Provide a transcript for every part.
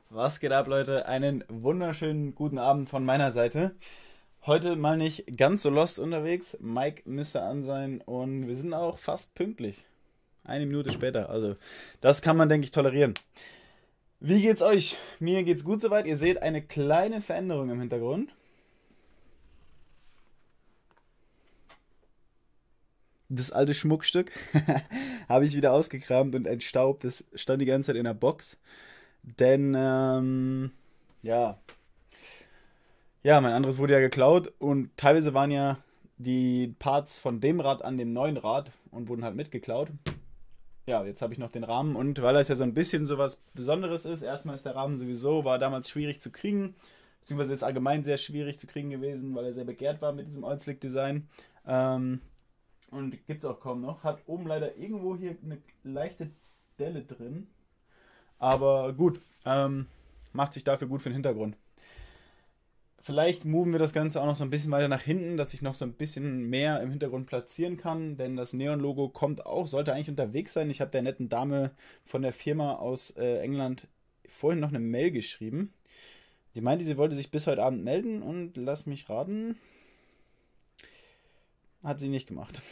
Was geht ab, Leute? Einen wunderschönen guten Abend von meiner Seite. Heute mal nicht ganz so lost unterwegs. Mike müsste an sein und wir sind auch fast pünktlich. Eine Minute später. Also, das kann man, denke ich, tolerieren. Wie geht's euch? Mir geht's gut soweit. Ihr seht eine kleine Veränderung im Hintergrund. Das alte Schmuckstück habe ich wieder ausgekramt und entstaubt. Das stand die ganze Zeit in der Box. Denn, ja, Ja, mein anderes wurde ja geklaut und teilweise waren ja die Parts von dem Rad an dem neuen Rad und wurden halt mitgeklaut. Ja, jetzt habe ich noch den Rahmen und weil das ja so ein bisschen so was Besonderes ist, erstmal ist der Rahmen sowieso, war damals schwierig zu kriegen, beziehungsweise ist allgemein sehr schwierig zu kriegen gewesen, weil er sehr begehrt war mit diesem Oil-Slick-Design. Ähm, und gibt es auch kaum noch. Hat oben leider irgendwo hier eine leichte Delle drin, aber gut, macht sich dafür gut für den Hintergrund. Vielleicht moven wir das Ganze auch noch so ein bisschen weiter nach hinten, dass ich noch so ein bisschen mehr im Hintergrund platzieren kann, denn das Neon-Logo kommt auch, sollte eigentlich unterwegs sein. Ich habe der netten Dame von der Firma aus England vorhin noch eine Mail geschrieben. Sie meinte, sie wollte sich bis heute Abend melden und lass mich raten, hat sie nicht gemacht.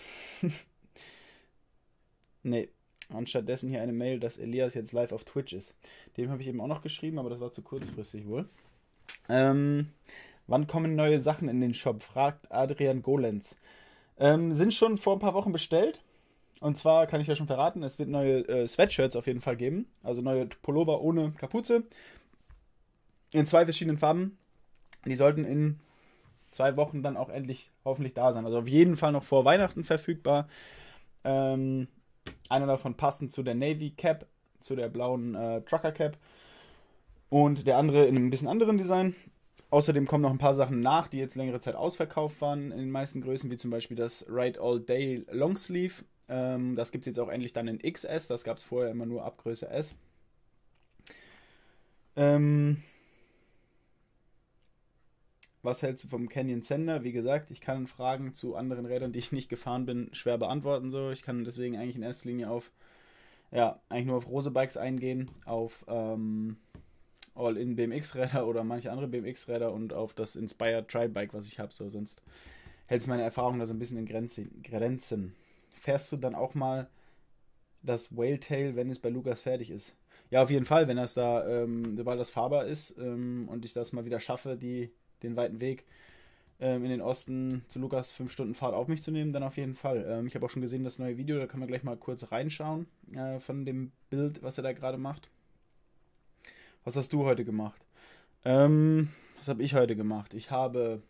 Nee, anstattdessen hier eine Mail, dass Elias jetzt live auf Twitch ist. Dem habe ich eben auch noch geschrieben, aber das war zu kurzfristig wohl. Ähm, Wann kommen neue Sachen in den Shop? Fragt Adrian Golenz. Sind schon vor ein paar Wochen bestellt. Und zwar kann ich ja schon verraten, es wird neue Sweatshirts auf jeden Fall geben. Also neue Pullover ohne Kapuze. In zwei verschiedenen Farben. Die sollten in 2 Wochen dann auch endlich hoffentlich da sein. Also auf jeden Fall noch vor Weihnachten verfügbar. Ähm, Einer davon passend zu der Navy Cap, zu der blauen Trucker Cap. Und der andere in einem bisschen anderen Design. Außerdem kommen noch ein paar Sachen nach, die jetzt längere Zeit ausverkauft waren in den meisten Größen, wie zum Beispiel das Ride All Day Longsleeve. Das gibt es jetzt auch endlich dann in XS, das gab es vorher immer nur ab Größe S. Ähm, Was hältst du vom Canyon Sender? Wie gesagt, ich kann Fragen zu anderen Rädern, die ich nicht gefahren bin, schwer beantworten. So. Ich kann deswegen eigentlich in erster Linie eigentlich nur auf Rose Bikes eingehen, auf All-in BMX-Räder oder manche andere BMX-Räder und auf das Inspired Tri-Bike, was ich habe. So, sonst hält es meine Erfahrung da so ein bisschen in Grenzen. Fährst du dann auch mal das Whaletail, wenn es bei Lukas fertig ist? Ja, auf jeden Fall, wenn das da, sobald das fahrbar ist und ich das mal wieder schaffe, den weiten Weg in den Osten zu Lukas 5 Stunden Fahrt auf mich zu nehmen, dann auf jeden Fall. Ich habe auch schon gesehen, das neue Video, da kann man gleich mal kurz reinschauen von dem Bild, was er da gerade macht. Was hast du heute gemacht? Was habe ich heute gemacht? Ich habe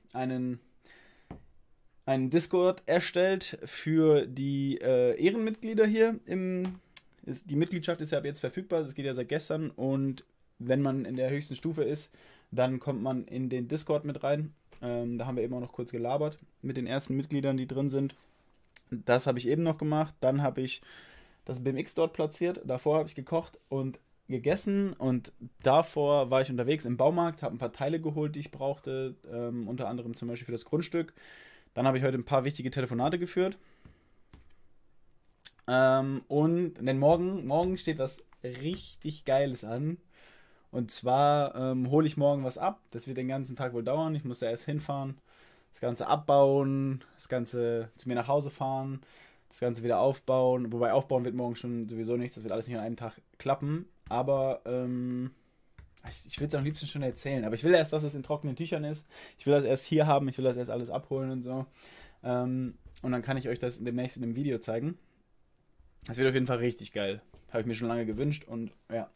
einen Discord erstellt für die Ehrenmitglieder hier. Die Mitgliedschaft ist ja ab jetzt verfügbar, das geht ja seit gestern. Und wenn man in der höchsten Stufe ist, dann kommt man in den Discord mit rein. Da haben wir eben auch noch kurz gelabert mit den ersten Mitgliedern, die drin sind. Das habe ich eben noch gemacht. Dann habe ich das BMX dort platziert. Davor habe ich gekocht und gegessen und davor war ich unterwegs im Baumarkt, habe ein paar Teile geholt, die ich brauchte, unter anderem zum Beispiel für das Grundstück. Dann habe ich heute ein paar wichtige Telefonate geführt. Denn morgen steht was richtig Geiles an. Und zwar hole ich morgen was ab. Das wird den ganzen Tag wohl dauern. Ich muss da erst hinfahren, das Ganze abbauen, das Ganze zu mir nach Hause fahren, das Ganze wieder aufbauen. Wobei aufbauen wird morgen schon sowieso nichts. Das wird alles nicht an einem Tag klappen. Aber ich will es am liebsten schon erzählen. Aber ich will erst, dass es in trockenen Tüchern ist. Ich will das erst hier haben. Ich will das erst alles abholen und so. Und dann kann ich euch das demnächst in dem Video zeigen. Das wird auf jeden Fall richtig geil. Habe ich mir schon lange gewünscht und ja.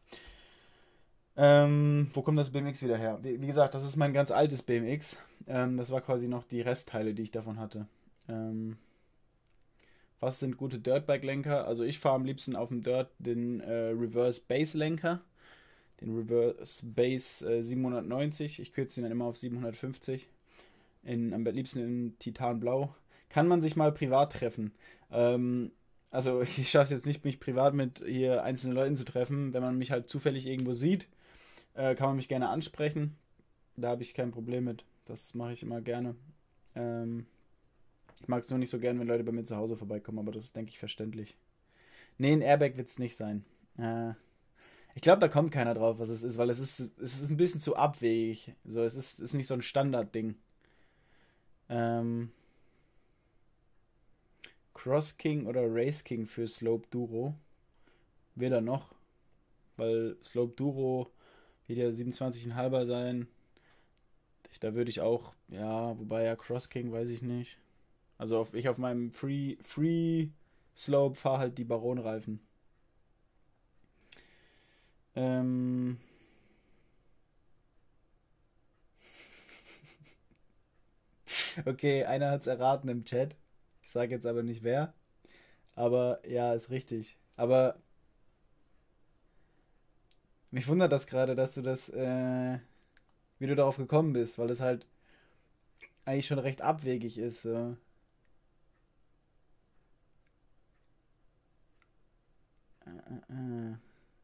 Wo kommt das BMX wieder her? Wie gesagt, das ist mein ganz altes BMX. Das war quasi noch die Restteile, die ich davon hatte. Ähm, Was sind gute Dirtbike-Lenker? Also ich fahre am liebsten auf dem Dirt den Reverse Base Lenker. Den Reverse Base 790. Ich kürze ihn dann immer auf 750. Am liebsten in Titanblau. Kann man sich mal privat treffen. Also ich schaffe es jetzt nicht, mich privat mit hier einzelnen Leuten zu treffen. Wenn man mich halt zufällig irgendwo sieht, kann man mich gerne ansprechen. Da habe ich kein Problem mit. Das mache ich immer gerne. Ähm, Ich mag es nur nicht so gern, wenn Leute bei mir zu Hause vorbeikommen, aber das ist, denke ich, verständlich. Nee, ein Airbag wird es nicht sein. Ich glaube, da kommt keiner drauf, was es ist, weil es ist ein bisschen zu abwegig. So, es ist nicht so ein Standardding. Ähm, Cross King oder Race King für Slope Duro. Weder noch, weil Slope Duro wird ja 27,5 sein. Da würde ich auch, ja, wobei ja Cross King, weiß ich nicht. Also ich auf meinem Free Slope fahre halt die Baron-Reifen. Ähm, okay, einer hat es erraten im Chat. Ich sage jetzt aber nicht wer. Aber ja, ist richtig. Aber mich wundert das gerade, dass du wie du darauf gekommen bist, weil es halt eigentlich schon recht abwegig ist. So. Äh.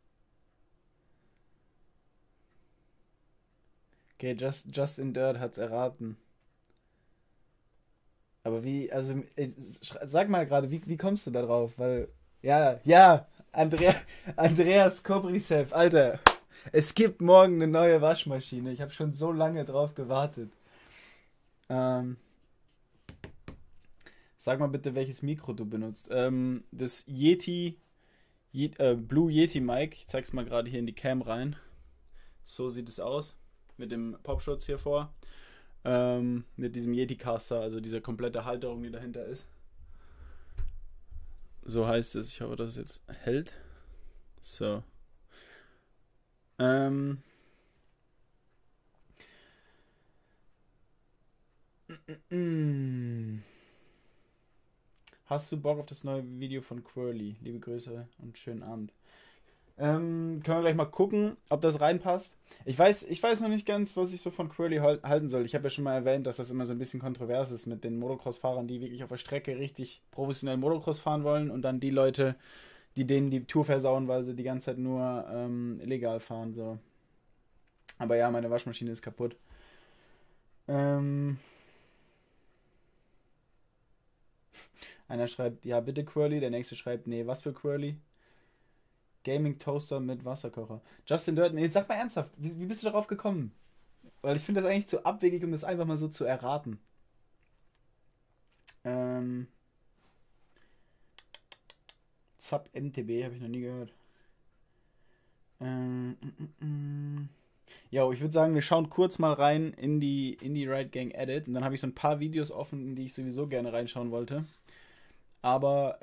Okay, Justin Dirt hat's erraten. Aber wie, also, sag mal gerade, wie kommst du da drauf? Weil, ja, ja, Andreas Kobrisev, Alter, es gibt morgen eine neue Waschmaschine. Ich habe schon so lange drauf gewartet. Ähm, Sag mal bitte, welches Mikro du benutzt. Das Blue Yeti Mic. Ich zeig's mal gerade hier in die Cam rein. So sieht es aus. Mit dem Popschutz hier vor. Mit diesem Yeti Caster, also dieser komplette Halterung, die dahinter ist. So heißt es. Ich hoffe, dass es jetzt hält. So. Ähm. mm. Hast du Bock auf das neue Video von Quirly? Liebe Grüße und schönen Abend. Können wir gleich mal gucken, ob das reinpasst. Ich weiß noch nicht ganz, was ich so von Quirly halten soll. Ich habe ja schon mal erwähnt, dass das immer so ein bisschen kontrovers ist mit den Motocross-Fahrern, die wirklich auf der Strecke richtig professionell Motocross fahren wollen und dann die Leute, die denen die Tour versauen, weil sie die ganze Zeit nur illegal fahren. So. Aber ja, meine Waschmaschine ist kaputt. Ähm, Einer schreibt, ja bitte Quirly, der nächste schreibt, nee, was für Quirly? Gaming Toaster mit Wasserkocher. Justin Durden, jetzt sag mal ernsthaft, wie bist du darauf gekommen? Weil ich finde das eigentlich zu abwegig, um das einfach mal so zu erraten. Ähm, Zap MTB habe ich noch nie gehört. Ähm, mm, mm, mm. Ja, ich würde sagen, wir schauen kurz mal rein in die Ride Gang Edit und dann habe ich so ein paar Videos offen, in die ich sowieso gerne reinschauen wollte. Aber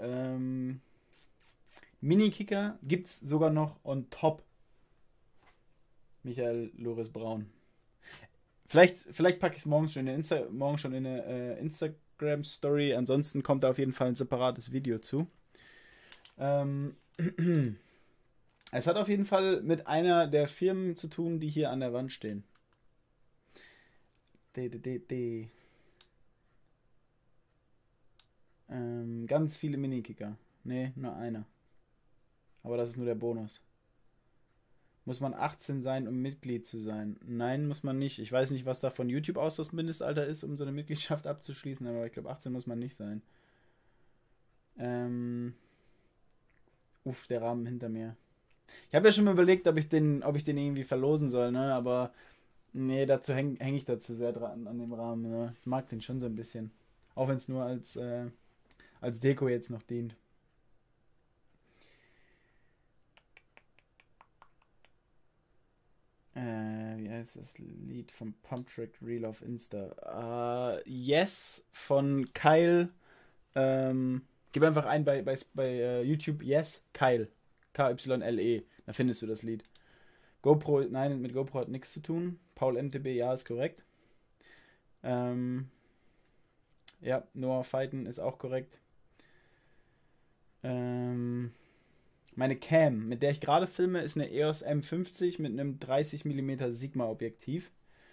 Mini-Kicker gibt es sogar noch on top. Michael Loris Braun. Vielleicht packe ich es morgen schon in eine Instagram-Story. Ansonsten kommt da auf jeden Fall ein separates Video zu. Ähm, Es hat auf jeden Fall mit einer der Firmen zu tun, die hier an der Wand stehen. D, D, D, D. Ganz viele Minikicker. Nee, nur einer. Aber das ist nur der Bonus. Muss man 18 sein, um Mitglied zu sein? Nein, muss man nicht. Ich weiß nicht, was da von YouTube aus das Mindestalter ist, um so eine Mitgliedschaft abzuschließen, aber ich glaube, 18 muss man nicht sein. Ähm, Der Rahmen hinter mir. Ich habe ja schon mal überlegt, ob ich den irgendwie verlosen soll, ne? Aber nee, dazu häng ich dazu sehr dran an dem Rahmen. Ne? Ich mag den schon so ein bisschen. Auch wenn es nur als Deko jetzt noch dient. Wie heißt das Lied vom Pumptrack Reel auf Insta? Yes von Kyle. Gib einfach ein bei YouTube Yes Kyle. KYLE. Da findest du das Lied. GoPro, nein, mit GoPro hat nichts zu tun. Paul MTB, ja, ist korrekt. Ja, Noah Fighten ist auch korrekt. Meine Cam, mit der ich gerade filme, ist eine EOS M50 mit einem 30 mm Sigma-Objektiv.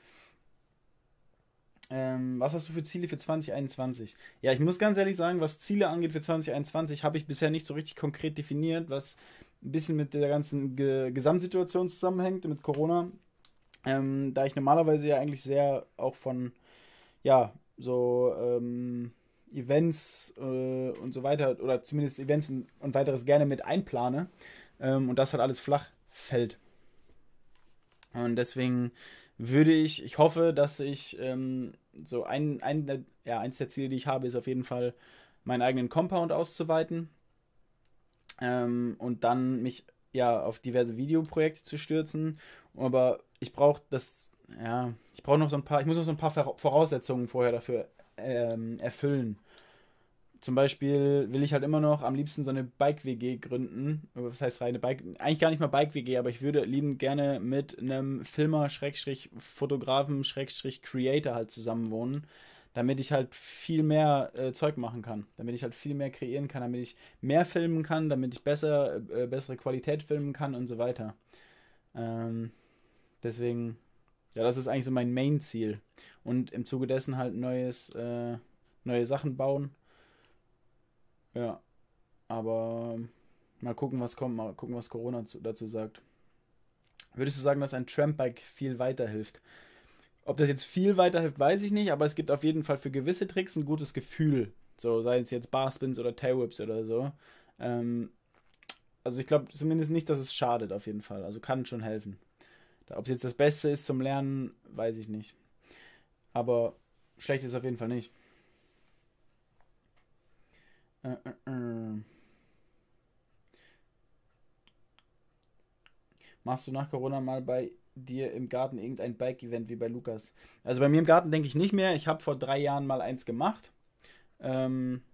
Was hast du für Ziele für 2021? Ja, ich muss ganz ehrlich sagen, was Ziele angeht für 2021, habe ich bisher nicht so richtig konkret definiert, was ein bisschen mit der ganzen Gesamtsituation zusammenhängt, mit Corona. Da ich normalerweise ja eigentlich sehr auch von, ja, so Events und so weiter, oder zumindest Events und weiteres gerne mit einplane und das halt alles fällt. Und deswegen ich hoffe, dass ich so eins der Ziele, die ich habe, ist auf jeden Fall, meinen eigenen Compound auszuweiten und dann mich ja auf diverse Videoprojekte zu stürzen. Aber ich brauche noch so ein paar, ich muss noch so ein paar Voraussetzungen vorher dafür erfüllen. Zum Beispiel will ich halt immer noch am liebsten so eine Bike-WG gründen. Was heißt reine Bike? Eigentlich gar nicht mal Bike-WG, aber ich würde liebend gerne mit einem Filmer, Fotografen, Creator halt zusammenwohnen, damit ich halt viel mehr Zeug machen kann. Damit ich halt viel mehr kreieren kann, damit ich mehr filmen kann, damit ich bessere Qualität filmen kann und so weiter. Ähm, deswegen, ja, das ist eigentlich so mein Main-Ziel. Und im Zuge dessen halt neue Sachen bauen. Ja, aber mal gucken, was kommt, mal gucken, was Corona dazu sagt. Würdest du sagen, dass ein Trampbike viel weiterhilft? Ob das jetzt viel weiterhilft, weiß ich nicht, aber es gibt auf jeden Fall für gewisse Tricks ein gutes Gefühl. So, sei es jetzt Barspins oder Tailwhips oder so. Ähm, also ich glaube zumindest nicht, dass es schadet auf jeden Fall. Also kann schon helfen. Ob es jetzt das Beste ist zum Lernen, weiß ich nicht. Aber schlecht ist es auf jeden Fall nicht. Äh, äh, äh. Machst du nach Corona mal bei dir im Garten irgendein Bike-Event wie bei Lukas? Also bei mir im Garten denke ich nicht mehr. Ich habe vor 3 Jahren mal eins gemacht. Ähm,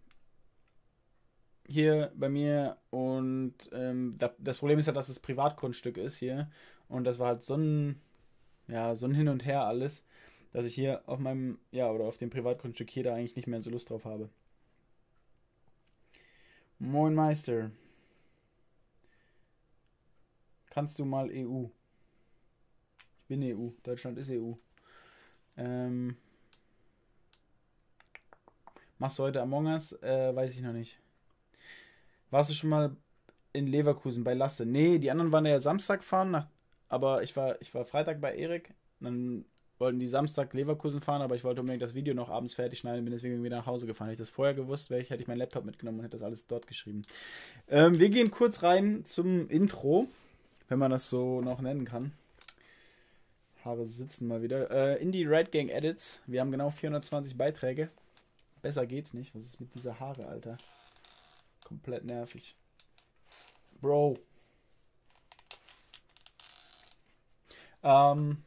hier bei mir. Und das Problem ist ja, dass es Privatgrundstück ist hier. Und das war halt so ein Hin und Her alles, dass ich hier auf meinem, ja, oder auf dem Privatgrundstück hier da eigentlich nicht mehr so Lust drauf habe. Moin Meister, kannst du mal EU? Ich bin EU, Deutschland ist EU. Ähm, machst du heute Among Us? Weiß ich noch nicht. Warst du schon mal in Leverkusen bei Lasse? Nee, die anderen waren ja Samstag fahren, aber ich war Freitag bei Erik. Dann wollten die Samstag Leverkusen fahren, aber ich wollte unbedingt das Video noch abends fertig schneiden und bin deswegen wieder nach Hause gefahren. Hätte ich das vorher gewusst, hätte ich meinen Laptop mitgenommen und hätte das alles dort geschrieben. Wir gehen kurz rein zum Intro, wenn man das so noch nennen kann. Haare sitzen mal wieder. Indie Red Gang Edits. Wir haben genau 420 Beiträge. Besser geht's nicht. Was ist mit dieser Haare, Alter? Komplett nervig. Bro. Ähm,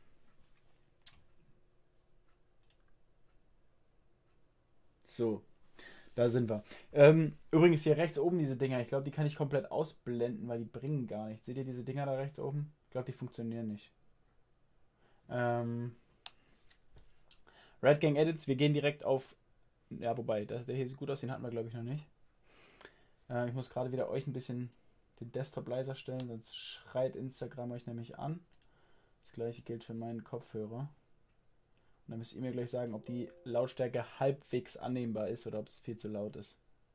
so, da sind wir. Übrigens hier rechts oben diese Dinger. Ich glaube, die kann ich komplett ausblenden, weil die bringen gar nichts. Seht ihr diese Dinger da rechts oben? Ich glaube, die funktionieren nicht. Ähm, Red Gang Edits. Wir gehen direkt auf. Ja, wobei, der hier sieht gut aus. Den hatten wir, glaube ich, noch nicht. Ich muss gerade wieder euch ein bisschen den Desktop leiser stellen, sonst schreit Instagram euch nämlich an. Das gleiche gilt für meinen Kopfhörer. Und dann müsst ihr mir gleich sagen, ob die Lautstärke halbwegs annehmbar ist oder ob es viel zu laut ist.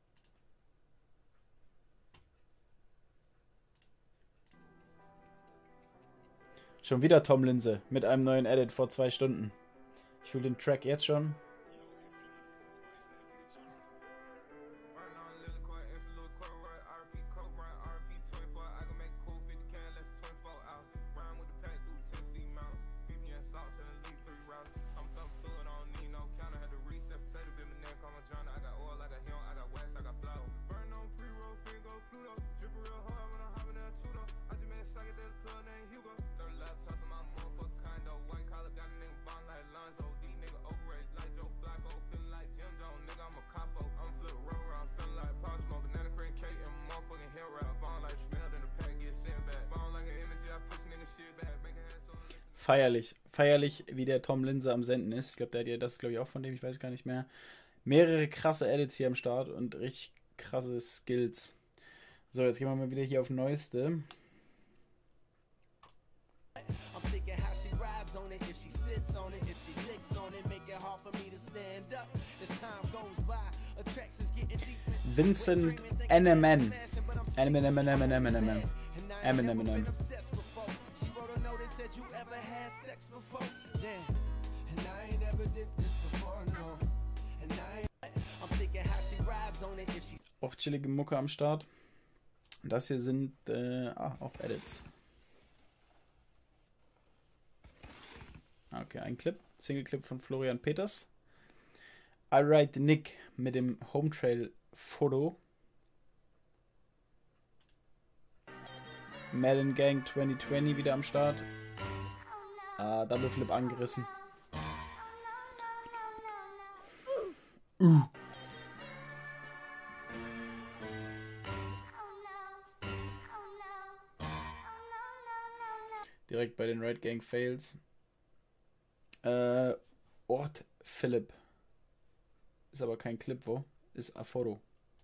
Schon wieder Tom Linse mit einem neuen Edit vor 2 Stunden. Ich fühle den Track jetzt schon. Feierlich. Feierlich, wie der Tom Linse am Senden ist. Ich glaube, der hat ja das, glaube ich, auch von dem, ich weiß gar nicht mehr. Mehrere krasse Edits hier am Start und richtig krasse Skills. So, jetzt gehen wir mal wieder hier auf Neueste. Vincent NMN. Eminem. Auch chillige Mucke am Start. Und das hier sind auch Edits. Okay, ein Clip. Single-Clip von Florian Peters. I Ride Nick mit dem Home Trail Foto. Melon Gang 2020 wieder am Start. Double Flip angerissen. Direkt bei den Ride Gang Fails. Ort Philipp. Ist aber kein Clip, wo? Ist ein Foto.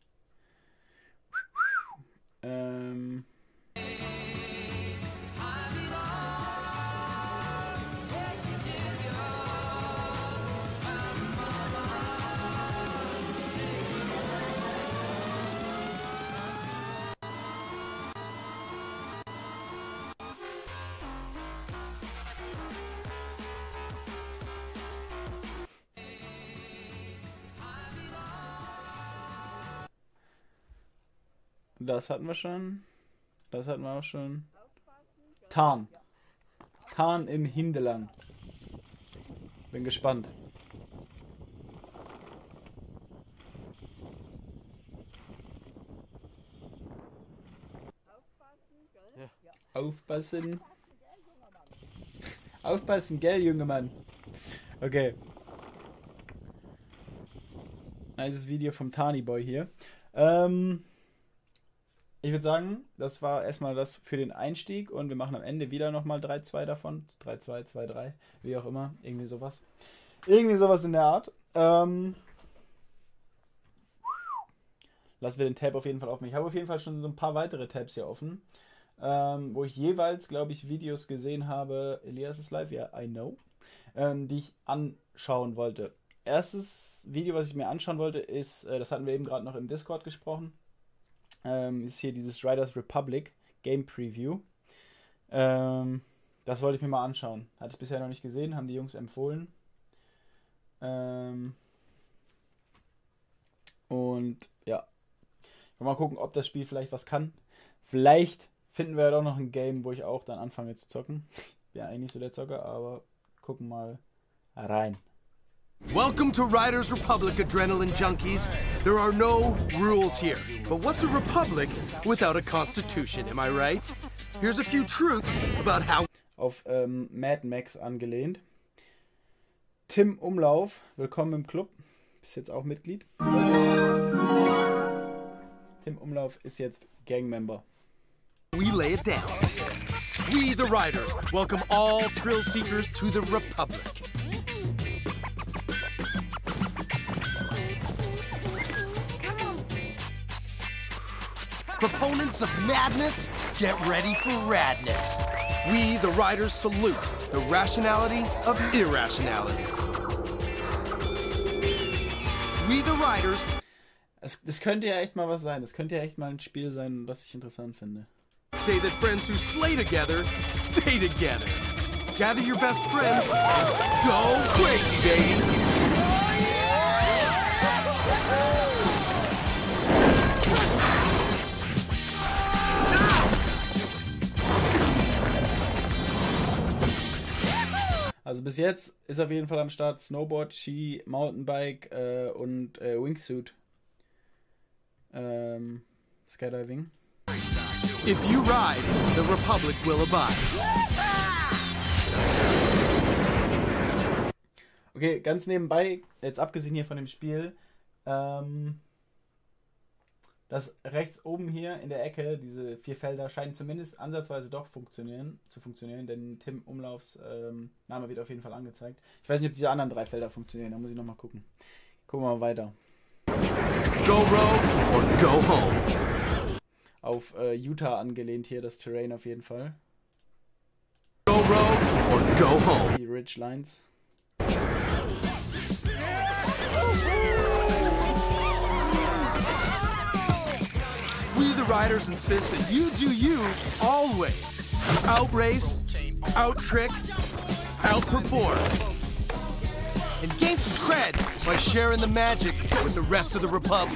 Das hatten wir schon. Das hatten wir auch schon. Tarn. Tarn in Hindelang. Bin gespannt. Aufpassen. Aufpassen, gell, junger Mann. Okay. Nices Video vom Tani Boy hier. Ich würde sagen, das war erstmal das für den Einstieg und wir machen am Ende wieder nochmal 3-2 davon. 3-2, 2-3, wie auch immer. Irgendwie sowas. Irgendwie sowas in der Art. Lassen wir den Tab auf jeden Fall offen. Ich habe auf jeden Fall schon so ein paar weitere Tabs hier offen, wo ich jeweils, glaube ich, Videos gesehen habe. Elias ist live, ja, I know. Die ich anschauen wollte. Erstes Video, was ich mir anschauen wollte, ist, das hatten wir eben gerade noch im Discord gesprochen, ist hier dieses Riders Republic Game Preview. Das wollte ich mir mal anschauen. Hatte ich bisher noch nicht gesehen, haben die Jungs empfohlen. Und ja, ich will mal gucken, ob das Spiel vielleicht was kann. Vielleicht finden wir ja doch noch ein Game, wo ich auch dann anfange zu zocken. Bin ja eigentlich nicht so der Zocker, aber gucken mal rein. Welcome to Riders Republic, Adrenaline Junkies. There are no rules here. But what's a republic without a constitution, am I right? Here's a few truths about how... Auf Mad Max angelehnt. Tim Umlauf, willkommen im Club. Bist jetzt auch Mitglied. Tim Umlauf ist jetzt Gangmember. We lay it down. We, the Riders, welcome all thrill seekers to the Republic. Proponents of madness, get ready for radness. We, the Riders, salute the rationality of irrationality. We, the Riders... Das könnte ja echt mal was sein. Das könnte ja echt mal ein Spiel sein, was ich interessant finde. Say that friends who slay together, stay together. Gather your best friends and go crazy, baby! Also bis jetzt ist auf jeden Fall am Start Snowboard, Ski, Mountainbike und Wingsuit. Skydiving. If you ride, the Republic will abide. Okay, ganz nebenbei, jetzt abgesehen hier von dem Spiel, das rechts oben hier in der Ecke, diese 4 Felder, scheinen zumindest ansatzweise doch zu funktionieren, denn Tim Umlaufs Name wird auf jeden Fall angezeigt. Ich weiß nicht, ob diese anderen 3 Felder funktionieren, da muss ich nochmal gucken. Gucken wir mal weiter. Go rogue or go home. Auf Utah angelehnt hier, das Terrain auf jeden Fall. Go rogue or go home. Die Ridge Lines. We the Riders insist that you do you always. Outrace, out-trick, outperform. And gain some cred by sharing the magic with the rest of the Republic.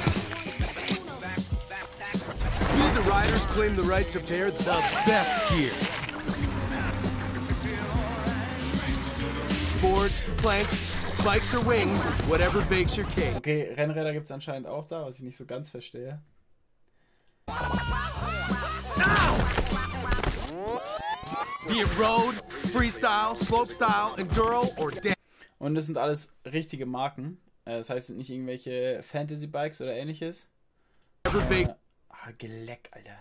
We the Riders claim the right to pair the best gear. boards, planks, bikes or wings, whatever bakes your cake. Okay, Rennräder gibt es anscheinend auch da, was ich nicht so ganz verstehe. Be it road, freestyle, slopestyle, enduro or dance. Und das sind alles richtige Marken. Das heißt, es sind nicht irgendwelche Fantasy-Bikes oder ähnliches. Geleck, Alter.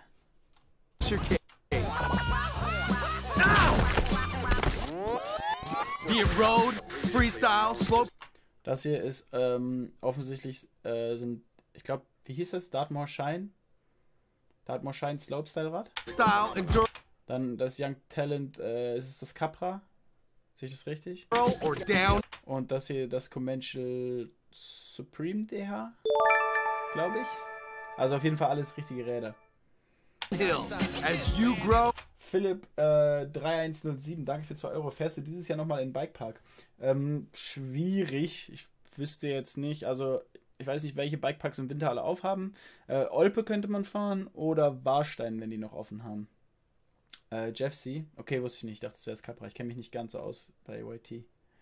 Be it road, freestyle, slope. Das hier ist offensichtlich sind, ich glaube, wie hieß das? Dartmoor Shine Slopestyle-Rad. Style, enduro Dann das Young Talent, ist es das Capra? Sehe ich das richtig? or down. Und das hier, das Conventional Supreme DH, glaube ich. Also auf jeden Fall alles richtige Räder. Hill. As you grow. Philipp 3107, danke für 2 Euro. Fährst du dieses Jahr nochmal in den Bikepark? Schwierig. Ich wüsste jetzt nicht. Also ich weiß nicht, welche Bikeparks im Winter alle aufhaben. Olpe könnte man fahren oder Warstein, wenn die noch offen haben. Jeff C. Okay, wusste ich nicht. Ich dachte, das wäre das Capra. Ich kenne mich nicht ganz so aus bei YT.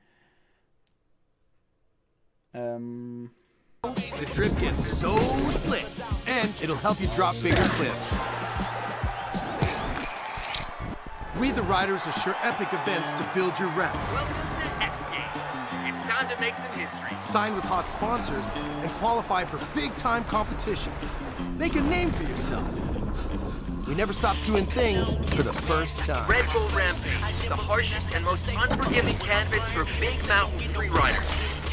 The trip gets so slick, and it'll help you drop bigger clips. We the Riders assure epic events to build your rep. Welcome to X Games. It's time to make some history. Sign with hot sponsors and qualify for big-time competitions. Make a name for yourself. We never stop doing things for the first time. Red Bull Rampage, the harshest and most unforgiving canvas for big mountain free riders.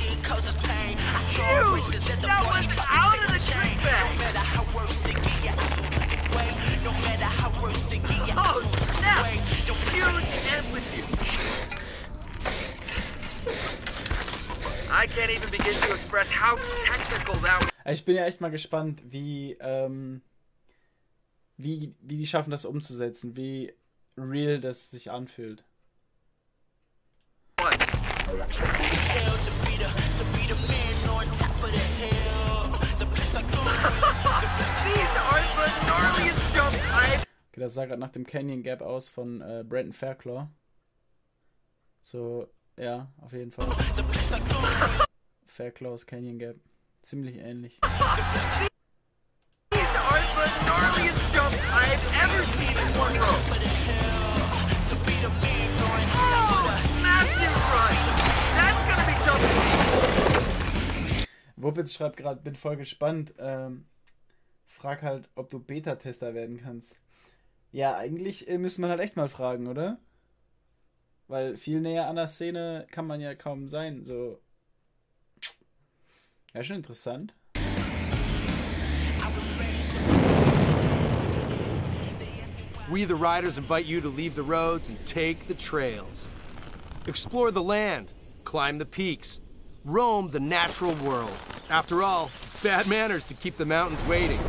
Huge! That was out of the trick bag! Oh, snap! Huge amplitude! I can't even begin to express how technical that was. Ich bin ja echt mal gespannt, wie die schaffen, das umzusetzen, wie real das sich anfühlt. Okay, das sah gerade nach dem Canyon Gap aus von Brandon Fairclough. So, ja, auf jeden Fall. Faircloughs Canyon Gap. Ziemlich ähnlich. These are the gnarliest jumps I've ever seen in one row. Oh, massive run. That's gonna be tough. Wuppitz schreibt gerade, bin voll gespannt. Frag halt, ob du Beta-Tester werden kannst. Ja, eigentlich müsste man halt echt mal fragen, oder? Weil viel näher an der Szene kann man ja kaum sein. So. Ja, schon interessant. We the Riders invite you to leave the roads and take the trails. Explore the land, climb the peaks, roam the natural world. After all, it's bad manners to keep the mountains waiting.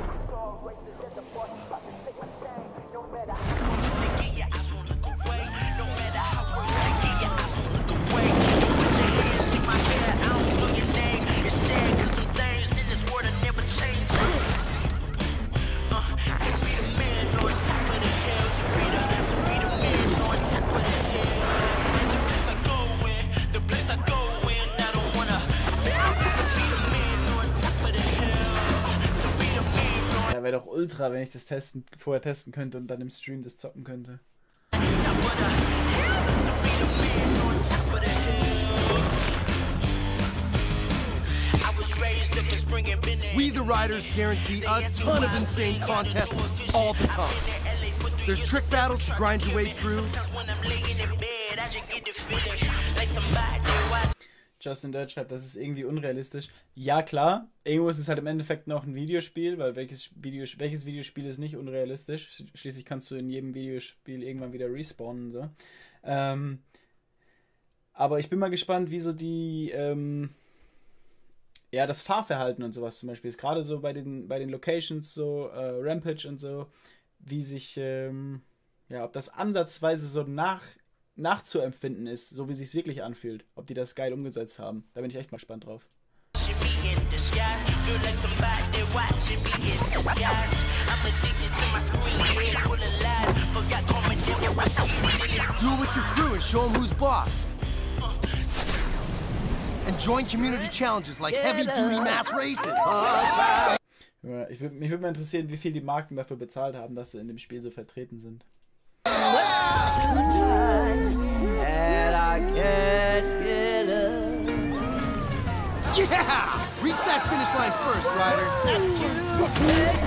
Wäre doch ultra, wenn ich das vorher testen könnte und dann im Stream das zocken könnte. We the Riders guarantee a ton of insane contests all the time. There's trick battles to grind your way through. Justin Dirt schreibt, das ist irgendwie unrealistisch. Ja, klar. Irgendwo ist es halt im Endeffekt noch ein Videospiel, weil welches Videospiel ist nicht unrealistisch? Schließlich kannst du in jedem Videospiel irgendwann wieder respawnen. So. Aber ich bin mal gespannt, wie so die das Fahrverhalten und sowas zum Beispiel ist. Gerade so bei den Locations, so Rampage und so, wie sich, ob das ansatzweise so nachzuempfinden ist, so wie es sich wirklich anfühlt. Ob die das geil umgesetzt haben. Da bin ich echt mal gespannt drauf. Do it with your crew and show them who's boss. and join community challenges like heavy-duty mass races. Ja, mich würde mal interessieren, wie viel die Marken dafür bezahlt haben, dass sie in dem Spiel so vertreten sind. Yeah! Reach that finish line first, Ryder.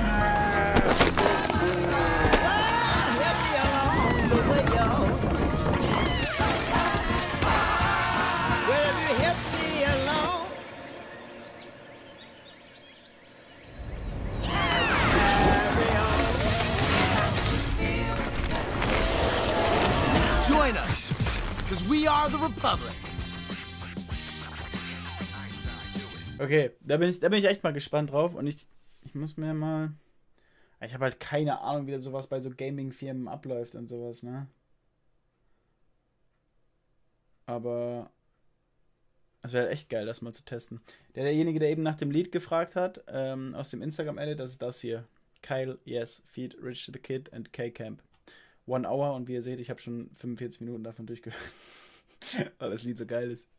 Join us, because we are the Republic. Okay, da bin ich echt mal gespannt drauf und ich muss mir mal... Ich habe halt keine Ahnung, wie sowas bei so Gaming-Firmen abläuft und sowas, ne? Aber es wäre echt geil, das mal zu testen. Derjenige, der eben nach dem Lied gefragt hat, aus dem Instagram-Edit, das ist das hier. Kyle, yes, feed Rich the Kid and K-Camp. 1 Hour und wie ihr seht, ich habe schon 45 Minuten davon durchgehört. Weil das Lied so geil ist.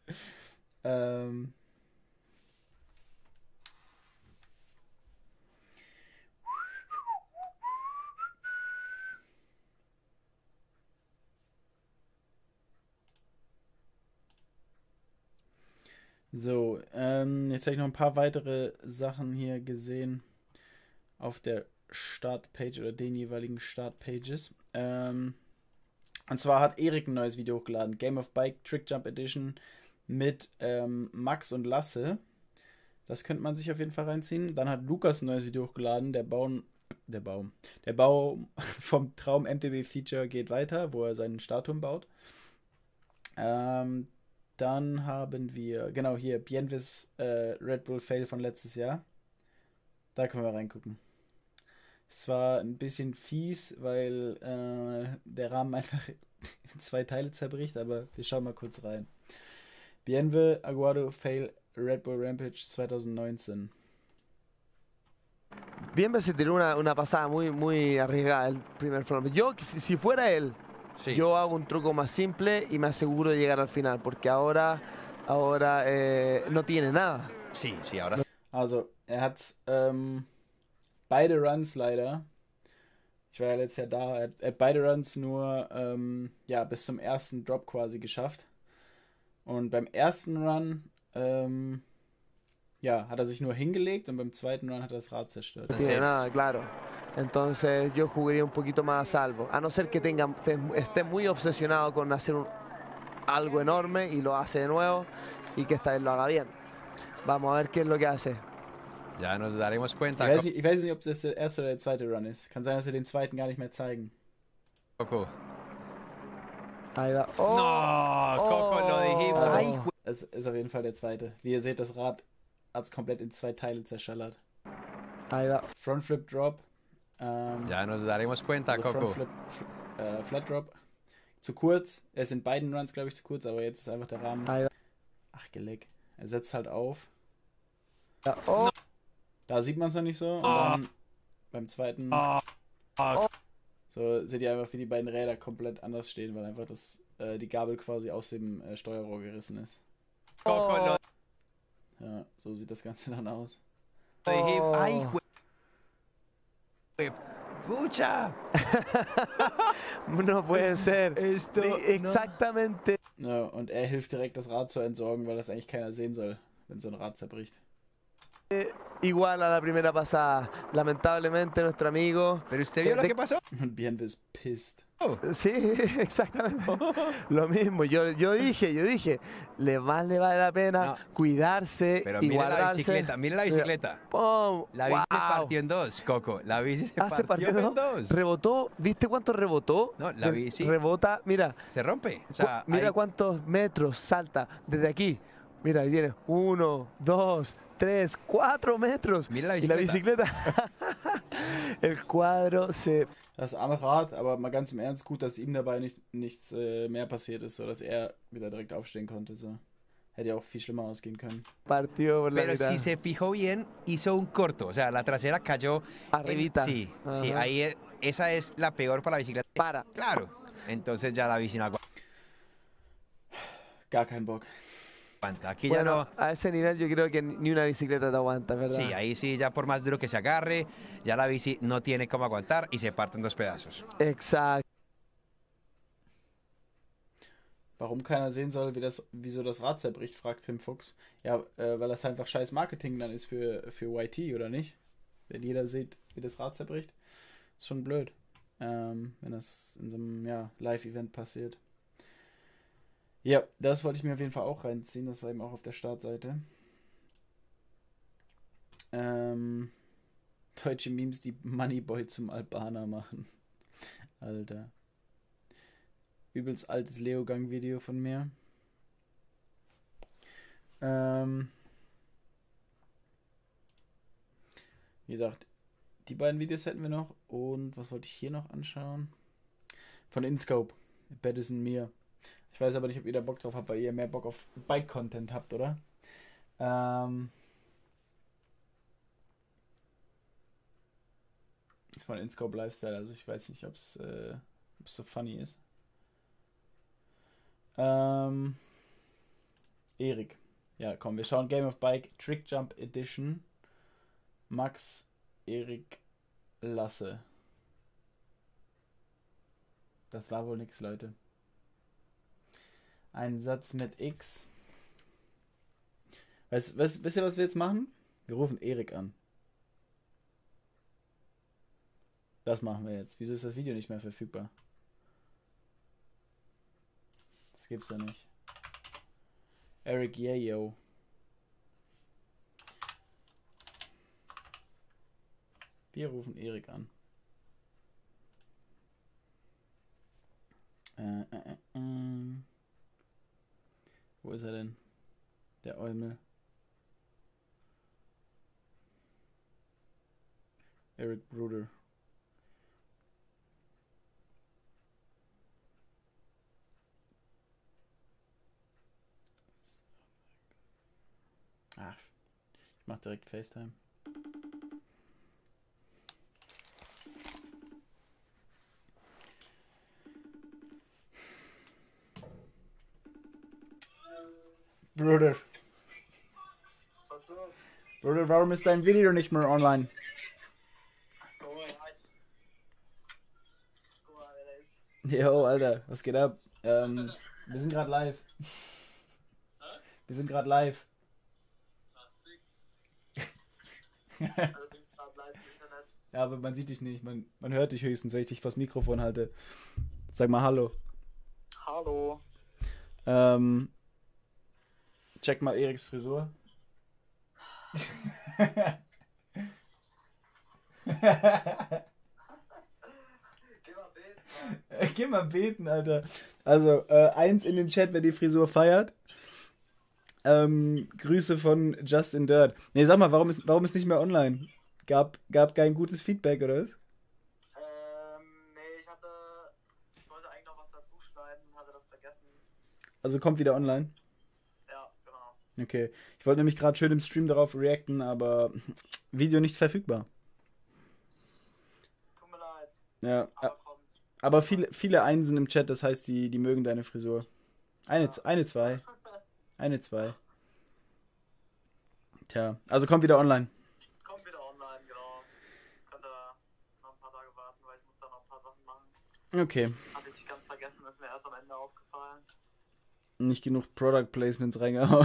So, jetzt habe ich noch ein paar weitere Sachen hier gesehen auf der Startpage oder den jeweiligen Startpages. Und zwar hat Erik ein neues Video hochgeladen, Game of Bike Trick Jump Edition mit Max und Lasse. Das könnte man sich auf jeden Fall reinziehen. Dann hat Lukas ein neues Video hochgeladen, der Bau vom Traum MTB Feature geht weiter, wo er seinen Startturm baut. Dann haben wir, genau hier, Bienvis Red Bull Fail von letztes Jahr. Da können wir reingucken. Es war ein bisschen fies, weil der Rahmen einfach in 2 Teile zerbricht, aber wir schauen mal kurz rein. Bienve Aguado Fail Red Bull Rampage 2019. Bienve se tiró una pasada muy arriesgada el primer front. Yo, si fuera él, Sí. yo hago un truco más simple y me aseguro de llegar al final, porque ahora no tiene nada. Sí, sí, ahora Also, er hat beide Runs leider. Ich war ja letztes Jahr da. Er hat beide Runs nur ja, bis zum ersten Drop quasi geschafft. Und beim ersten Run ja, hat er sich nur hingelegt und beim zweiten Run hat er das Rad zerstört. No tiene nada, claro. Entonces yo jugaría un poquito más a salvo. A no ser que esté muy obsesionado con hacer algo enorme y lo hace de nuevo y que esta vez lo haga bien. Vamos a ver qué es lo que hace. ya nos daremos cuenta. Ich weiß nicht, ob das der erste oder der zweite Run ist. Kann sein, dass wir den zweiten gar nicht mehr zeigen. Coco. Ahí va. No, Coco, lo dijimos. Also, Ay, es ist auf jeden Fall der zweite. Wie ihr seht, das Rad hat es komplett in 2 Teile zerschallert. Ahí va. Front Flip Drop. ya nos daremos cuenta, Also Coco. Front Flip, Flat Drop. Zu kurz. Er ist in beiden Runs, glaube ich, zu kurz, aber jetzt ist einfach der Rahmen. Ahí va. Ach, Geleck. Er setzt halt auf. Ja. Oh. Da sieht man es noch nicht so. Und dann beim zweiten. So seht ihr einfach, wie die beiden Räder komplett anders stehen, weil einfach die Gabel quasi aus dem Steuerrohr gerissen ist. Coco, lo Ja, so sieht das Ganze dann aus. dijimos. Ay, pucha. No puede ser. Esto, Sí, exactamente. Ja, und er hilft direkt, das Rad zu entsorgen, weil das eigentlich keiner sehen soll, wenn so ein Rad zerbricht. Igual a la primera pasada. Lamentablemente nuestro amigo... Pero usted vio lo que pasó. Und Bienve ist pissed. Sí, exactamente. Lo mismo. Yo dije, más le vale la pena No. cuidarse Pero y mire la guardarse. bicicleta, mire la bicicleta. ¡Pum! La bici se ¡Guau! partió en 2, Coco. La bici se Ah, se partió partió en 2. Rebotó. ¿Viste cuánto rebotó? No, la bici Rebota, mira. se rompe. O sea, Mira ahí- cuántos metros salta desde aquí. Mira, ahí tiene 1, 2, 3, 4 metros. Mira la Y la bicicleta. bicicleta. El cuadro se... Das arme Rad, aber mal ganz im Ernst, gut, dass ihm dabei nichts mehr passiert ist, so dass er wieder direkt aufstehen konnte. So. Hätte ja auch viel schlimmer ausgehen können. partió por la Pero mitad. si se fijó bien, hizo un corto. O sea, la trasera cayó. Arribita. Sí, Ajá. sí, ahí esa es la peor para la bicicleta. Para. Claro. Entonces ya la bici no aguanta. Gar keinen Bock. aguanta. Aquí Bueno, ya no. a ese nivel yo creo que ni una bicicleta te aguanta, ¿verdad? Sí, ahí sí, ya por más duro que se agarre, ya la bici no tiene cómo aguantar y se parte en dos pedazos. Exakt. Warum keiner sehen soll, wieso das Rad zerbricht, fragt Tim Fuchs. Ja, weil das einfach scheiß Marketing dann ist für YT, oder nicht? Wenn jeder sieht, wie das Rad zerbricht. Ist schon blöd, wenn das in so einem Live-Event passiert. Ja, das wollte ich mir auf jeden Fall auch reinziehen. Das war eben auch auf der Startseite. Deutsche Memes, die Moneyboy zum Albaner machen. Alter. Übelst altes Leogang-Video von mir. Wie gesagt, die beiden Videos hätten wir noch. Und was wollte ich hier noch anschauen? Von InScope. Badison Mir. Ich weiß aber nicht, ob ihr da Bock drauf habt, weil ihr mehr Bock auf Bike-Content habt, oder? Ist von InScope Lifestyle, also ich weiß nicht, ob es so funny ist. Erik. Ja, komm, wir schauen Game of Bike Trick Jump Edition. Max, Erik, Lasse. Das war wohl nix, Leute. Ein Satz mit X. Wisst ihr, was wir jetzt machen? Wir rufen Erik an. Das machen wir jetzt. Wieso ist das Video nicht mehr verfügbar? Das gibt's ja nicht. Eric Yayo. Wir rufen Erik an. Wo ist er denn? Der Eumel. Eric Bruder. Ach, ich mach direkt FaceTime. Bruder. Was ist los? Bruder, warum ist dein Video nicht mehr online? So, ja, guck mal, wer da ist. Jo, Alter, was geht ab? Wir sind gerade live. Wir sind gerade live. Ach, sick. Also bin ich gerade live im Internet. Ja, aber man sieht dich nicht. Man hört dich höchstens, wenn ich dich vors Mikrofon halte. Sag mal Hallo. Hallo. Check mal Eriks Frisur. Geh mal beten, Mann. Geh mal beten, Alter. Also, 1 in den Chat, wer die Frisur feiert. Grüße von Justin Dirt. Nee, sag mal, warum ist nicht mehr online? Gab kein gutes Feedback, oder was? Nee, ich wollte eigentlich noch was dazu schneiden, hatte das vergessen. Also kommt wieder online. Ja, genau. Okay. Ich wollte nämlich gerade schön im Stream darauf reacten, aber Video nicht verfügbar. Tut mir leid, Ja, aber kommt. aber viele Einsen im Chat, das heißt, die mögen deine Frisur. Eine, zwei. Eine, zwei. Tja, also kommt wieder online. Kommt wieder online, genau. Könnt ihr noch ein paar Tage warten, weil ich muss da noch ein paar Sachen machen. Okay. Hatte ich ganz vergessen, ist mir erst am Ende aufgefallen. Nicht genug Product Placements reingehauen.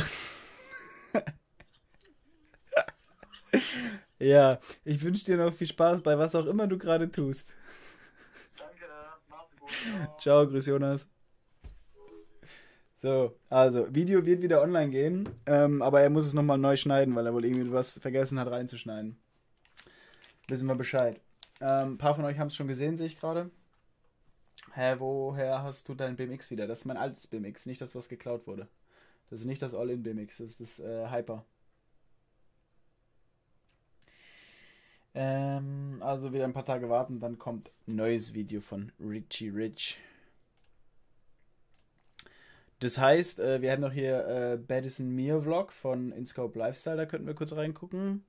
Ja, ich wünsche dir noch viel Spaß bei was auch immer du gerade tust. Danke, macht's gut. Ciao. Ciao, grüß Jonas. So, also, Video wird wieder online gehen, aber er muss es nochmal neu schneiden, weil er wohl irgendwie was vergessen hat reinzuschneiden. Wissen wir Bescheid. Ein paar von euch haben es schon gesehen, sehe ich gerade. Hä, woher hast du dein BMX wieder? Das ist mein altes BMX, nicht das, was geklaut wurde. Das ist nicht das All-In BMX, das ist das Hyper. Also wieder ein paar Tage warten, dann kommt ein neues Video von Richie Rich. Das heißt, wir haben noch hier Badison Mir Vlog von InScope Lifestyle, da könnten wir kurz reingucken.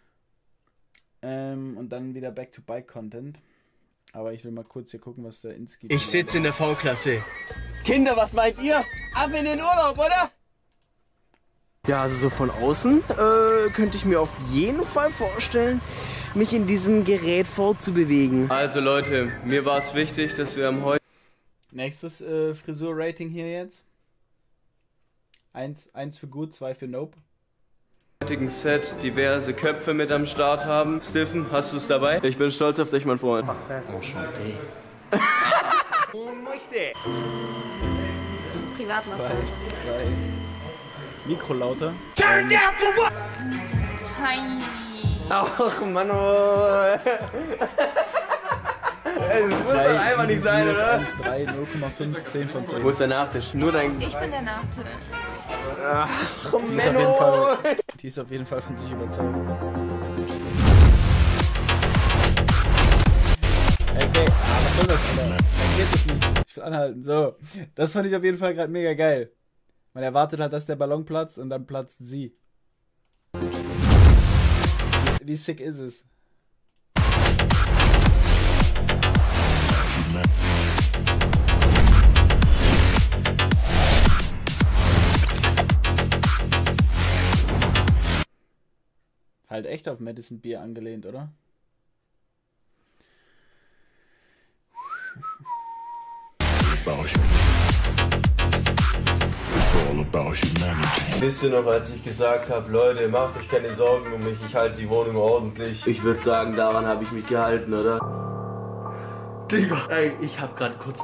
Und dann wieder Back to Bike Content. Aber ich will mal kurz hier gucken, was der Inski... Ich sitze in der V-Klasse. Kinder, was meint ihr? Ab in den Urlaub, oder? Ja, also so von außen könnte ich mir auf jeden Fall vorstellen, mich in diesem Gerät fortzubewegen. Also Leute, mir war es wichtig, dass wir am Nächstes Frisur-Rating hier jetzt. 1 für gut, 2 für Nope. heutigen Set diverse Köpfe mit am Start haben. Steffen, hast du es dabei? Ich bin stolz auf dich, mein Freund. Privatmassage. 2. Mikro lauter. Hi. Ach, Mann, oh. Es muss doch einfach nicht sein, oder? 1, 3, 0,5, 10 von 10. Wo ist der Nachtisch? Nur dein... Ich bin der Nachtisch. Ach, Die ist, auf jeden Fall, die ist auf jeden Fall von sich überzeugt. Okay, was soll das, Alter? Dann geht das nicht. Ich will anhalten. So, das fand ich auf jeden Fall gerade mega geil. Man erwartet halt, dass der Ballon platzt und dann platzt sie. Wie sick ist es? Halt echt auf Madison Beer angelehnt, oder? Wisst ihr noch, als ich gesagt habe, Leute, macht euch keine Sorgen um mich, ich halte die Wohnung ordentlich. Ich würde sagen, daran habe ich mich gehalten, oder? Digga, ey, ich habe gerade kurz...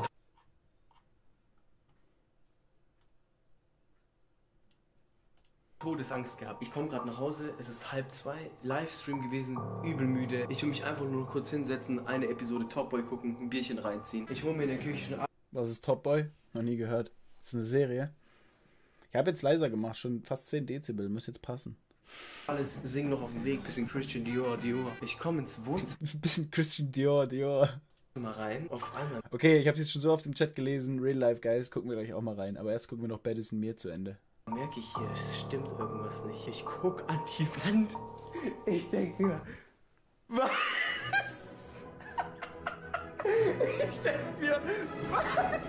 Todesangst gehabt. Ich komme gerade nach Hause, es ist 1:30, Livestream gewesen, übel müde. Ich will mich einfach nur noch kurz hinsetzen, eine Episode Top Boy gucken, ein Bierchen reinziehen. Ich hole mir in der Küche schon ab. Was ist Top Boy? Noch nie gehört. Das ist eine Serie. Ich habe jetzt leiser gemacht, schon fast 10 Dezibel, muss jetzt passen. Alles, sing noch auf dem Weg, bisschen Christian Dior, Dior. Ich komme ins Wohnzimmer Bisschen Christian Dior, Dior. rein, auf einmal. Okay, ich habe jetzt schon so oft im Chat gelesen, Real Life Guys, gucken wir gleich auch mal rein. Aber erst gucken wir noch Madison Beer zu Ende. Merke ich hier, es stimmt irgendwas nicht. Ich guck an die Wand. Ich denke mir, was? Ich denke mir, was?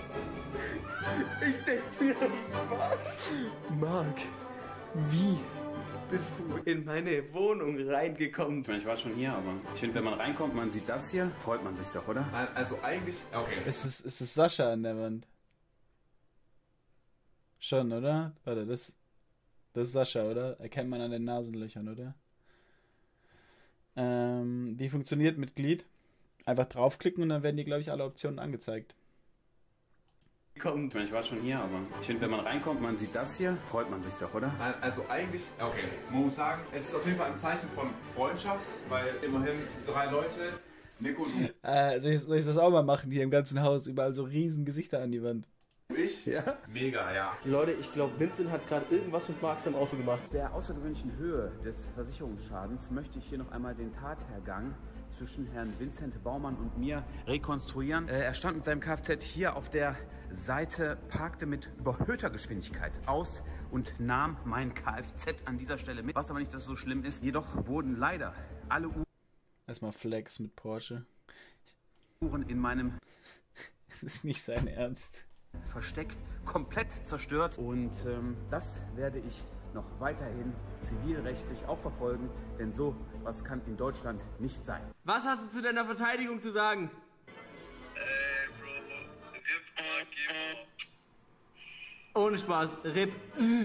Ich denke mir, was? Marc, wie bist du in meine Wohnung reingekommen? Ich war schon hier, aber ich finde, wenn man reinkommt, man sieht das hier, freut man sich doch, oder? Also eigentlich, okay. Es ist Sascha an der Wand. Schon, oder? Warte, das ist Sascha, oder? Erkennt man an den Nasenlöchern, oder? Wie funktioniert Mitglied? Einfach draufklicken und dann werden dir, glaube ich, alle Optionen angezeigt. Ich war schon hier, aber ich finde, wenn man reinkommt, man sieht das hier, freut man sich doch, oder? Also eigentlich, okay. Man muss sagen, es ist auf jeden Fall ein Zeichen von Freundschaft, weil immerhin 3 Leute, Nico und Soll ich das auch mal machen hier im ganzen Haus? Überall so riesen Gesichter an die Wand. ich. Ja. Mega, ja. Leute, ich glaube, Vincent hat gerade irgendwas mit Marc im Auto gemacht. Der außergewöhnlichen Höhe des Versicherungsschadens möchte ich hier noch einmal den Tathergang zwischen Herrn Vincent Baumann und mir rekonstruieren. Er stand mit seinem Kfz hier auf der Seite, parkte mit überhöhter Geschwindigkeit aus und nahm mein Kfz an dieser Stelle mit. Was aber nicht so schlimm ist. Jedoch wurden leider alle Erstmal Flex mit Porsche. Uhren in meinem Das ist nicht sein Ernst. Versteck komplett zerstört. Und das werde ich noch weiterhin zivilrechtlich auch verfolgen, denn so was kann in Deutschland nicht sein. Was hast du zu deiner Verteidigung zu sagen? Ohne Spaß, RIP.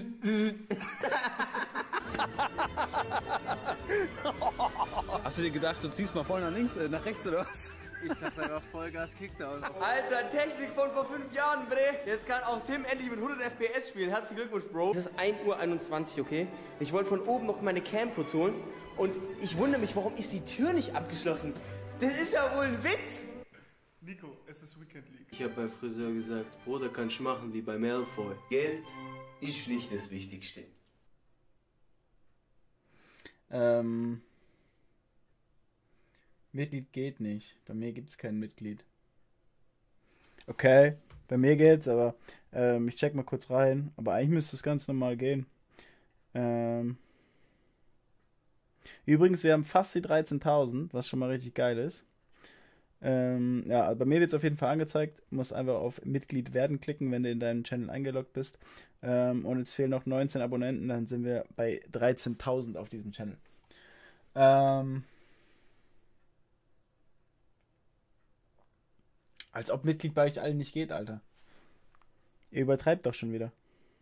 Hast du dir gedacht, du ziehst mal voll nach links, nach rechts oder was? Ich dachte einfach Vollgas kickt aus. Alter, Technik von vor 5 Jahren, Bre. Jetzt kann auch Tim endlich mit 100 FPS spielen. Herzlichen Glückwunsch, Bro. Es ist 1:21 Uhr, okay? Ich wollte von oben noch meine Cam kurz holen. Und ich wundere mich, warum ist die Tür nicht abgeschlossen? Das ist ja wohl ein Witz. Nico, es ist Weekend League. Ich habe beim Friseur gesagt, Bruder, kannst machen wie bei Malfoy. Geld ist nicht das Wichtigste. Mitglied geht nicht. Bei mir gibt es kein Mitglied. Okay, bei mir geht's, aber ich check mal kurz rein. Aber eigentlich müsste es ganz normal gehen. Übrigens, wir haben fast die 13.000, was schon mal richtig geil ist. Ja, bei mir wird es auf jeden Fall angezeigt. Musst einfach auf Mitglied werden klicken, wenn du in deinem Channel eingeloggt bist. Und jetzt fehlen noch 19 Abonnenten, dann sind wir bei 13.000 auf diesem Channel. Als ob Mitglied bei euch allen nicht geht, Alter. Ihr übertreibt doch schon wieder.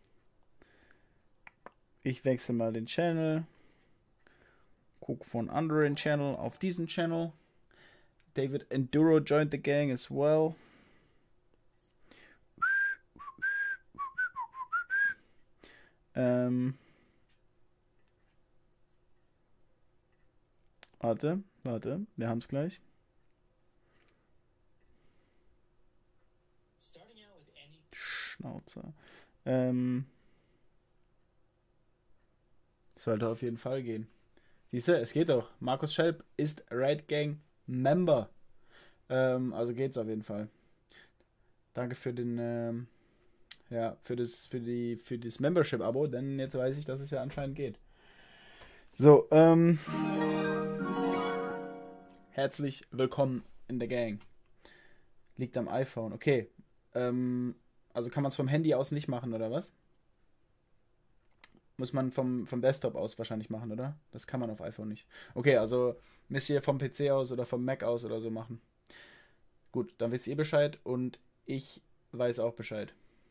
Ich wechsle mal den Channel. Guck von anderen Channel auf diesen Channel. David Enduro joined the gang as well. Warte, wir haben es gleich. Schnauze. Sollte auf jeden Fall gehen. Siehst du, es geht doch. Markus Schelp ist Raid Gang Member. Also geht's auf jeden Fall. Danke für den, für das Membership-Abo, denn jetzt weiß ich, dass es ja anscheinend geht. So, herzlich willkommen in der Gang. Liegt am iPhone. Okay. Also kann man es vom Handy aus nicht machen, oder was? Muss man vom Desktop aus wahrscheinlich machen, oder? Das kann man auf iPhone nicht. Okay, also müsst ihr vom PC aus oder vom Mac aus oder so machen. Gut, dann wisst ihr Bescheid und ich weiß auch Bescheid.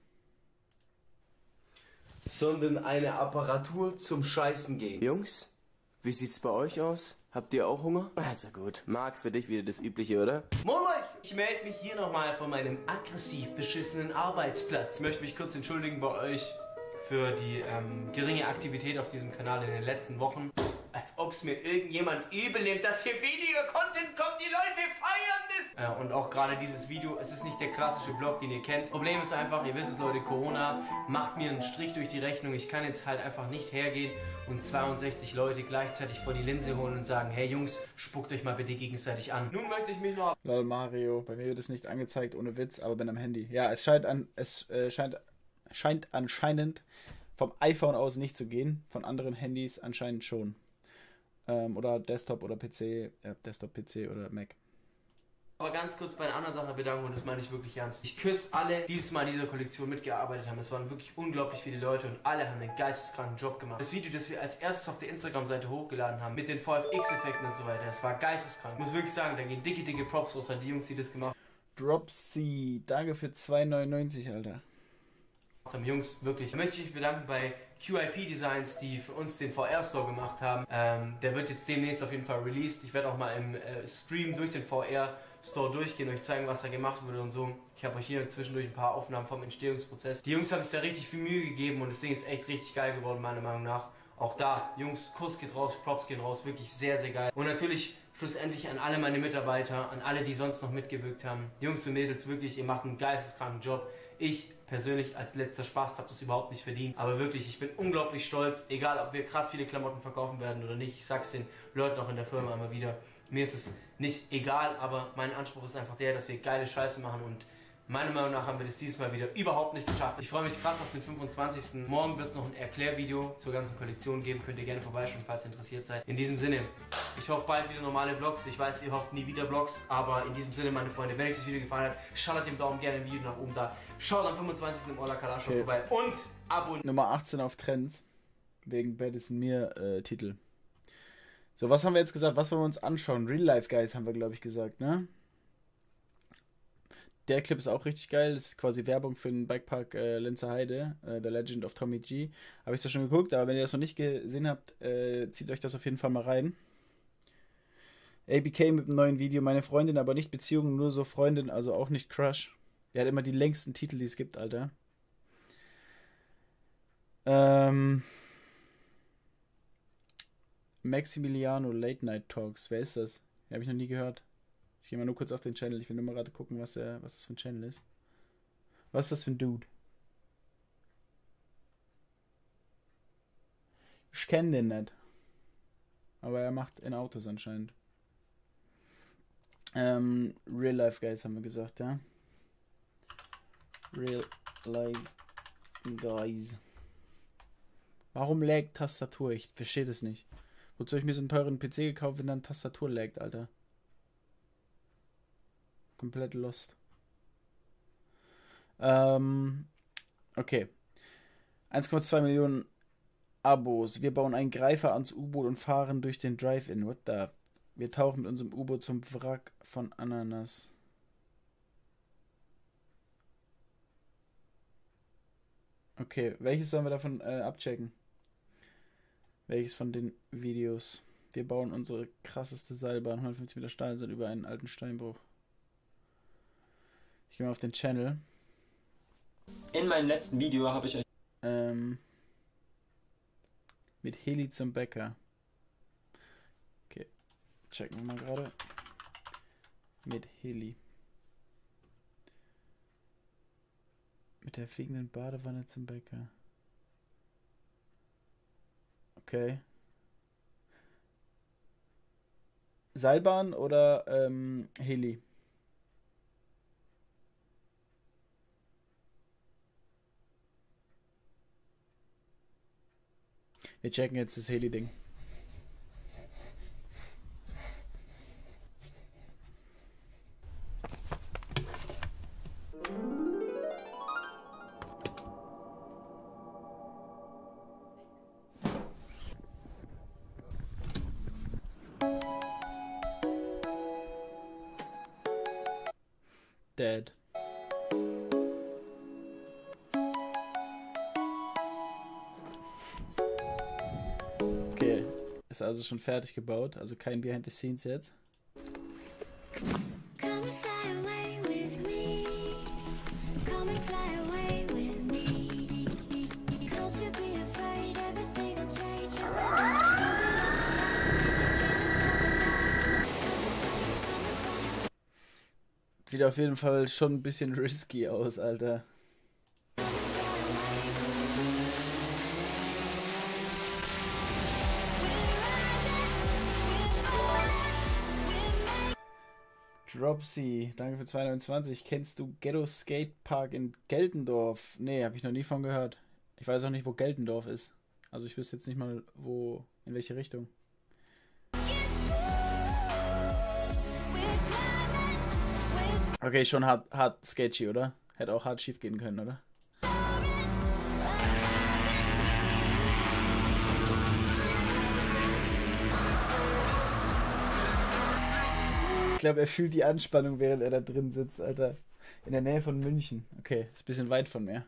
Sondern eine Apparatur zum Scheißen gehen. Jungs, wie sieht's bei euch aus? Habt ihr auch Hunger? Also gut. Marc, für dich wieder das Übliche, oder? Moin Moin! Ich melde mich hier nochmal von meinem aggressiv beschissenen Arbeitsplatz. Ich möchte mich kurz entschuldigen bei euch für die geringe Aktivität auf diesem Kanal in den letzten Wochen. Als ob es mir irgendjemand übel nimmt, dass hier weniger Content kommt. Die Leute feiern das! Ja, und auch gerade dieses Video, es ist nicht der klassische Vlog, den ihr kennt. Problem ist einfach, ihr wisst es Leute, Corona macht mir einen Strich durch die Rechnung. Ich kann jetzt halt einfach nicht hergehen und 62 Leute gleichzeitig vor die Linse holen und sagen, hey Jungs, spuckt euch mal bitte gegenseitig an. Nun möchte ich mich noch... Lol, Mario, bei mir wird es nicht angezeigt, ohne Witz, aber bin am Handy. Ja, es scheint anscheinend vom iPhone aus nicht zu gehen, von anderen Handys anscheinend schon. Oder Desktop oder PC, Desktop, PC oder Mac. Aber ganz kurz bei einer anderen Sache bedanken und das meine ich wirklich ernst. Ich küsse alle, die dieses Mal in dieser Kollektion mitgearbeitet haben. Es waren wirklich unglaublich viele Leute und alle haben einen geisteskranken Job gemacht. Das Video, das wir als erstes auf der Instagram-Seite hochgeladen haben, mit den VFX-Effekten und so weiter, das war geisteskrank. Ich muss wirklich sagen, da gehen dicke Props raus an die Jungs, die das gemacht haben. Dropsy, danke für 2,99, Alter. Jungs, wirklich. Da möchte ich mich bedanken bei QIP Designs, die für uns den VR-Store gemacht haben. Der wird jetzt demnächst auf jeden Fall released. Ich werde auch mal im Stream durch den VR-Store durchgehen, euch zeigen, was da gemacht wurde und so. Ich habe euch hier zwischendurch ein paar Aufnahmen vom Entstehungsprozess. Die Jungs haben sich da richtig viel Mühe gegeben und das Ding ist echt richtig geil geworden, meiner Meinung nach. Auch da, Jungs, Kuss geht raus, Props gehen raus, wirklich sehr, sehr geil. Und natürlich schlussendlich an alle meine Mitarbeiter, an alle, die sonst noch mitgewirkt haben. Jungs und Mädels, wirklich, ihr macht einen geisteskranken Job. Ich persönlich als letzter Spaß habe das überhaupt nicht verdient. Aber wirklich, ich bin unglaublich stolz, egal ob wir krass viele Klamotten verkaufen werden oder nicht. Ich sag's den Leuten auch in der Firma immer wieder. Mir ist es nicht egal, aber mein Anspruch ist einfach der, dass wir geile Scheiße machen und meiner Meinung nach haben wir das dieses Mal wieder überhaupt nicht geschafft. Ich freue mich krass auf den 25. Morgen wird es noch ein Erklärvideo zur ganzen Kollektion geben. Könnt ihr gerne vorbeischauen, falls ihr interessiert seid. In diesem Sinne, ich hoffe bald wieder normale Vlogs. Ich weiß, ihr hofft nie wieder Vlogs. Aber in diesem Sinne, meine Freunde, wenn euch das Video gefallen hat, schaut dem Daumen gerne ein Video nach oben da. Schaut am 25. im Ola Kalash vorbei und abonniert. Nummer 18 auf Trends. Wegen Madison Mir Titel. So, was haben wir jetzt gesagt? Was wollen wir uns anschauen? Real Life Guys haben wir, glaube ich, gesagt, ne? Der Clip ist auch richtig geil. Das ist quasi Werbung für den Bikepark Lenzer Heide, The Legend of Tommy G. Habe ich zwar schon geguckt, aber wenn ihr das noch nicht gesehen habt, zieht euch das auf jeden Fall mal rein. ABK mit einem neuen Video. Meine Freundin, aber nicht Beziehung, nur so Freundin, also auch nicht Crush. Der hat immer die längsten Titel, die es gibt, Alter. Maximiliano Late Night Talks. Wer ist das? Habe ich noch nie gehört. Ich gehe mal nur kurz auf den Channel. Ich will nur mal gerade gucken, was das für ein Channel ist. Was ist das für ein Dude? Ich kenne den nicht. Aber er macht in Autos anscheinend. Real Life Guys haben wir gesagt, ja? Real Life Guys. Warum laggt Tastatur? Ich verstehe das nicht. Wozu habe ich mir so einen teuren PC gekauft, wenn dann Tastatur laggt, Alter? Komplett lost. Okay. 1,2 Millionen Abos. Wir bauen einen Greifer ans U-Boot und fahren durch den Drive-In. What the? Wir tauchen mit unserem U-Boot zum Wrack von Ananas. Okay, welches sollen wir davon abchecken? Welches von den Videos? Wir bauen unsere krasseste Seilbahn. 150 Meter Stahl sind über einen alten Steinbruch. Ich gehe mal auf den Channel. In meinem letzten Video habe ich euch mit Heli zum Bäcker. Okay, checken wir mal gerade. Mit Heli. Mit der fliegenden Badewanne zum Bäcker. Okay. Seilbahn oder Heli? Wir checken jetzt das Heli-Ding. Dead. Okay, ist also schon fertig gebaut, also kein Behind the Scenes jetzt. Sieht auf jeden Fall schon ein bisschen risky aus, Alter. Dropsy, danke für 229. Kennst du Ghetto Skate Park in Geldendorf? Nee, habe ich noch nie von gehört. Ich weiß auch nicht, wo Geldendorf ist. Also ich wüsste jetzt nicht mal, wo, in welche Richtung. Okay, schon hart sketchy, oder? Hätte auch hart schief gehen können, oder? Ich glaube, er fühlt die Anspannung, während er da drin sitzt, Alter. In der Nähe von München. Okay, ist ein bisschen weit von mir.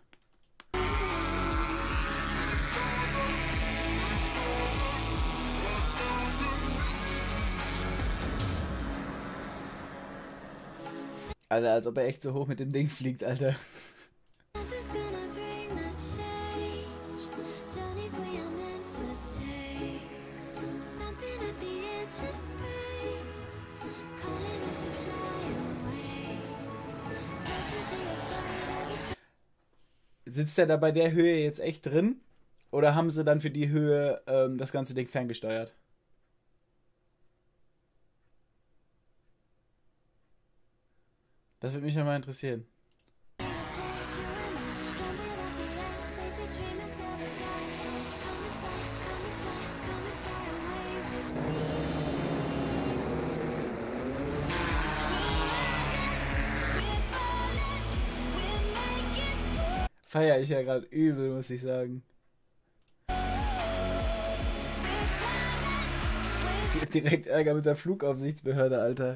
Alter, als ob er echt so hoch mit dem Ding fliegt, Alter. Sitzt er da bei der Höhe jetzt echt drin? Oder haben sie dann für die Höhe das ganze Ding ferngesteuert? Das würde mich ja mal interessieren. Feier ich ja gerade übel, muss ich sagen. Direkt Ärger mit der Flugaufsichtsbehörde, Alter.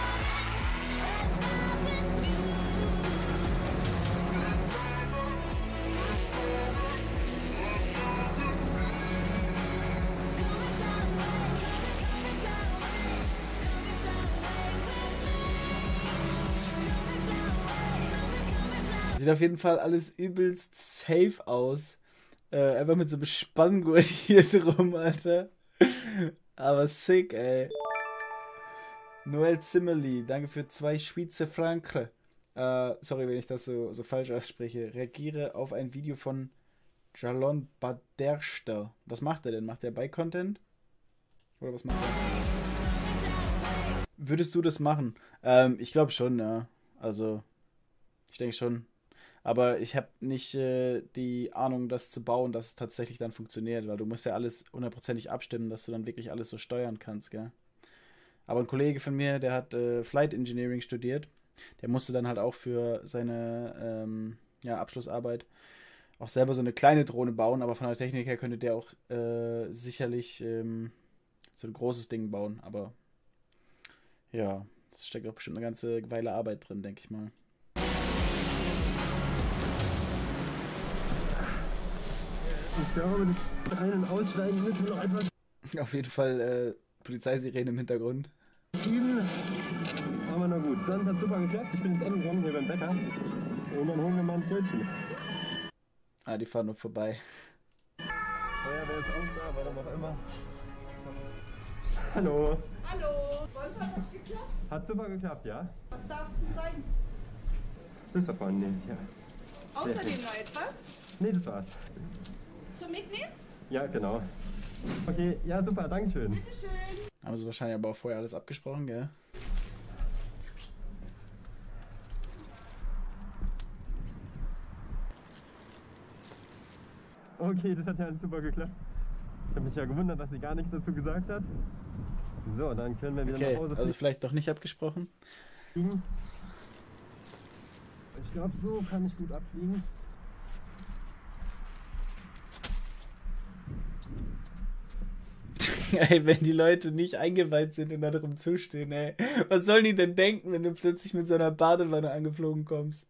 Sieht auf jeden Fall alles übelst safe aus. Einfach mit so einem Spanngurt hier drum, Alter. Aber sick, ey. Noel Zimmerli, danke für 2 Schweizer Franken. Sorry, wenn ich das so falsch ausspreche. Reagiere auf ein Video von Jalon Baderster. Was macht er denn? Macht er Bike-Content? Oder was macht er? Würdest du das machen? Ich glaube schon, ja. Also, ich denke schon. Aber ich habe nicht die Ahnung, das zu bauen, dass es tatsächlich dann funktioniert, weil du musst ja alles hundertprozentig abstimmen, dass du dann wirklich alles so steuern kannst, gell? Aber ein Kollege von mir, der hat Flight Engineering studiert Der musste dann halt auch für seine Abschlussarbeit auch selber so eine kleine Drohne bauen, aber von der Technik her könnte der auch sicherlich so ein großes Ding bauen. Aber ja, das steckt auch bestimmt eine ganze Weile Arbeit drin, denke ich mal. Ich glaube, mit Ein- und Aussteigen müssen wir noch etwas Auf jeden Fall Polizeisirene im Hintergrund. üben. Aber na gut, sonst hat super geklappt. Ich bin jetzt angekommen hier beim Bäcker. Und dann holen wir mal ein Brötchen. Ah, die fahren noch vorbei. Feuerwehr ist auch da, warum auch immer. Hallo. Hallo, sonst hat das geklappt? Hat super geklappt, ja? Was darf es denn sein? Das da vorne nehme ich, ja. Außerdem noch etwas? Nee, das war's. Zum Mitnehmen? Ja, genau. Okay, ja super, dankeschön. Bitteschön. Haben sie wahrscheinlich aber auch vorher alles abgesprochen, gell? Okay, das hat ja alles super geklappt. Ich habe mich ja gewundert, dass sie gar nichts dazu gesagt hat. So, dann können wir wieder Okay, nach Hause also vielleicht doch nicht abgesprochen. fliegen. Ich glaube, so kann ich gut abfliegen. Ey, wenn die Leute nicht eingeweiht sind und da drum zustehen, ey. Was sollen die denn denken, wenn du plötzlich mit so einer Badewanne angeflogen kommst?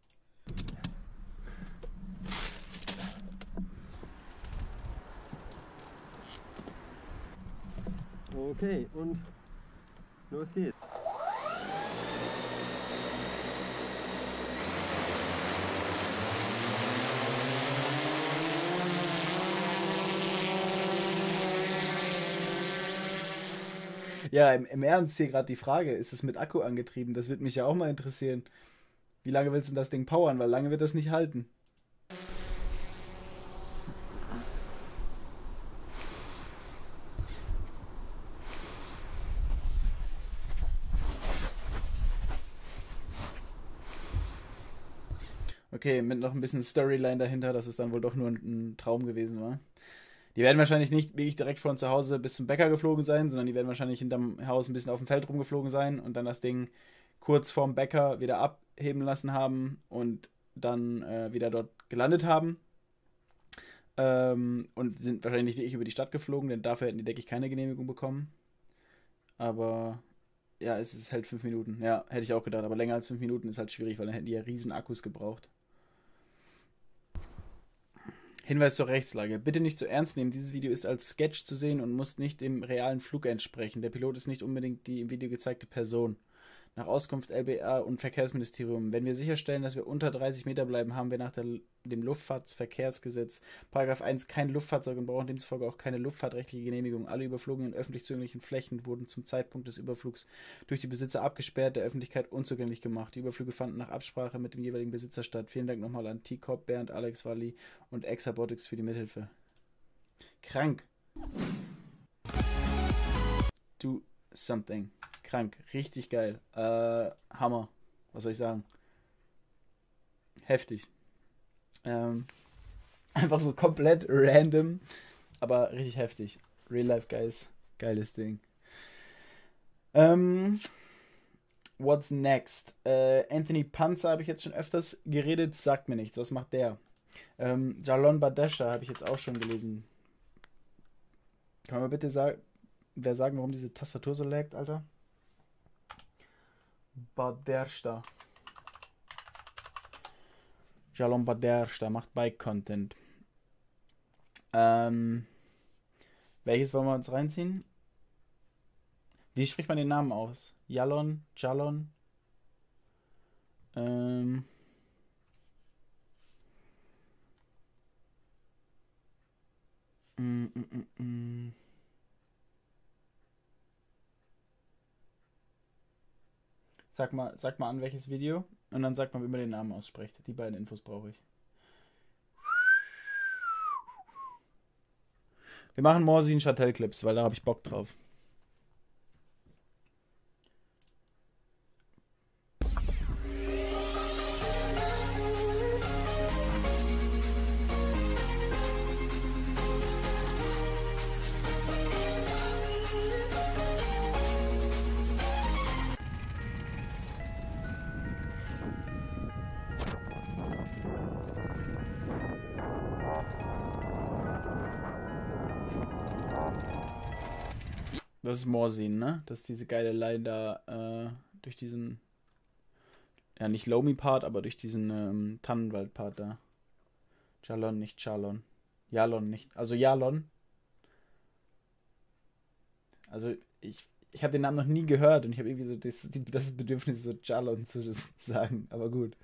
Okay, und los geht's. Ja, im Ernst hier gerade die Frage, ist es mit Akku angetrieben? Das würde mich ja auch mal interessieren. Wie lange willst du denn das Ding powern? Weil lange wird das nicht halten. Okay, mit noch ein bisschen Storyline dahinter, dass es dann wohl doch nur ein Traum gewesen war. Die werden wahrscheinlich nicht wirklich direkt von zu Hause bis zum Bäcker geflogen sein, sondern die werden wahrscheinlich hinterm Haus ein bisschen auf dem Feld rumgeflogen sein und dann das Ding kurz vorm Bäcker wieder abheben lassen haben und dann wieder dort gelandet haben. Und sind wahrscheinlich nicht wirklich über die Stadt geflogen, denn dafür hätten die, denke ich, keine Genehmigung bekommen. Aber ja, es ist halt 5 Minuten. Ja, hätte ich auch gedacht, aber länger als 5 Minuten ist halt schwierig, weil dann hätten die ja riesen Akkus gebraucht. Hinweis zur Rechtslage. Bitte nicht zu ernst nehmen. Dieses Video ist als Sketch zu sehen und muss nicht dem realen Flug entsprechen. Der Pilot ist nicht unbedingt die im Video gezeigte Person. Nach Auskunft LBA und Verkehrsministerium. Wenn wir sicherstellen, dass wir unter 30 Meter bleiben, haben wir nach dem Luftfahrtverkehrsgesetz § 1 kein Luftfahrzeug und brauchen demzufolge auch keine luftfahrtrechtliche Genehmigung. Alle überflogenen öffentlich zugänglichen Flächen wurden zum Zeitpunkt des Überflugs durch die Besitzer abgesperrt, der Öffentlichkeit unzugänglich gemacht. Die Überflüge fanden nach Absprache mit dem jeweiligen Besitzer statt. Vielen Dank nochmal an T-Cop, Bernd, Alex, Wally und Exabotics für die Mithilfe. Krank. Do something. Krank. Richtig geil. Hammer. Was soll ich sagen? Heftig. Einfach so komplett random, aber richtig heftig. Real Life Guys. Geiles Ding. What's next? Anthony Panzer habe ich jetzt schon öfters geredet, sagt mir nichts. Was macht der? Jalon Badesha habe ich jetzt auch schon gelesen. Kann man bitte sagen, warum diese Tastatur so laggt, Alter? Badersta. Jalon Badersta macht Bike-Content. Welches wollen wir uns reinziehen? Wie spricht man den Namen aus? Jalon? Sag mal an, welches Video und dann sagt mal, wie man den Namen ausspricht. Die beiden Infos brauche ich. Wir machen Morsin Châtel Clips, weil da habe ich Bock drauf. Das ist Morzine, ne? Das ist diese geile Line da durch diesen, ja nicht Lomi-Part, aber durch diesen Tannenwald-Part da. Jalon, nicht Chalon. Jalon nicht. Also Jalon. Also ich habe den Namen noch nie gehört und ich habe irgendwie so das Bedürfnis, so Jalon zu sagen. Aber gut.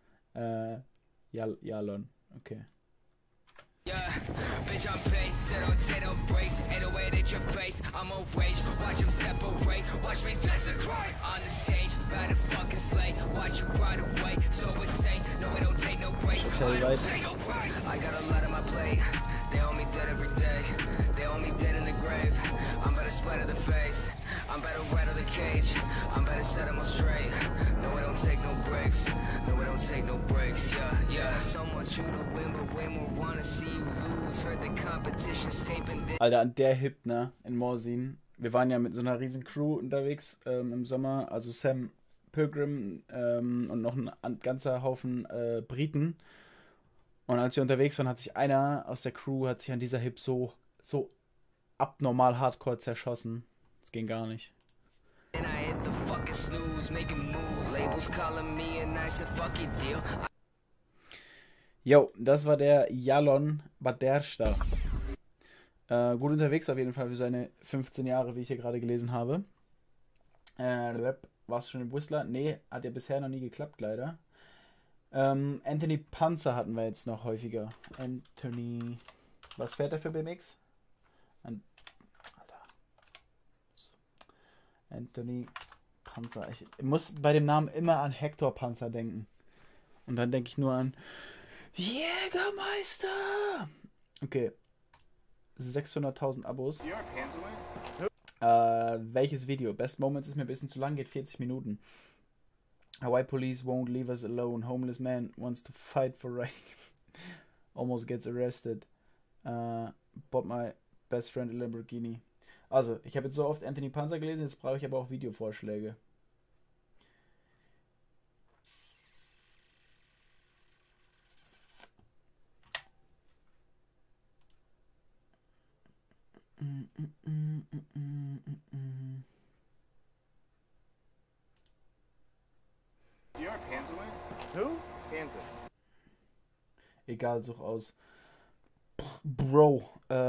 Jalon. Okay. Yeah, bitch, I'm paid, said don't take no breaks. Ain't no way that your face, I'm on rage. Watch them separate, watch me desecrate. On the stage, about to fucking slay. Watch you ride away, so insane. No, we don't take no breaks. I don't take no breaks. I got a lot on my plate. They owe me dead every day. They owe me dead in the grave. I'm better splatter the face. I'm better rattle the cage. I'm better set them all straight. No, we don't take no breaks. No, we don't take no breaks. Yeah, yeah. Some want you to win, but way more wanna see you lose. Heard the competition's taping this. Alter, an der Hip, ne? In Morzine. Wir waren ja mit so einer riesen Crew unterwegs im Sommer. Also Sam Pilgrim und noch ein ganzer Haufen Briten. Und als wir unterwegs waren, hat sich einer aus der Crew an dieser Hip so abnormal hardcore zerschossen. Das ging gar nicht. Jo, das war der Jalon Badersta. Gut unterwegs auf jeden Fall für seine 15 Jahre, wie ich hier gerade gelesen habe. Warst du schon im Whistler? Nee, hat ja bisher noch nie geklappt, leider. Anthony Panzer hatten wir jetzt noch häufiger. Anthony... Was fährt er für BMX? Anthony Panzer. Ich muss bei dem Namen immer an Hector Panzer denken. Und dann denke ich nur an Jägermeister. Okay. 600.000 Abos. Welches Video? Best Moments ist mir ein bisschen zu lang, geht 40 Minuten. Hawaii police won't leave us alone. Homeless man wants to fight for right. Almost gets arrested. Bought my best friend a Lamborghini. Also, ich habe jetzt so oft Anthony Panzer gelesen, jetzt brauche ich aber auch Videovorschläge. You're Panzer way? Who? Panzer. Egal, such aus. Bro,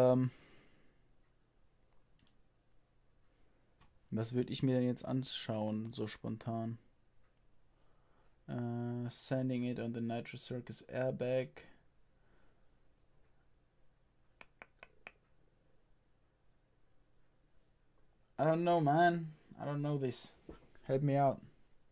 was würde ich mir denn jetzt anschauen, so spontan? Sending it on the Nitro Circus airbag. I don't know, man. I don't know this. Help me out.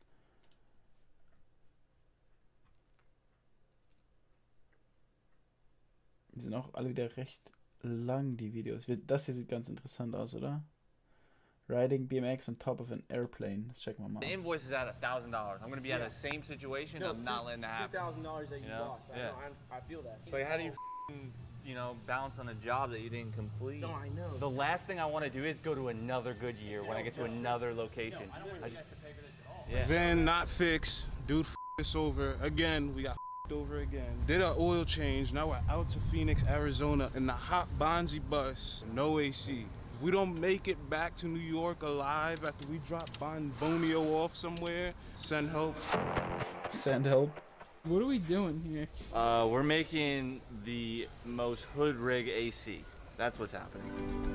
Die sind auch alle wieder recht lang, die Videos. Das hier sieht ganz interessant aus, oder? Riding BMX on top of an airplane. Let's check my mom. The invoice is at $1,000. I'm going to be at the same situation. No, I'm not letting that happen. $2,000 that you lost. Yeah. I feel that. So how do you, balance on a job that you didn't complete? No, I know. The last thing I want to do is go to another Goodyear when I get to another location. I don't want you guys to pay for this at all. Yeah. Van not fixed. Dude us over again. We got over again. Did an oil change. Now we're out to Phoenix, Arizona in the hot Bonzi bus. No AC. If we don't make it back to New York alive after we drop Bonio off somewhere, send help. Send help. What are we doing here? We're making the most hood rig AC. That's what's happening.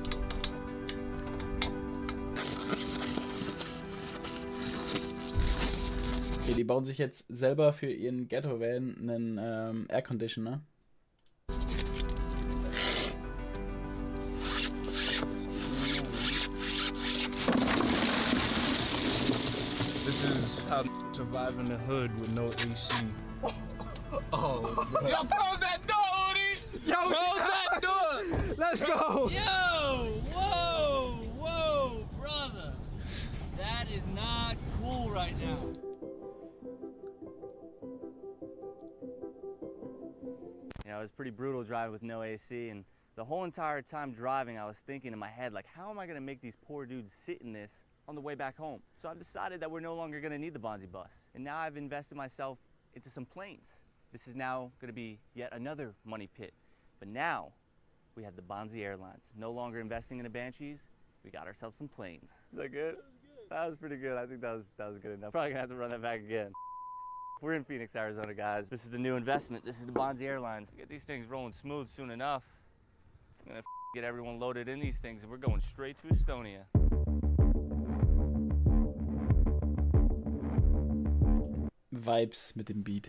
Okay, die bauen sich jetzt selber für ihren Ghetto-Van einen Air Conditioner. This is how to survive in the hood with no AC. Oh, Yo, close that door, Udi! Yo, close that door! Let's go! Yo! Whoa! Whoa, brother! That is not cool right now. It's pretty brutal driving with no AC, and the whole entire time driving, I was thinking in my head, like, how am I gonna make these poor dudes sit in this on the way back home? So I've decided that we're no longer gonna need the Bonzi bus. And now I've invested myself into some planes. This is now gonna be yet another money pit. But now, we have the Bonzi Airlines. No longer investing in the Banshees, we got ourselves some planes. Is that good? That was pretty good. I think that was good enough. Probably gonna have to run that back again. We're in Phoenix, Arizona, guys. This is the new investment. This is the Bonzi Airlines. Get these things rolling smooth soon enough. I'm gonna get everyone loaded in these things, and we're going straight to Estonia. Vibes mit dem Beat.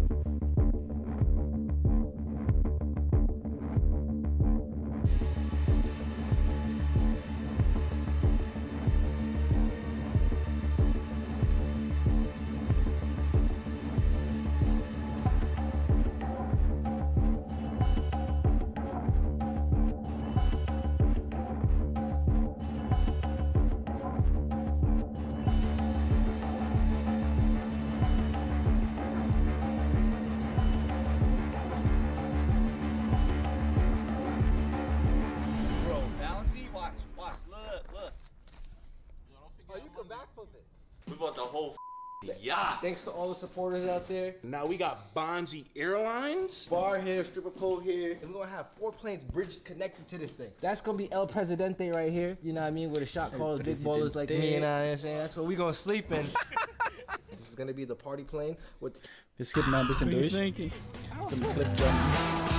We bought the whole yacht. Thanks to all the supporters out there. Now we got Bonzi Airlines. Bar here, stripper pole here. And we're gonna have 4 planes bridge connected to this thing. That's gonna be El Presidente right here. You know what I mean? Where the shot callers, big ballers like me, you know what I'm saying? That's what we gonna sleep in. This is gonna be the party plane with... Wir skippen mal ein bisschen durch. Zum Cliff Jump.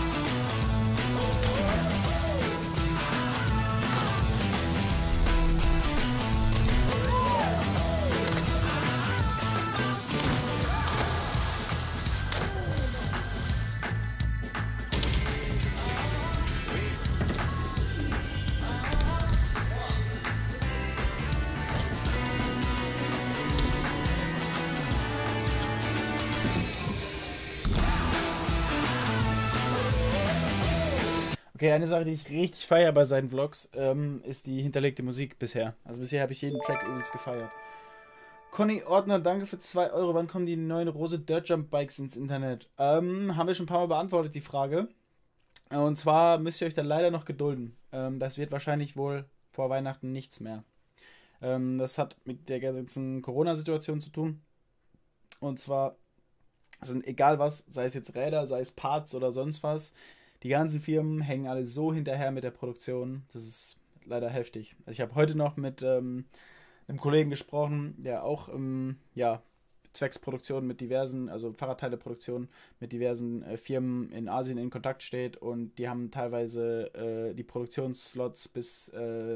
Okay, eine Sache, die ich richtig feiere bei seinen Vlogs, ist die hinterlegte Musik bisher. Also bisher habe ich jeden Track übelst gefeiert. Conny Ordner, danke für 2 Euro. Wann kommen die neuen Rose Dirt Jump Bikes ins Internet? Haben wir schon ein paar Mal beantwortet, die Frage. Und zwar müsst ihr euch dann leider noch gedulden. Das wird wahrscheinlich wohl vor Weihnachten nichts mehr. Das hat mit der ganzen Corona-Situation zu tun. Und zwar sind egal was, sei es jetzt Räder, sei es Parts oder sonst was, die ganzen Firmen hängen alle so hinterher mit der Produktion. Das ist leider heftig. Also ich habe heute noch mit einem Kollegen gesprochen, der auch zwecks Produktion mit diversen, also Fahrradteileproduktion mit diversen Firmen in Asien in Kontakt steht, und die haben teilweise die Produktionsslots bis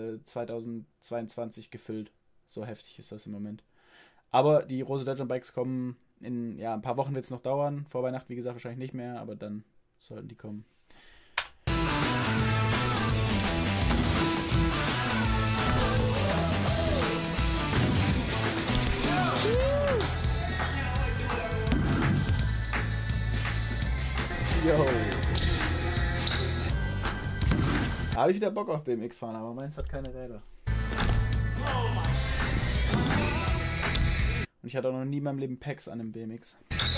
2022 gefüllt. So heftig ist das im Moment. Aber die Rose Dirt Jump Bikes kommen in ein paar Wochen, wird es noch dauern. Vor Weihnachten, wie gesagt, wahrscheinlich nicht mehr, aber dann sollten die kommen. Yo. Habe ich wieder Bock auf BMX fahren, aber meins hat keine Räder. Und ich hatte auch noch nie in meinem Leben Packs an einem BMX.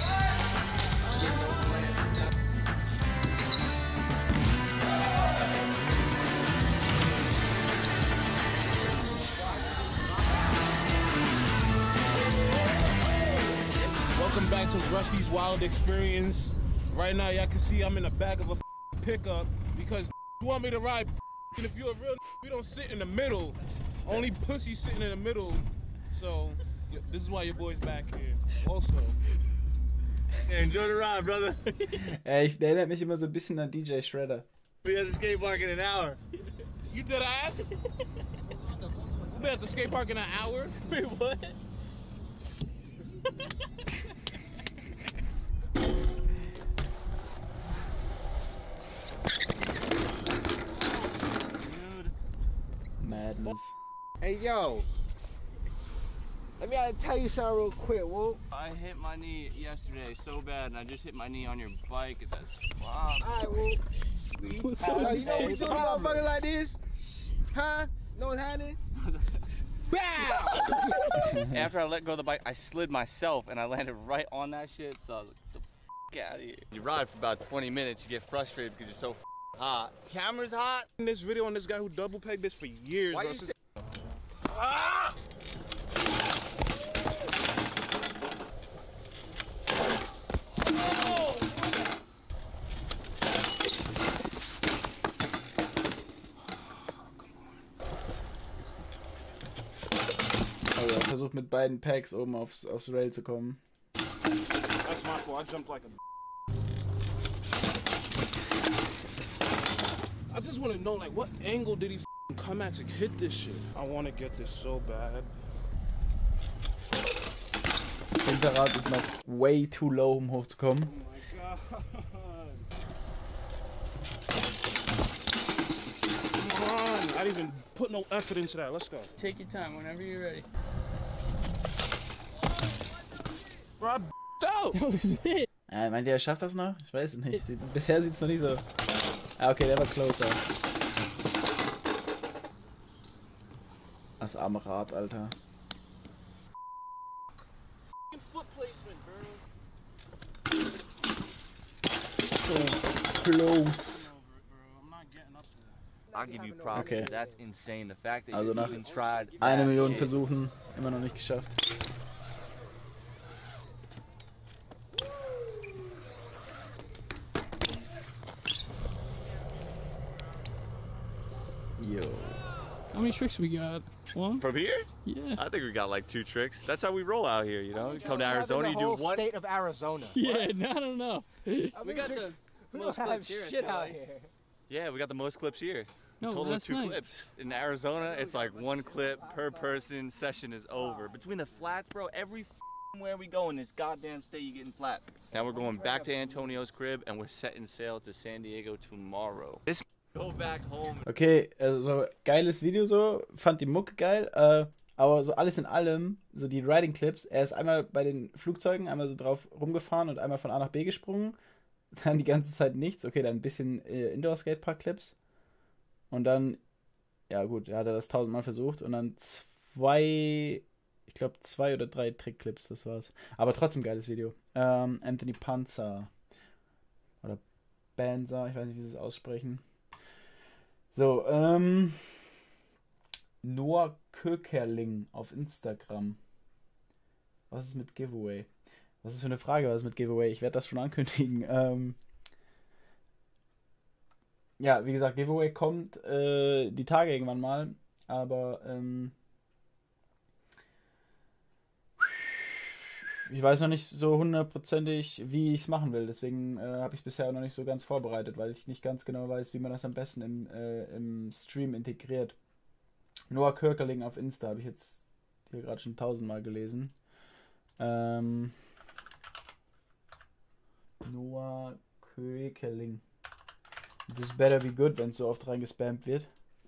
Welcome back to Rusty's Wild Experience. Right now, y'all can see I'm in the back of a pickup because you want me to ride. And if you're a real, we don't sit in the middle. Only pussy sitting in the middle. So this is why your boy's back here. Also. Yeah, enjoy the ride, brother. Der erinnert mich immer so ein bisschen an DJ Shredder. We at the skate park in an hour. You dead ass? We'll be at the skate park in an hour? Wait, what? Madness. Hey, yo. Let me tell you something real quick, whoop. I hit my knee yesterday so bad, and I just hit my knee on your bike. That's wow. Alright, whoop. You know we do the motherfucker like this? Huh? Know what's happening? Bow! After I let go of the bike, I slid myself, and I landed right on that shit, so I was like, the f out of here. You ride for about 20 minutes, you get frustrated because you're so hot. Camera's hot. In this video on this guy who double pegged this for years, Why bro. you Ah! Also er versucht mit beiden Packs oben aufs Rail zu kommen. That's my fault. I jumped like a. I just want to know, like, what angle did he come at to hit this shit? I want to get this so bad. Hinterrad ist noch way too low, um hochzukommen. Oh my god. Come on. I didn't even put no effort into that. Let's go. Take your time whenever you're ready. Bro, I out. Meint ihr, er schafft das noch? Ich weiß es nicht. Bisher sieht es noch nicht so. Ah, okay, der war closer. Das arme Rad, Alter. So close. I'll give you props. Okay. That's insane. The fact that Also you nach even tried 1 Million shit. Versuchen immer noch nicht geschafft. Yo. How many tricks we got? One? From here? Yeah. I think we got like 2 tricks. That's how we roll out here, you know? You come to Arizona, you do whole one. state of Arizona. Yeah, I don't know. We got the most clips here. Shit out here. Yeah, we got the most clips here. No, Total of that's 2 nice. clips. In Arizona, it's like 1 clip per person. Session is over. Between the flats, bro, every where we go in this goddamn state, you getting flat. Now we're going back to Antonio's crib and we're setting sail to San Diego tomorrow. This Go back home. Okay, also geiles Video so, fand die Mucke geil, aber so alles in allem, so die Riding Clips, er ist einmal bei den Flugzeugen einmal so drauf rumgefahren und einmal von A nach B gesprungen, dann die ganze Zeit nichts, okay, dann ein bisschen Indoor Skatepark Clips und dann, ja gut, er hat das 1000-mal versucht und dann 2 oder 3 Trickclips, das war's, aber trotzdem geiles Video. Anthony Panzer oder Banzer, ich weiß nicht, wie sie es aussprechen. So, Noah Kökerling auf Instagram. Was ist mit Giveaway? Was ist für eine Frage, was ist mit Giveaway? Ich werde das schon ankündigen. Ja, wie gesagt, Giveaway kommt die Tage irgendwann mal, aber ich weiß noch nicht so hundertprozentig, wie ich es machen will. Deswegen habe ich es bisher noch nicht so ganz vorbereitet, weil ich nicht ganz genau weiß, wie man das am besten im Stream integriert. Noah Kökerling auf Insta habe ich jetzt hier gerade schon 1000-mal gelesen. Noah Kökerling. This better be good, wenn es so oft reingespammt wird.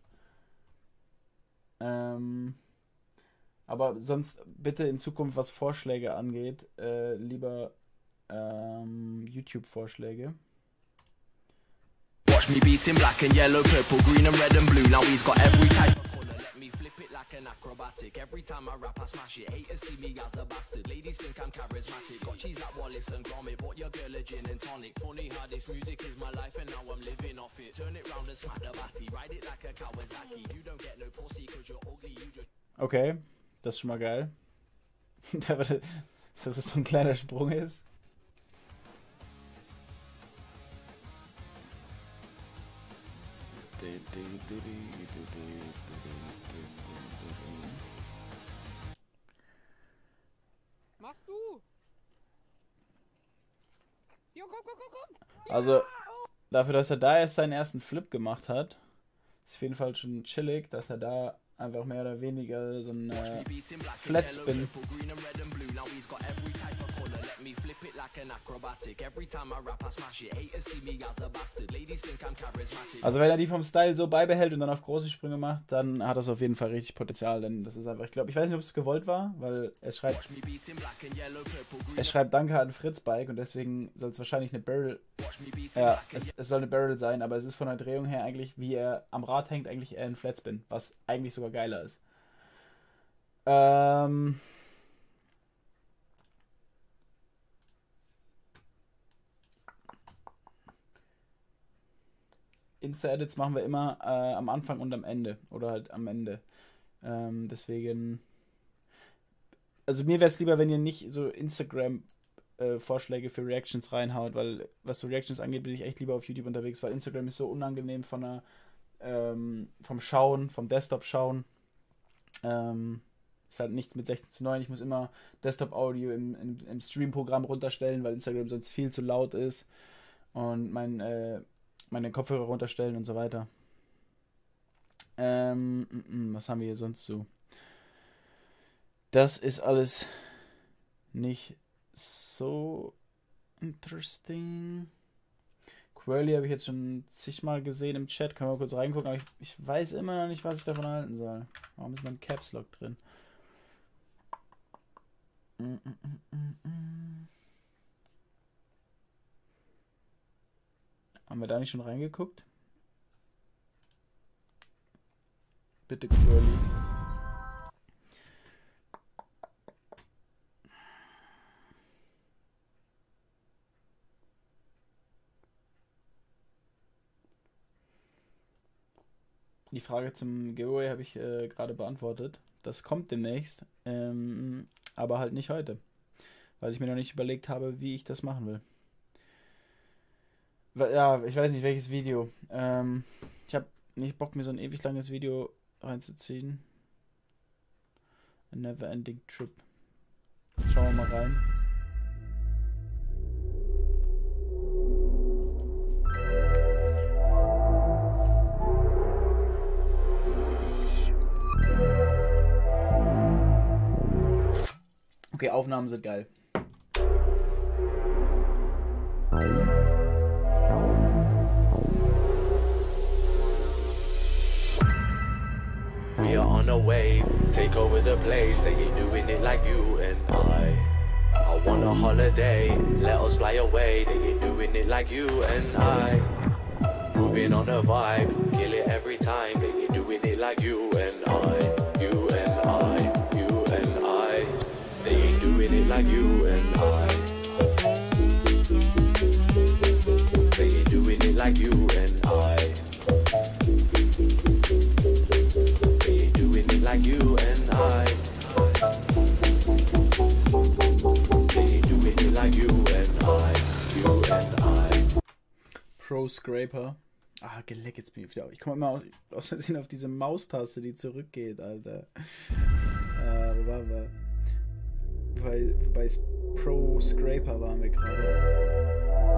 Aber sonst bitte in Zukunft, was Vorschläge angeht, lieber YouTube-Vorschläge. Watch me beat him black and yellow, purple, green and red and blue. Now he's got every type of color. Let me flip it like an acrobatic. Every time I rap, I smash it. Haters see me as a bastard. Ladies think I'm charismatic. Got cheese like Wallace and Gromit. Bought your girl a gin and tonic. Funny how this music is my life and now I'm living off it. Turn it round and smack the batty. Ride it like a Kawasaki. You don't get no pussy cause you're ugly. You just... Okay, das ist schon mal geil. Dass es so ein kleiner Sprung ist. Machst du? Jo, komm. Also, dafür, dass er da erst seinen ersten Flip gemacht hat, ist auf jeden Fall schon chillig, dass er da einfach mehr oder weniger so ein Flatspin. Also wenn er die vom Style so beibehält und dann auf große Sprünge macht, dann hat das auf jeden Fall richtig Potenzial, denn das ist einfach, ich weiß nicht, ob es gewollt war, weil es schreibt Danke an Fritz Bike und deswegen soll es wahrscheinlich eine Barrel, ja, es soll eine Barrel sein, aber es ist von der Drehung her eigentlich, wie er am Rad hängt, eigentlich eher ein Flatspin, was eigentlich sogar geiler ist. Insta-Edits machen wir immer am Anfang und am Ende. Oder halt am Ende. Deswegen. Also mir wäre es lieber, wenn ihr nicht so Instagram-Vorschläge für Reactions reinhaut, weil was so Reactions angeht, bin ich echt lieber auf YouTube unterwegs, weil Instagram ist so unangenehm vom Schauen, vom Desktop-Schauen. Ist Ist halt nichts mit 16:9. Ich muss immer Desktop-Audio im Stream-Programm runterstellen, weil Instagram sonst viel zu laut ist. Und meine Kopfhörer runterstellen und so weiter. Was haben wir hier sonst so? Das ist alles nicht so interesting. Quirly habe ich jetzt schon zigmal gesehen im Chat. Können wir mal kurz reingucken, aber ich weiß immer noch nicht, was ich davon halten soll. Warum ist mein Caps Lock drin? Haben wir da nicht schon reingeguckt? Bitte, Quirly. Die Frage zum Giveaway habe ich gerade beantwortet. Das kommt demnächst, aber halt nicht heute, weil ich mir noch nicht überlegt habe, wie ich das machen will. Ja, ich weiß nicht, welches Video. Ich habe nicht Bock, mir so ein ewig langes Video reinzuziehen. A never ending trip. Schauen wir mal rein. Okay, Aufnahmen sind geil. We are on a wave, take over the place. They ain't doing it like you and I want a holiday, let us fly away. They ain't doing it like you and I. Moving on a vibe, kill it every time. They ain't doing it like you and I. You and I, you and I. They ain't doing it like you and I. They ain't doing it like you and I. They ain't doing it like you and I. They ain't doing it like you and I. You and I. Pro Scraper. Ah, geleckt, jetzt bin ich wieder. Ich komme immer aus Versehen auf diese Maustaste, die zurückgeht, Alter. Wo waren wir? Bei Pro Scraper waren wir gerade.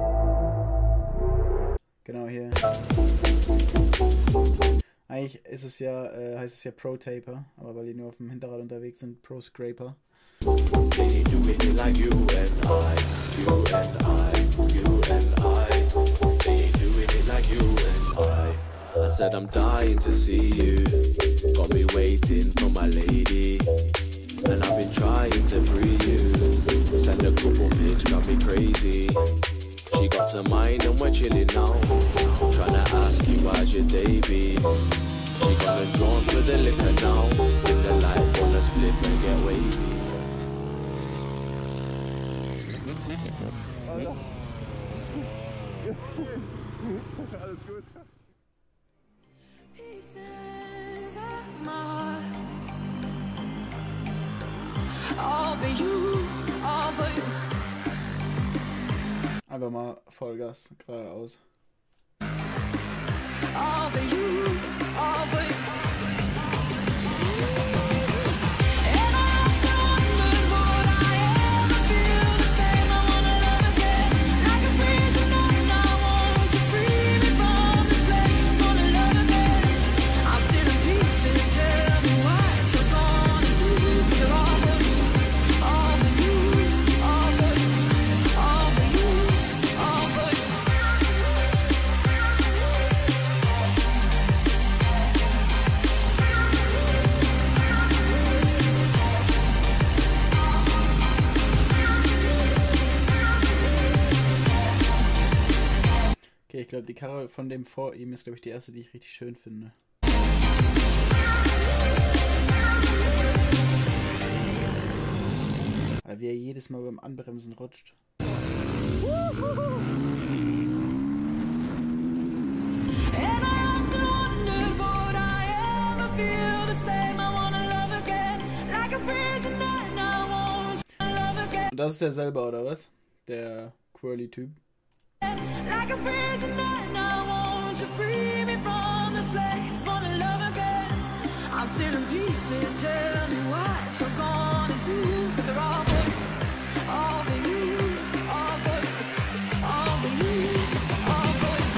Genau hier. Eigentlich ist es ja, heißt es ja Pro Taper, aber weil die nur auf dem Hinterrad unterwegs sind, Pro Scraper. They do it like you and I, you and I, you and I. They do it like you and I said I'm dying to see you. Got me waiting for my lady, and I've been trying to free you. Send a couple pics, got me crazy. She got to mine and we're chilling now. I'm trying to ask you how's your day been. She got a drawn for the liquor now. In the light, wanna split and get wavy. Alles gut. Einfach mal Vollgas geradeaus. Okay, ich glaube, die Karre von dem vor ihm ist, glaube ich, die erste, die ich richtig schön finde. Weil wie er jedes Mal beim Anbremsen rutscht. Und das ist der selber, oder was? Der Quirly-Typ. Like a prisoner, I want you free me from this place. Wanna love again. I'm I'm still in pieces. Tell me what you're gonna do. 'Cause they're all for you, all for you, all for you, all for you, all for you.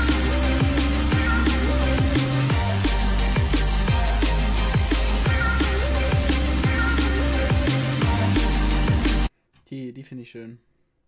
Die finde ich schön.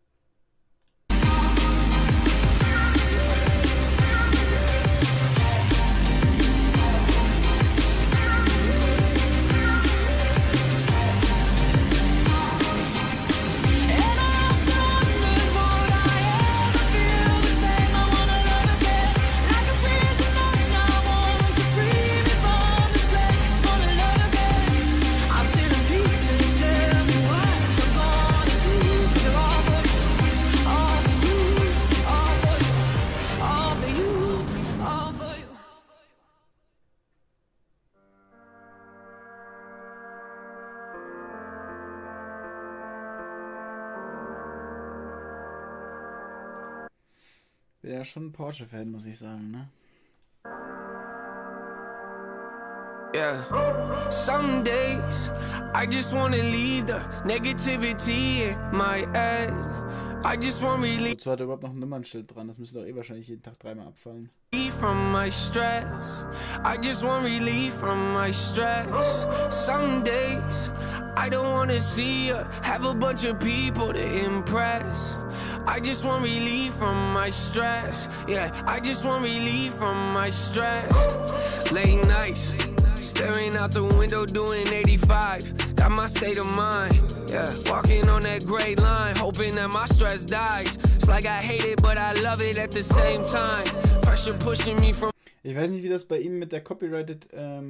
Bin ja schon ein Porsche-Fan, muss ich sagen, ne? Yeah, some days I just wanna leave the negativity in my head. I just want relief. Wozu hat er überhaupt noch ein Nummernschild dran? Das müsste doch eh wahrscheinlich jeden Tag 3-mal abfallen. From my stress, I just want relief from my stress. Some days I don't wanna see you have a bunch of people to impress. I just want relief from my stress. Yeah, I just want relief from my stress. Late nights, staring out the window doing 85. Got my state of mind. Yeah, walking on that gray line, hoping that my stress dies. It's like I hate it, but I love it at the same time. Pressure pushing me from. Ich weiß nicht, wie das bei ihm mit der Copyrighted.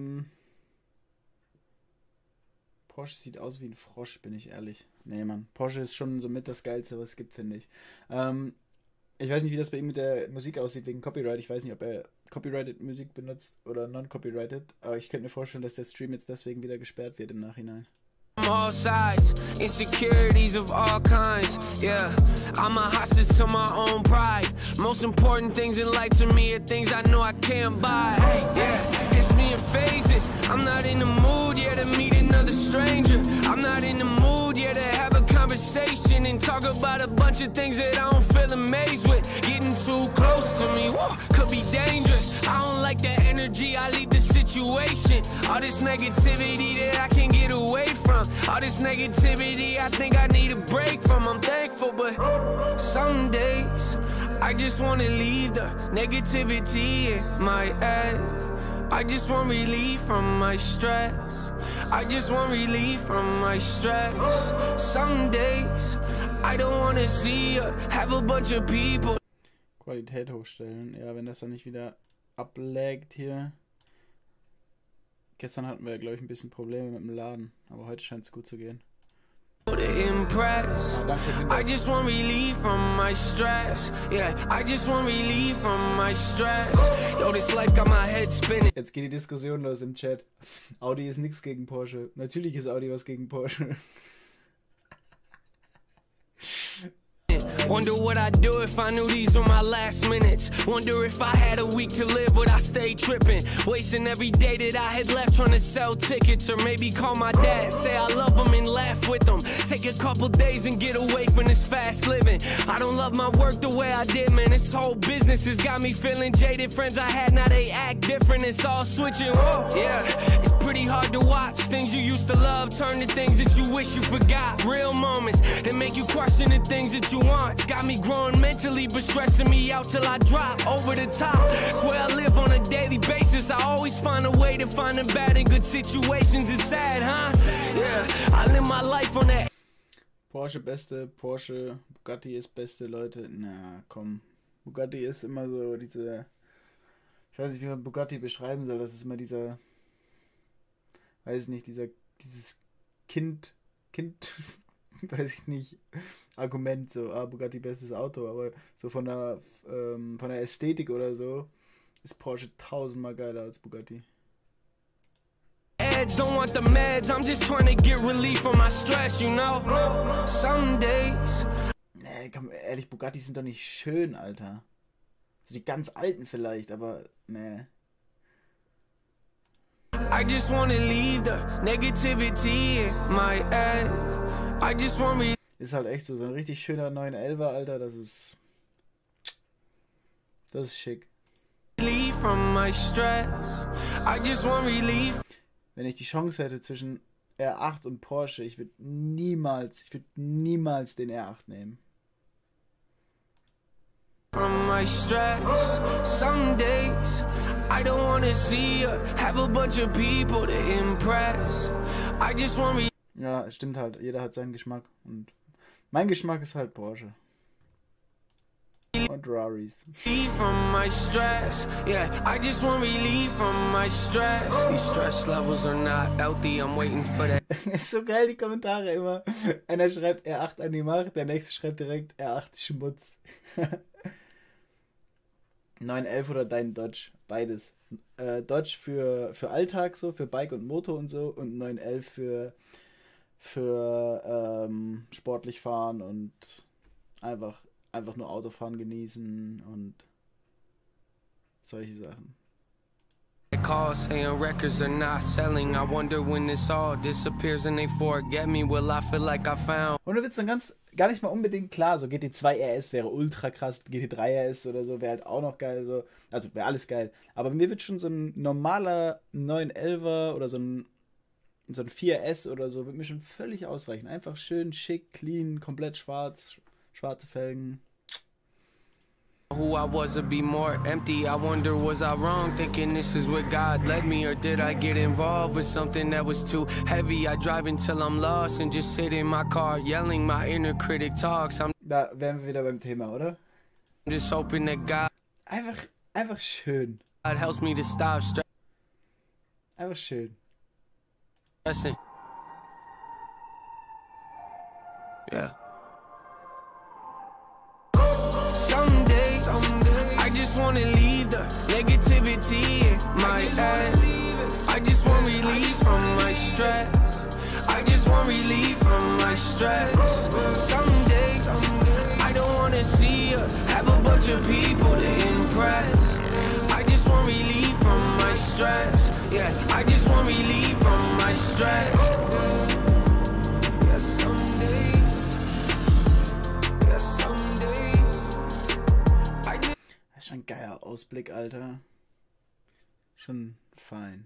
Porsche sieht aus wie ein Frosch, bin ich ehrlich. Nee, Mann. Porsche ist schon somit das Geilste, was es gibt, finde ich. Ich weiß nicht, wie das bei ihm mit der Musik aussieht wegen Copyright. Ich weiß nicht, ob er Copyrighted Musik benutzt oder non-Copyrighted. Aber ich könnte mir vorstellen, dass der Stream jetzt deswegen wieder gesperrt wird im Nachhinein. All sides, insecurities of all kinds. Yeah, I'm a hostage to my own pride. Most important things in life to me are things I know I can't buy. Yeah, it's me in phases. I'm not in the mood yet to meet another stranger. I'm not in the mood yet to have a conversation and talk about a bunch of things that I don't feel amazed with. Getting too close to me, whoa, could be dangerous. I don't like the energy, I leave the situation. All this negativity that I can't get away from. All this negativity I think I need a break from. I'm thankful, but some days I just wanna leave the negativity in my head. I just want relief from my stress. I just want relief from my stress. Some days I don't wanna see you have a bunch of people. Qualität hochstellen. Ja, wenn das dann nicht wieder ablägt hier. Gestern hatten wir, glaube ich, ein bisschen Probleme mit dem Laden, aber heute scheint es gut zu gehen. Impress. I just want relief from my stress. Yeah, I just want relief from my stress. Yo, this life got my head spinning. Jetzt geht die Diskussion los im Chat. Audi ist nichts gegen Porsche. Natürlich ist Audi was gegen Porsche. Wonder what I'd do if I knew these were my last minutes. Wonder if I had a week to live, would I stay tripping? Wasting every day that I had left trying to sell tickets. Or maybe call my dad, say I love him and laugh with him. Take a couple days and get away from this fast living. I don't love my work the way I did, man. This whole business has got me feeling jaded. Friends I had, now they act different. It's all switching, whoa, yeah. It's pretty hard to watch. Things you used to love turn to things that you wish you forgot. Real moments that make you question the things that you want. Got me growing mentally, but stressing me out till I drop over the top. It's where I live on a daily basis. I always find a way to find the bad in good situations. It's sad, huh? Yeah, I live my life on that. Porsche beste, Porsche, Bugatti ist beste, Leute. Na komm, Bugatti ist immer so diese, ich weiß nicht, wie man Bugatti beschreiben soll. Das ist immer dieser, weiß nicht, dieses Kind, weiß ich nicht, Argument, so, Bugatti bestes Auto, aber so von der Ästhetik oder so ist Porsche 1000-mal geiler als Bugatti. Don't want the meds, I'm just trying to get relief from my stress, you know. Some days. Nee, komm, ehrlich, Bugattis sind doch nicht schön, Alter. So die ganz alten vielleicht, aber nee. I just wanna leave the negativity in my head. I just wanna Ist halt echt so ein richtig schöner 911er, Alter. Das ist schick. relief from my stress. I just want relief. Wenn ich die Chance hätte zwischen R8 und Porsche, ich würde niemals den R8 nehmen. From my stress. Some days I don't wanna see or have a bunch of people to impress. I just want Ja, stimmt halt. Jeder hat seinen Geschmack. Und mein Geschmack ist halt Porsche. Und Raris. relief from my stress. Yeah, I just want relief from my stress. These stress levels are not healthy. I'm waiting for that. Ist so geil, die Kommentare immer. Einer schreibt R8 an die Macht, der nächste schreibt direkt R8 Schmutz. 911 oder dein Dodge, beides. Dodge für Alltag so, für Bike und Moto und so, und 911 für sportlich fahren und einfach nur Autofahren genießen und solche Sachen. Call saying records are not selling. I wonder when this all disappears and they forget me. Will I feel like I found? Und da wird es dann gar nicht mal unbedingt klar. So GT2 RS wäre ultra krass, GT3 RS oder so wäre halt auch noch geil. So. Also wäre alles geil. Aber mir wird schon so ein normaler 911er oder so ein 4S oder so, wird mir schon völlig ausreichen. Einfach schön, schick, clean, komplett schwarz, schwarze Felgen. Who I was to be more empty. I wonder, was I wrong thinking this is where God led me, or did I get involved with something that was too heavy? I drive until I'm lost and just sit in my car yelling. My inner critic talks. Da wären wir wieder beim Thema, oder? I'm just hoping that God Einfach schön. helps me to stop Einfach schön. stressing. Yeah. Some days, I just wanna leave the negativity in my head. I just want relief from my stress. I just want relief from my stress. Some days, I don't wanna see or have a bunch of people to impress. I just want relief from my stress. Yeah, I just want relief from my stress. Yeah, some days. Das ist schon ein geiler Ausblick, Alter. Schon fein.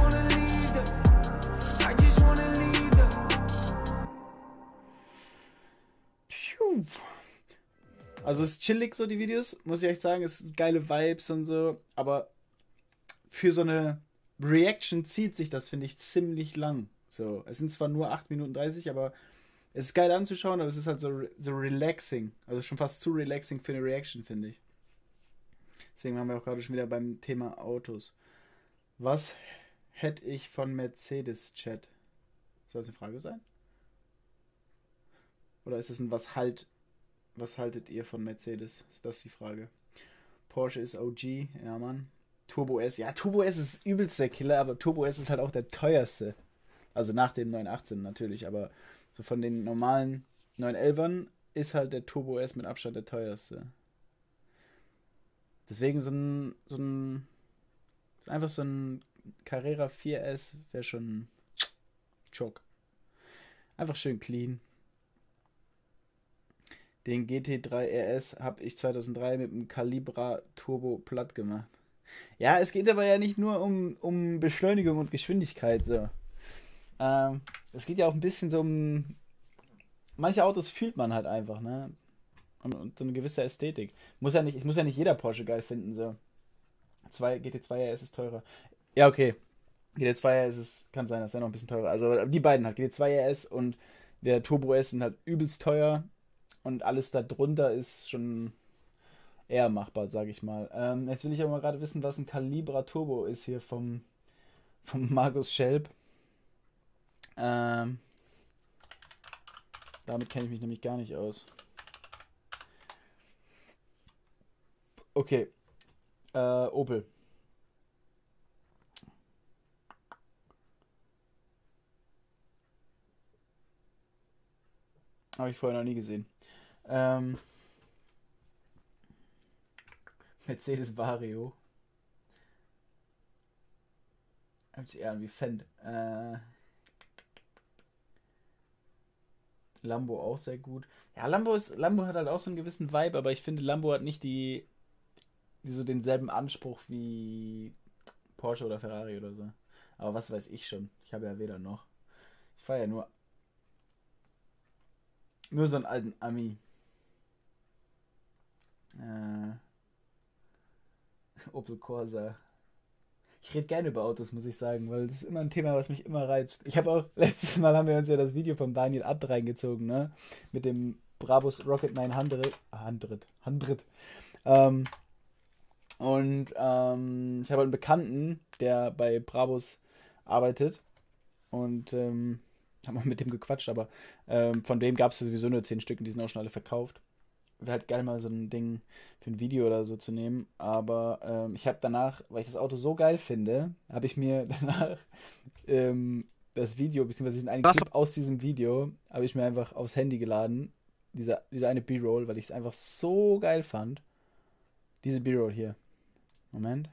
Also es ist chillig so, die Videos, muss ich echt sagen. Es ist geile Vibes und so. Aber für so eine Reaction zieht sich das, finde ich, ziemlich lang. So, es sind zwar nur 8 Minuten 30, aber es ist geil anzuschauen, aber es ist halt so relaxing. Also schon fast zu relaxing für eine Reaction, finde ich. Deswegen waren wir auch gerade schon wieder beim Thema Autos. Was hätte ich von Mercedes, Chat? Soll das eine Frage sein? Oder ist es ein was haltet ihr von Mercedes? Ist das die Frage? Porsche ist OG, ja Mann. Turbo S, ja Turbo S ist übelst der Killer, aber Turbo S ist halt auch der teuerste. Also nach dem 918 natürlich, aber so von den normalen 911ern ist halt der Turbo S mit Abstand der teuerste. Deswegen einfach so ein Carrera 4S wäre schon Chock. Einfach schön clean. Den GT3 RS habe ich 2003 mit dem Calibra Turbo platt gemacht. Ja, es geht aber ja nicht nur um Beschleunigung und Geschwindigkeit so. Es geht ja auch ein bisschen so um... Manche Autos fühlt man halt einfach, ne? Und so eine gewisse Ästhetik. Es muss ja nicht jeder Porsche geil finden, so. GT2 RS ist teurer. Ja, okay. GT2 RS kann sein, dass er noch ein bisschen teurer. Also die beiden halt, GT2 RS und der Turbo S sind halt übelst teuer. Und alles da drunter ist schon eher machbar, sag ich mal. Jetzt will ich aber mal gerade wissen, was ein Calibra Turbo ist hier vom Markus Schelp. Damit kenne ich mich nämlich gar nicht aus. Okay. Opel. Habe ich vorher noch nie gesehen. Mercedes Vario. Hört sich eher an wie Fendt. Lambo auch sehr gut. Ja, Lambo hat halt auch so einen gewissen Vibe, aber ich finde, Lambo hat nicht die so denselben Anspruch wie Porsche oder Ferrari oder so. Aber was weiß ich schon. Ich habe ja weder noch. Ich fahre ja nur so einen alten Ami. Opel Corsa. Ich rede gerne über Autos, muss ich sagen, weil das ist immer ein Thema, was mich immer reizt. Ich habe auch, letztes Mal haben wir uns ja das Video von Daniel Abt reingezogen, ne? Mit dem Brabus Rocket 900. Ich habe halt einen Bekannten, der bei Brabus arbeitet und haben auch mit dem gequatscht, aber von dem gab es sowieso nur 10 Stück und die sind auch schon alle verkauft. Wäre halt geil, mal so ein Ding für ein Video oder so zu nehmen. Aber ich habe danach, weil ich das Auto so geil finde, habe ich mir danach das Video, beziehungsweise diesen einen Clip aus diesem Video, habe ich mir einfach aufs Handy geladen. Diese eine B-Roll, weil ich es einfach so geil fand. Diese B-Roll hier. Moment.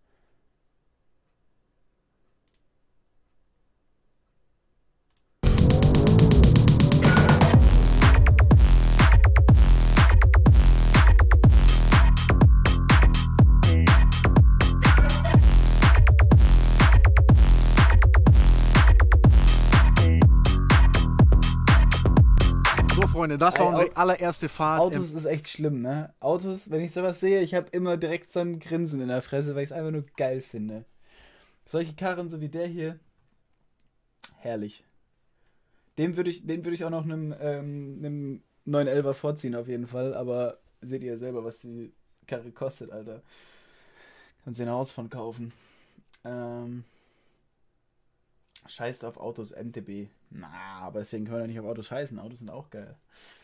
Freunde, das war unsere allererste Fahrt. Autos ist echt schlimm, ne? Autos, wenn ich sowas sehe, ich habe immer direkt so ein Grinsen in der Fresse, weil ich es einfach nur geil finde. Solche Karren, so wie der hier, herrlich. Den würde ich auch noch einem 911er vorziehen auf jeden Fall, aber seht ihr ja selber, was die Karre kostet, Alter. Kannst du ein Haus von kaufen. Scheißt auf Autos, MTB. Na, aber deswegen können wir nicht auf Autos scheißen. Autos sind auch geil.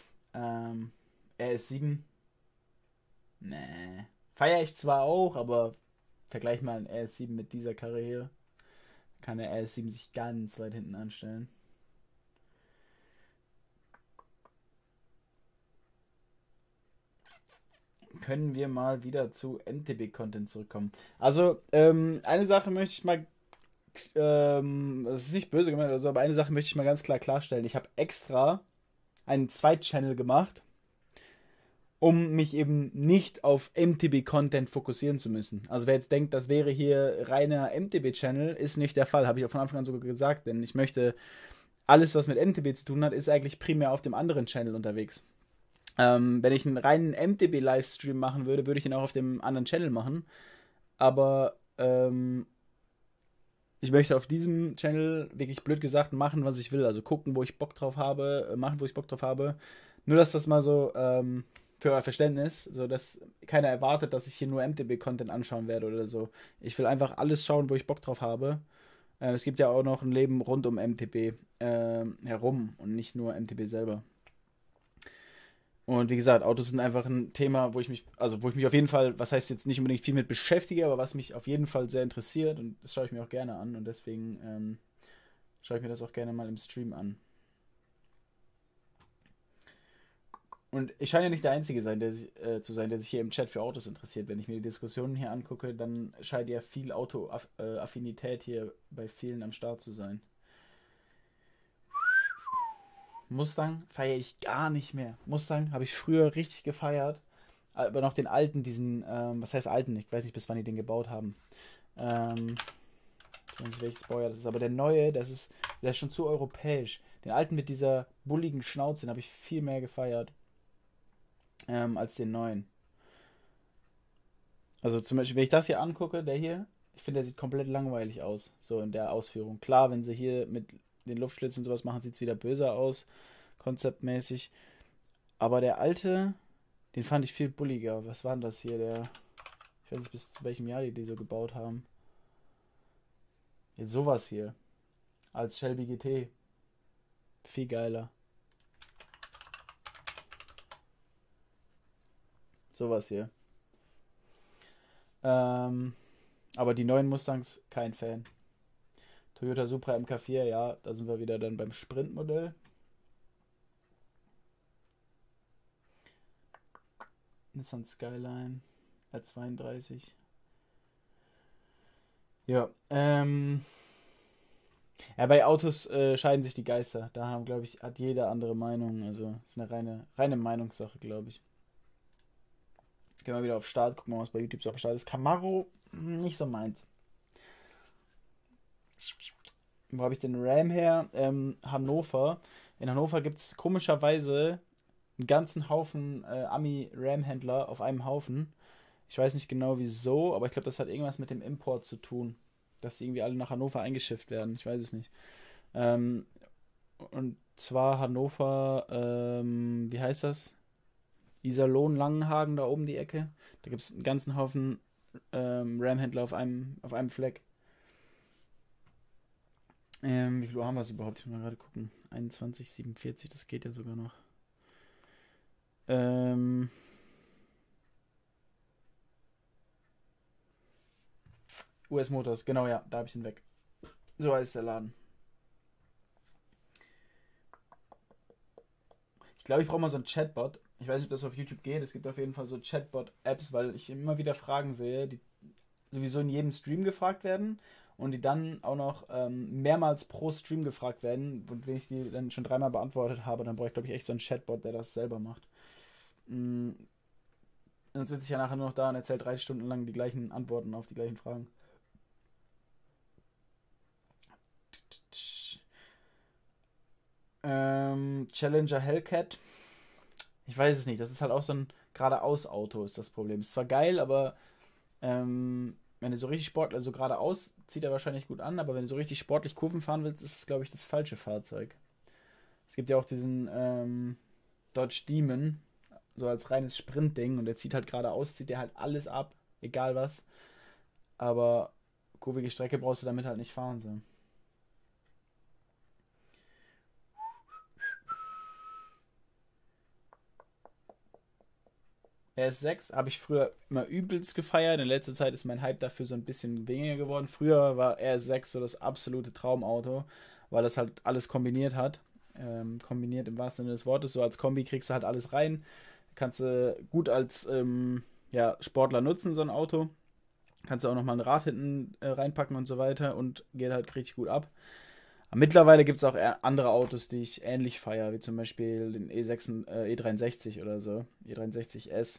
RS7. Nee. Feier ich zwar auch, aber vergleich mal einen RS7 mit dieser Karre hier. Kann der RS7 sich ganz weit hinten anstellen. Können wir mal wieder zu MTB-Content zurückkommen. Also, eine Sache möchte ich mal das ist nicht böse gemeint oder so, aber eine Sache möchte ich mal ganz klar klarstellen. Ich habe extra einen Zweit-Channel gemacht, um mich eben nicht auf MTB-Content fokussieren zu müssen. Also wer jetzt denkt, das wäre hier reiner MTB-Channel, ist nicht der Fall. Habe ich auch von Anfang an sogar gesagt, denn ich möchte, alles was mit MTB zu tun hat, ist eigentlich primär auf dem anderen Channel unterwegs. Wenn ich einen reinen MTB-Livestream machen würde, würde ich ihn auch auf dem anderen Channel machen. Aber ich möchte auf diesem Channel, wirklich blöd gesagt, machen, was ich will. Also gucken, wo ich Bock drauf habe, machen, wo ich Bock drauf habe. Nur, dass das mal so für euer Verständnis, so dass keiner erwartet, dass ich hier nur MTB-Content anschauen werde oder so. Ich will einfach alles schauen, wo ich Bock drauf habe. Es gibt ja auch noch ein Leben rund um MTB herum und nicht nur MTB selber. Und wie gesagt, Autos sind einfach ein Thema, wo ich mich auf jeden Fall, was heißt jetzt nicht unbedingt viel mit beschäftige, aber was mich auf jeden Fall sehr interessiert und das schaue ich mir auch gerne an und deswegen schaue ich mir das auch gerne mal im Stream an. Und ich scheine ja nicht der Einzige zu sein, der sich hier im Chat für Autos interessiert. Wenn ich mir die Diskussionen hier angucke, dann scheint ja viel Auto-Affinität hier bei vielen am Start zu sein. Mustang feiere ich gar nicht mehr. Mustang habe ich früher richtig gefeiert. Aber noch den alten, diesen, was heißt alten? Ich weiß nicht, bis wann die den gebaut haben. Ich weiß nicht, welches Baujahr das ist. Aber der neue, der ist schon zu europäisch. Den alten mit dieser bulligen Schnauze, den habe ich viel mehr gefeiert. Als den neuen. Also zum Beispiel, wenn ich das hier angucke, der hier, ich finde, der sieht komplett langweilig aus. So in der Ausführung. Klar, wenn sie hier mit den Luftschlitzen und sowas machen, sieht es wieder böser aus, konzeptmäßig. Aber der alte, den fand ich viel bulliger. Was war denn das hier? Ich weiß nicht, bis zu welchem Jahr die so gebaut haben. Jetzt sowas hier. Als Shelby GT. Viel geiler. Sowas hier. Aber die neuen Mustangs, kein Fan. Toyota Supra MK4, ja, da sind wir wieder dann beim Sprintmodell. Nissan Skyline R32. Ja, Ja, bei Autos scheiden sich die Geister. Da haben, glaube ich, hat jeder andere Meinung. Also ist eine reine Meinungssache, glaube ich. Gehen wir wieder auf Start, gucken wir mal, was bei YouTube so auf Start ist. Camaro, nicht so meins. Wo habe ich den Ram her? Hannover. In Hannover gibt es komischerweise einen ganzen Haufen Ami-Ram-Händler auf einem Haufen. Ich weiß nicht genau wieso, aber ich glaube, das hat irgendwas mit dem Import zu tun. Dass die irgendwie alle nach Hannover eingeschifft werden. Ich weiß es nicht. Und zwar Hannover, wie heißt das? Iserlohn, Langenhagen, da oben die Ecke. Da gibt es einen ganzen Haufen Ram-Händler auf einem Fleck. Wie viel Uhr haben wir es überhaupt? Ich muss mal gerade gucken. 21:47, das geht ja sogar noch. US Motors, genau, ja, da habe ich ihn weg. So heißt der Laden. Ich glaube, ich brauche mal so einen Chatbot. Ich weiß nicht, ob das auf YouTube geht. Es gibt auf jeden Fall so Chatbot-Apps, weil ich immer wieder Fragen sehe, die sowieso in jedem Stream gefragt werden und die dann auch noch mehrmals pro Stream gefragt werden. Und wenn ich die dann schon 3-mal beantwortet habe, dann brauche ich, glaube ich, echt so einen Chatbot, der das selber macht. Dann sitze ich ja nachher nur noch da und erzähle 3 Stunden lang die gleichen Antworten auf die gleichen Fragen. Challenger Hellcat. Ich weiß es nicht. Das ist halt auch so ein geradeaus-Auto, ist das Problem. Ist zwar geil, aber wenn du so richtig sportlich, also geradeaus zieht er wahrscheinlich gut an, aber wenn du so richtig sportlich Kurven fahren willst, ist es, glaube ich, das falsche Fahrzeug. Es gibt ja auch diesen Dodge Demon, so als reines Sprintding, und der zieht halt geradeaus, zieht der halt alles ab, egal was. Aber kurvige Strecke brauchst du damit halt nicht fahren, so. RS6 habe ich früher immer übelst gefeiert. In letzter Zeit ist mein Hype dafür so ein bisschen weniger geworden. Früher war RS6 so das absolute Traumauto, weil das halt alles kombiniert hat. Kombiniert im wahrsten Sinne des Wortes. So als Kombi kriegst du halt alles rein. Kannst du gut als Sportler nutzen, so ein Auto. Kannst du auch nochmal ein Rad hinten reinpacken und so weiter und geht halt richtig gut ab. Aber mittlerweile gibt es auch andere Autos, die ich ähnlich feiere, wie zum Beispiel den E63 oder so, E63S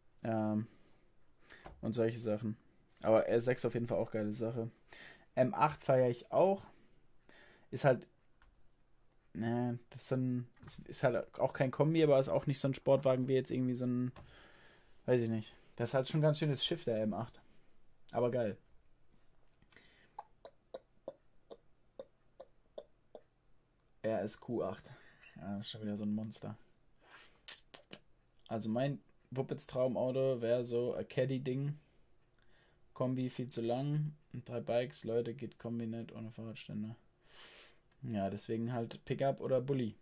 und solche Sachen. Aber R6 auf jeden Fall auch geile Sache. M8 feiere ich auch. Ist halt, ist halt auch kein Kombi, aber ist auch nicht so ein Sportwagen wie jetzt irgendwie so ein, weiß ich nicht. Das ist halt schon ein ganz schönes Schiff, der M8. Aber geil. RSQ8. Ja, schon wieder so ein Monster. Also mein Wuppets Traumauto wäre so ein Caddy-Ding. Kombi viel zu lang. Und 3 Bikes, Leute, geht Kombi nicht ohne Fahrradständer. Ja, deswegen halt Pickup oder Bulli.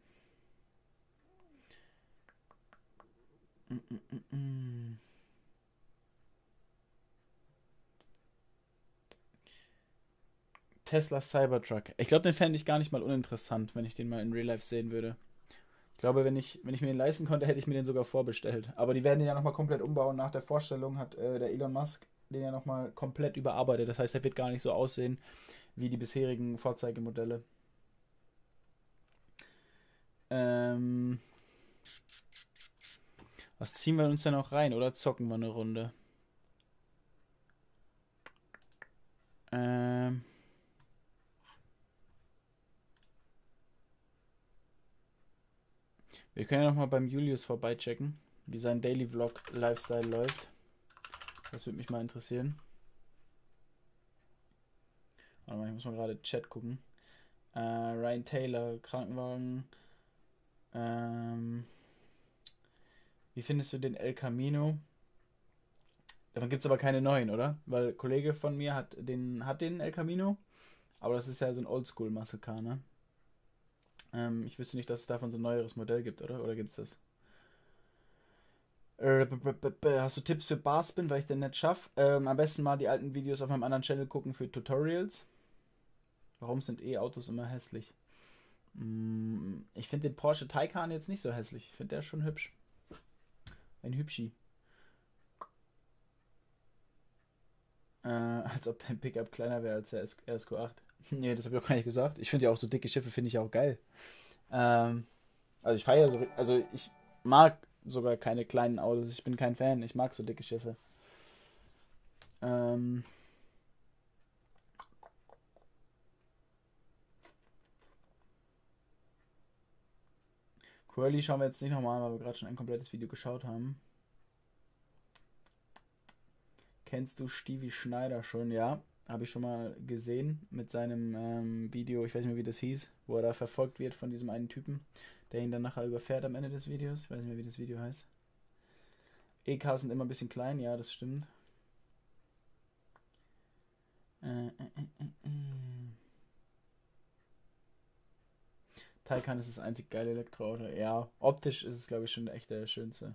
Tesla Cybertruck. Ich glaube, den fände ich gar nicht mal uninteressant, wenn ich den mal in Real Life sehen würde. Ich glaube, wenn ich mir den leisten konnte, hätte ich mir den sogar vorbestellt. Aber die werden den ja nochmal komplett umbauen. Nach der Vorstellung hat der Elon Musk den ja nochmal komplett überarbeitet. Das heißt, er wird gar nicht so aussehen wie die bisherigen Vorzeigemodelle. Was ziehen wir uns denn noch rein? Oder zocken wir eine Runde? Wir können ja noch mal beim Julius vorbeichecken, wie sein Daily Vlog Lifestyle läuft. Das würde mich mal interessieren. Warte mal, ich muss mal gerade Chat gucken. Ryan Taylor, Krankenwagen. Wie findest du den El Camino? Davon gibt es aber keine neuen, oder? Weil ein Kollege von mir hat den El Camino. Aber das ist ja so ein Oldschool Muscle Car, ne? Ich wüsste nicht, dass es davon so ein neueres Modell gibt, oder? Oder gibt es das? Hast du Tipps für Barspin, weil ich den nicht schaffe? Am besten mal die alten Videos auf meinem anderen Channel gucken für Tutorials. Warum sind E-Autos immer hässlich? Ich finde den Porsche Taycan jetzt nicht so hässlich. Ich finde der schon hübsch. Ein Hübschi. Als ob dein Pickup kleiner wäre als der RSQ8. Nee, das habe ich auch gar nicht gesagt. Ich finde ja auch so dicke Schiffe, finde ich auch geil. Also ich feiere so, also ich mag sogar keine kleinen Autos. Ich bin kein Fan. Ich mag so dicke Schiffe. Curly schauen wir jetzt nicht nochmal an, weil wir gerade schon ein komplettes Video geschaut haben. Kennst du Stevie Schneider schon? Ja, habe ich schon mal gesehen mit seinem Video, ich weiß nicht mehr, wie das hieß, wo er da verfolgt wird von diesem einen Typen, der ihn dann nachher überfährt am Ende des Videos. Ich weiß nicht mehr, wie das Video heißt. EKs sind immer ein bisschen klein, ja, das stimmt. Taycan ist das einzig geile Elektroauto. Ja, optisch ist es, glaube ich, schon echt der schönste.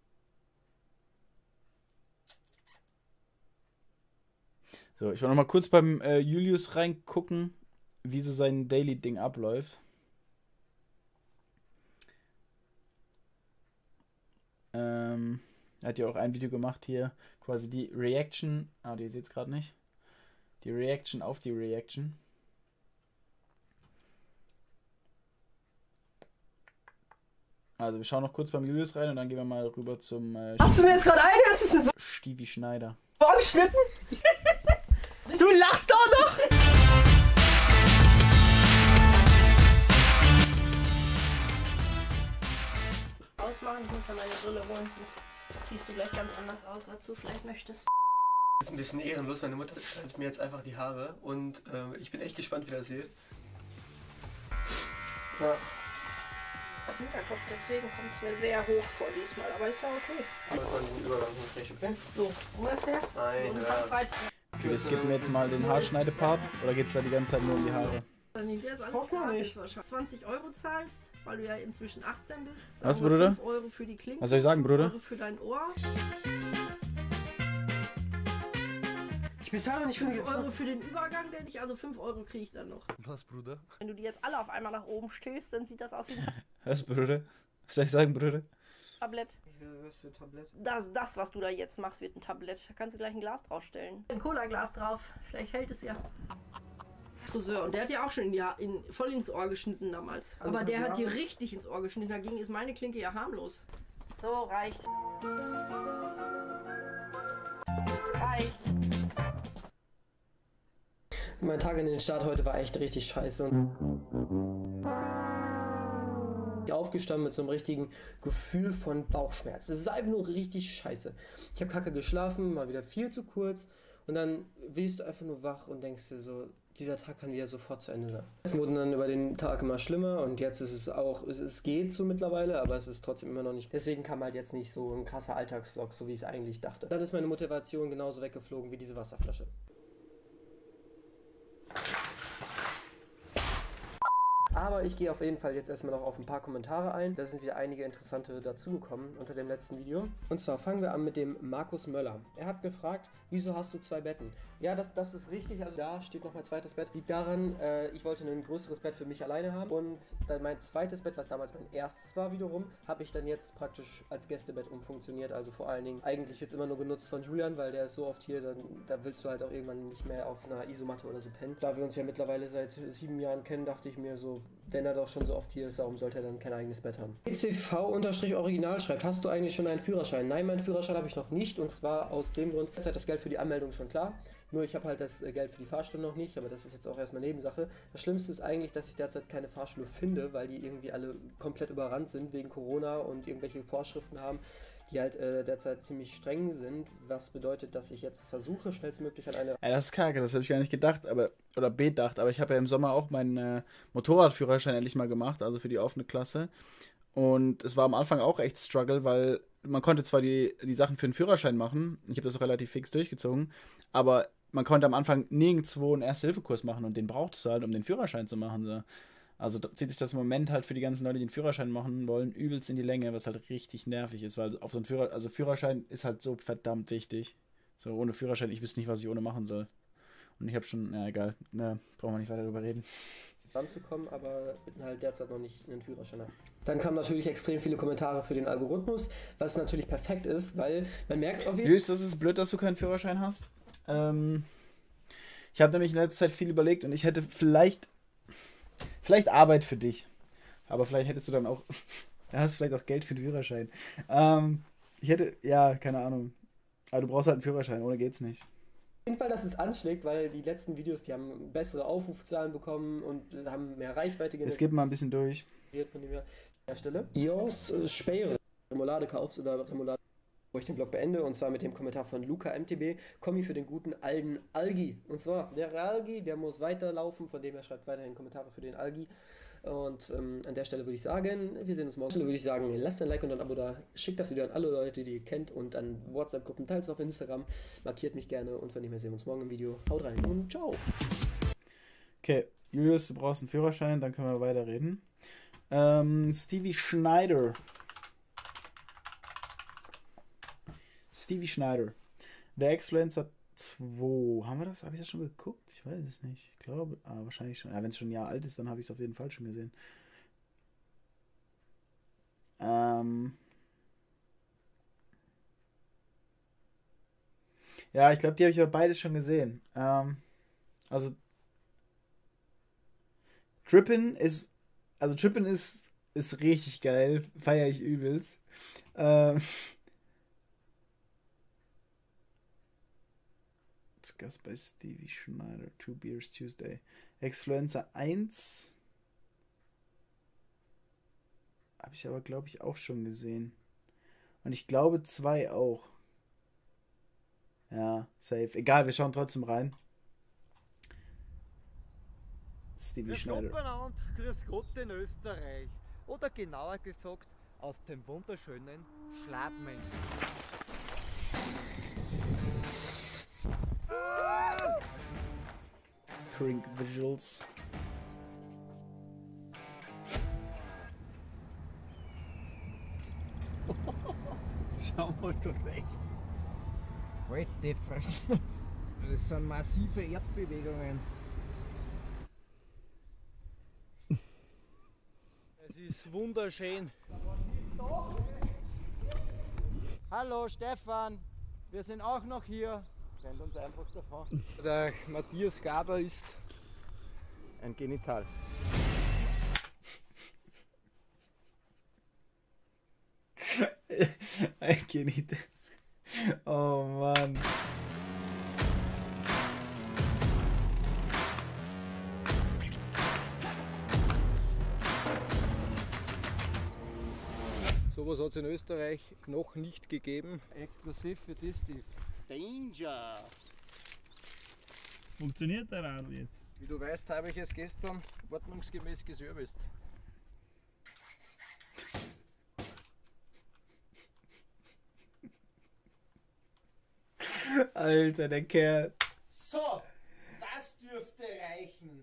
So, ich will noch mal kurz beim Julius reingucken, wie so sein Daily-Ding abläuft. Er hat ja auch ein Video gemacht hier, quasi die Reaction. Ah, ihr seht es gerade nicht. Die Reaction auf die Reaction. Also wir schauen noch kurz beim Julius rein und dann gehen wir mal rüber zum Hast du mir jetzt gerade ein Stevie Schneider. vorgeschnitten? Du lachst doch noch! Ausmachen, ich muss ja meine Brille holen. Das siehst du gleich ganz anders aus, als du vielleicht möchtest. Das ist ein bisschen ehrenlos. Meine Mutter schneidet mir jetzt einfach die Haare und ich bin echt gespannt, wie das sieht. Ja. Hinterkopf, deswegen kommt es mir sehr hoch vor diesmal, aber ist ja okay. Okay? So, ungefähr. Nein, Und ja. breit. Okay, wir skippen jetzt mal den Haarschneidepart oder geht es da die ganze Zeit nur um die Haare? Nee, der ist alles gratis wahrscheinlich. 20 Euro zahlst, weil du ja inzwischen 18 bist. Dann Was, nur Bruder? 5 Euro für die Klinke. Was soll ich sagen, Bruder? 5 Euro für dein Ohr. Ich bezahle doch nicht für 5 Euro für den Übergang, denn ich, also 5 Euro kriege ich dann noch. Was, Bruder? Wenn du die jetzt alle auf einmal nach oben stößt, dann sieht das aus wie ein Was, Bruder? Was soll ich sagen, Bruder? Tablett. Was für ein Tablett? Das, was du da jetzt machst, wird ein Tablett. Da kannst du gleich ein Glas draufstellen. Ein Cola-Glas drauf. Vielleicht hält es ja. Friseur. Und der hat ja auch schon voll ins Ohr geschnitten damals. Aber der hat dir richtig ins Ohr geschnitten. Dagegen ist meine Klinke ja harmlos. So, reicht. Reicht. Mein Tag in den Start heute war echt richtig scheiße. Aufgestanden mit so einem richtigen Gefühl von Bauchschmerz. Das ist einfach nur richtig scheiße. Ich habe kacke geschlafen, mal wieder viel zu kurz und dann wirst du einfach nur wach und denkst dir so, dieser Tag kann wieder sofort zu Ende sein. Es wurde dann über den Tag immer schlimmer und jetzt ist es auch, es geht so mittlerweile, aber es ist trotzdem immer noch nicht. Deswegen kam halt jetzt nicht so ein krasser Alltagsvlog, so wie ich es eigentlich dachte. Dann ist meine Motivation genauso weggeflogen wie diese Wasserflasche. Aber ich gehe auf jeden Fall jetzt erstmal noch auf ein paar Kommentare ein. Da sind wieder einige interessante dazugekommen unter dem letzten Video. Und zwar fangen wir an mit dem Markus Möller. Er hat gefragt, wieso hast du 2 Betten? Ja, das ist richtig. Also da steht noch mein zweites Bett. Liegt daran, ich wollte ein größeres Bett für mich alleine haben. Und dann mein zweites Bett, was damals mein erstes war wiederum, habe ich dann jetzt praktisch als Gästebett umfunktioniert. Also vor allen Dingen eigentlich jetzt immer nur genutzt von Julian, weil der ist so oft hier, da willst du halt auch irgendwann nicht mehr auf einer Isomatte oder so pennen. Da wir uns ja mittlerweile seit 7 Jahren kennen, dachte ich mir so, wenn er doch schon so oft hier ist, warum sollte er dann kein eigenes Bett haben? ECV-Original schreibt, hast du eigentlich schon einen Führerschein? Nein, meinen Führerschein habe ich noch nicht und zwar aus dem Grund, jetzt hat das Geld für die Anmeldung schon klar, nur ich habe halt das Geld für die Fahrstunde noch nicht, aber das ist jetzt auch erstmal Nebensache. Das Schlimmste ist eigentlich, dass ich derzeit keine Fahrschule finde, weil die irgendwie alle komplett überrannt sind wegen Corona und irgendwelche Vorschriften haben, die halt derzeit ziemlich streng sind, was bedeutet, dass ich jetzt versuche, schnellstmöglich an eine... Ja, das ist kacke, das habe ich gar nicht gedacht, aber ich habe ja im Sommer auch meinen Motorradführerschein endlich mal gemacht, also für die offene Klasse. Und es war am Anfang auch echt Struggle, weil man konnte zwar die Sachen für den Führerschein machen, ich habe das auch relativ fix durchgezogen, aber man konnte am Anfang nirgendwo einen Erste-Hilfe-Kurs machen und den brauchtest du halt, um den Führerschein zu machen. So. Also da zieht sich das im Moment halt für die ganzen Leute, die den Führerschein machen wollen, übelst in die Länge, was halt richtig nervig ist, weil auf so ein Führerschein ist halt so verdammt wichtig. So, ohne Führerschein, ich wüsste nicht, was ich ohne machen soll. Und ich habe schon, ja egal, brauchen wir nicht weiter drüber reden. ranzukommen, aber halt derzeit noch nicht einen Führerschein haben. Dann kamen natürlich extrem viele Kommentare für den Algorithmus, was natürlich perfekt ist, weil man merkt auf jeden Fall... Das ist blöd, dass du keinen Führerschein hast. Ich habe nämlich in letzter Zeit viel überlegt und ich hätte vielleicht Arbeit für dich. Aber vielleicht hättest du dann auch, da hast du vielleicht auch Geld für den Führerschein. Ich hätte, ja, keine Ahnung. Aber du brauchst halt einen Führerschein, ohne geht's nicht. Auf jeden Fall, dass es anschlägt, weil die letzten Videos, die haben bessere Aufrufzahlen bekommen und haben mehr Reichweite generiert. Es geht mal ein bisschen durch. Von dem Hersteller. Jos Speere Remoulade kaufst oder Remoulade, wo ich den Blog beende, und zwar mit dem Kommentar von Luca MTB, Kommi für den guten alten Algi. Und zwar, der Algi, der muss weiterlaufen, von dem er schreibt weiterhin Kommentare für den Algi. Und an der Stelle würde ich sagen, wir sehen uns morgen. Würde ich sagen, lasst ein Like und ein Abo da, schickt das Video an alle Leute, die ihr kennt, und an WhatsApp-Gruppen, teilt es auf Instagram, markiert mich gerne, und wenn nicht mehr, sehen wir uns morgen im Video. Haut rein und ciao! Okay, Julius, du brauchst einen Führerschein, dann können wir weiterreden. Stevie Schneider. The Exfluencer 2. Haben wir das? Habe ich das schon geguckt? Ich weiß es nicht. Ich glaube, wahrscheinlich schon. Ja, wenn es schon ein Jahr alt ist, dann habe ich es auf jeden Fall schon gesehen. Ja, ich glaube, die habe ich aber beide schon gesehen. Also Trippin ist richtig geil. Feiere ich übelst. Zu Gast bei Stevie Schneider. 2 Beers Tuesday. Exfluencer 1 habe ich aber, glaube ich, auch schon gesehen. Und ich glaube 2 auch. Ja, safe. Egal, wir schauen trotzdem rein. Stevie Schneider. Grüß Gott in Österreich. Oder genauer gesagt, aus dem wunderschönen Schladming. Crink Visuals. Schau mal da rechts. Halt die Fresse. Das sind massive Erdbewegungen. Es ist wunderschön. Hallo Stefan, wir sind auch noch hier. Rennt uns einfach davon. Der Matthias Gaber ist ein Genital. Ein Genital. Oh Mann. Sowas hat es in Österreich noch nicht gegeben. Exklusiv für das die Danger. Funktioniert der Radl jetzt? Wie du weißt, habe ich es gestern ordnungsgemäß geserviced. Alter, der Kerl. So, das dürfte reichen.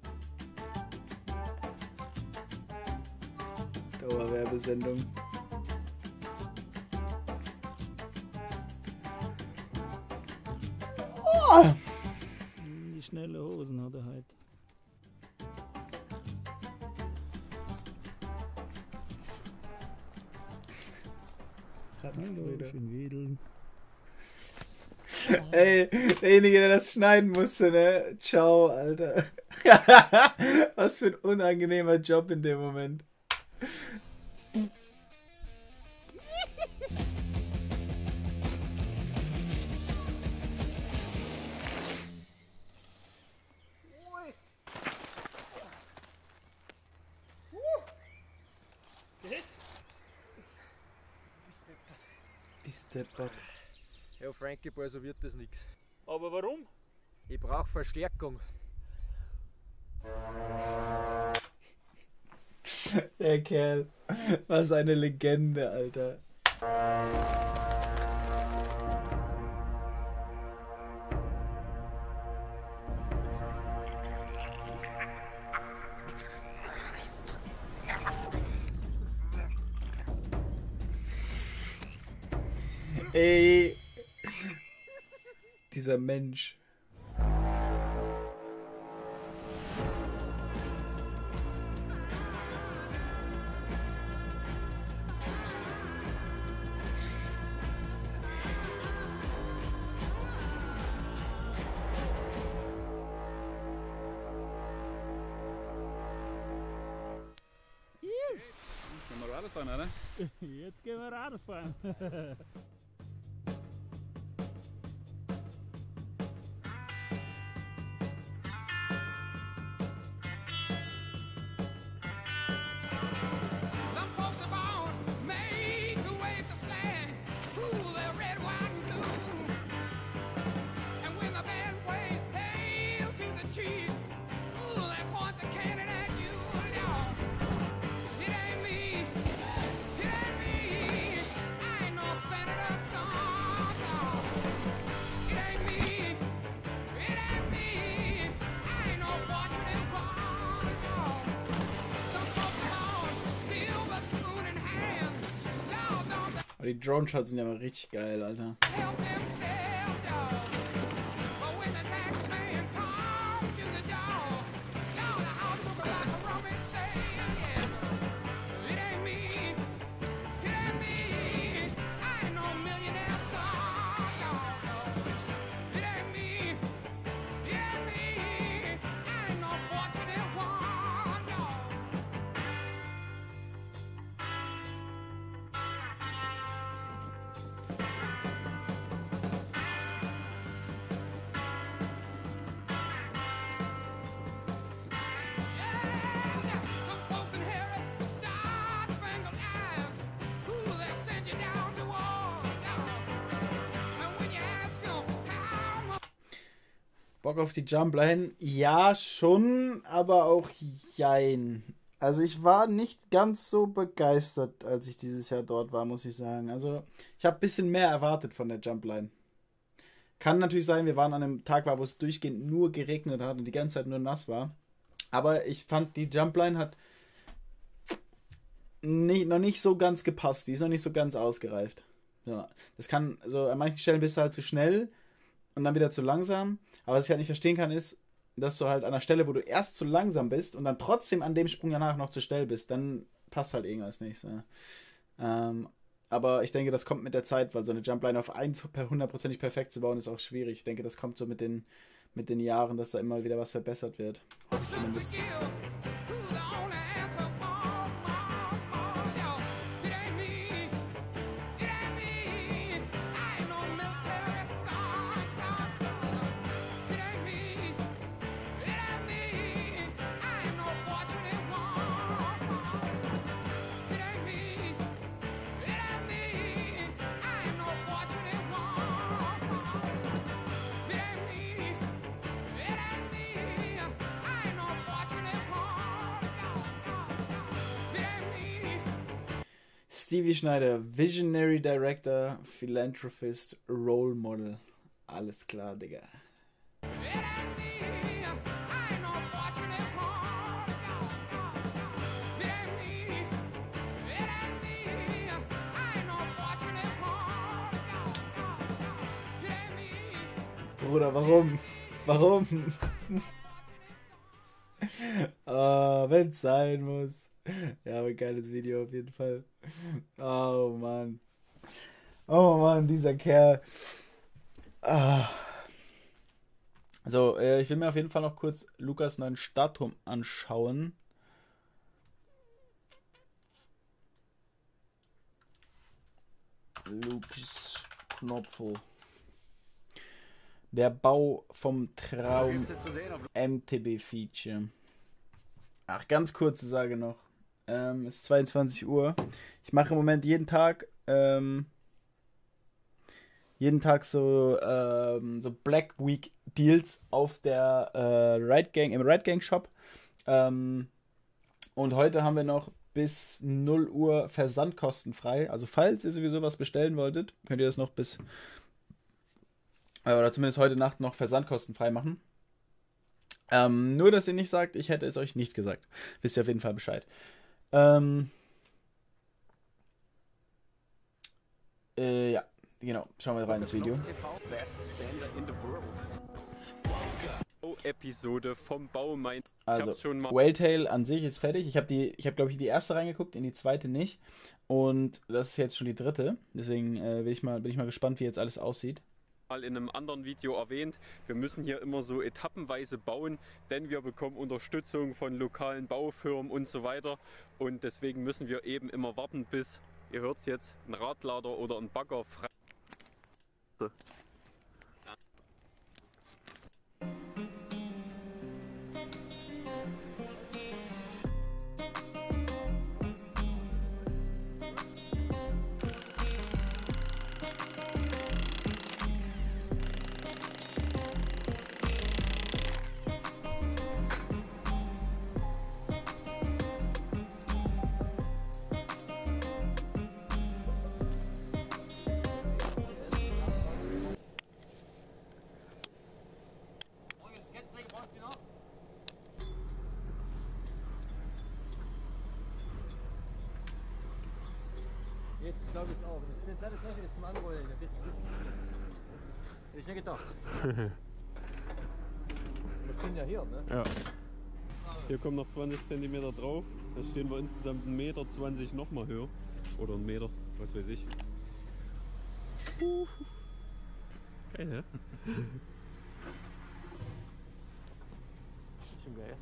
Dauerwerbesendung. Oh! Die schnelle Hosen hat er heute. Hallo, schön wedeln. Ey, derjenige, der das schneiden musste, ne? Ciao, Alter. Was für ein unangenehmer Job in dem Moment. Die Step-Up. Ja, Frankie, also wird das nichts. Aber warum? Ich brauche Verstärkung. Der Kerl. Was eine Legende, Alter. Ey. Dieser Mensch. Radfahren, oder? Jetzt gehen wir Radfahren. Aber die Drone-Shots sind ja mal richtig geil, Alter. Bock auf die Jumpline? Ja, schon, aber auch jein. Also ich war nicht ganz so begeistert, als ich dieses Jahr dort war, muss ich sagen. Also ich habe ein bisschen mehr erwartet von der Jumpline. Kann natürlich sein, wir waren an einem Tag, wo es durchgehend nur geregnet hat und die ganze Zeit nur nass war. Aber ich fand, die Jumpline hat noch nicht so ganz gepasst. Die ist noch nicht so ganz ausgereift. Ja, das kann, so an manchen Stellen bist du halt zu schnell und dann wieder zu langsam. Aber was ich halt nicht verstehen kann, ist, dass du halt an der Stelle, wo du erst zu langsam bist und dann trotzdem an dem Sprung danach noch zu schnell bist, dann passt halt irgendwas nicht. So. Aber ich denke, das kommt mit der Zeit, weil so eine Jumpline auf 1 hundertprozentig perfekt zu bauen, ist auch schwierig. Ich denke, das kommt so mit den Jahren, dass da immer wieder was verbessert wird. Hoffe ich zumindest. Stevie Schneider, Visionary Director, Philanthropist, Role Model. Alles klar, Digga. Bruder, warum? Warum? Wenn's sein muss. Ja, aber geiles Video auf jeden Fall. Oh Mann. Oh Mann, dieser Kerl. So, ich will mir auf jeden Fall noch kurz Lukas neuen Startturm anschauen. Lukas Knopfel. Der Bau vom Traum MTB-Feature. Ach, ganz kurze Sage noch. Es ist 22 Uhr. Ich mache im Moment jeden Tag so Black Week Deals auf der Ride Gang, im Ride Gang Shop. Und heute haben wir noch bis 0 Uhr versandkostenfrei. Also falls ihr sowieso was bestellen wolltet, könnt ihr das noch bis oder zumindest heute Nacht noch versandkostenfrei machen. Nur, dass ihr nicht sagt, ich hätte es euch nicht gesagt. Wisst ihr auf jeden Fall Bescheid. Ja, genau. Schauen wir rein ins Video. Episode vom Baumein. Also, Whaletail an sich ist fertig. Ich habe glaube ich, die erste reingeguckt, in die zweite nicht. Und das ist jetzt schon die dritte. Deswegen bin ich mal gespannt, wie jetzt alles aussieht. Mal in einem anderen Video erwähnt, wir müssen hier immer so etappenweise bauen, denn wir bekommen Unterstützung von lokalen Baufirmen und so weiter. Und deswegen müssen wir eben immer warten, bis, ihr hört es jetzt, ein Radlader oder ein Bagger frei. Jetzt glaube ich auch. Das ist leider gleich zum Anrollen. Das hätte ich nicht gedacht. Wir sind ja hier, ne? Ja. Hier kommen noch 20 cm drauf. Da stehen wir insgesamt 1,20 Meter nochmal höher. Oder 1 Meter, was weiß ich. Geil, ne? Ist schon geil.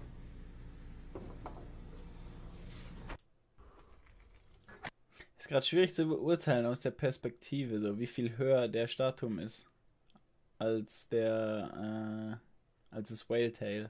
Ist gerade schwierig zu beurteilen aus der Perspektive, so wie viel höher der Stadtturm ist als der als das Whale Tail.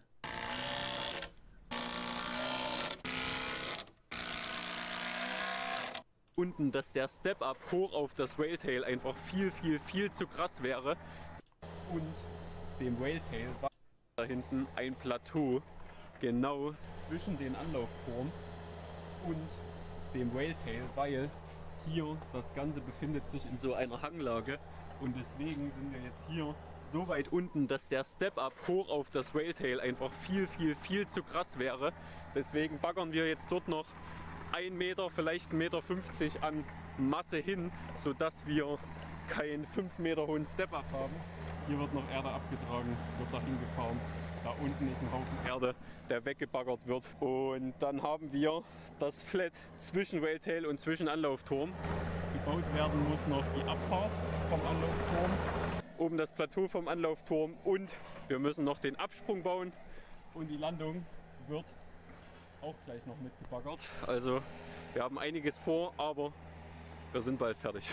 Unten, dass der Step-Up hoch auf das Whale Tail einfach viel zu krass wäre. Und dem Whale Tail war da hinten ein Plateau genau zwischen den Anlaufturm und dem Whale Tail, weil hier das Ganze befindet sich in so einer Hanglage und deswegen sind wir jetzt hier so weit unten, dass der Step-Up hoch auf das Whale Tail einfach viel zu krass wäre. Deswegen baggern wir jetzt dort noch 1 Meter, vielleicht 1,50 Meter an Masse hin, sodass wir keinen 5 Meter hohen Step-Up haben. Hier wird noch Erde abgetragen, wird dahin gefahren. Da unten ist ein Haufen Erde, der weggebaggert wird. Und dann haben wir das Flat zwischen Whale Tail und zwischen Anlaufturm. Gebaut werden muss noch die Abfahrt vom Anlaufturm, oben das Plateau vom Anlaufturm und wir müssen noch den Absprung bauen. Und die Landung wird auch gleich noch mitgebaggert. Also wir haben einiges vor, aber wir sind bald fertig.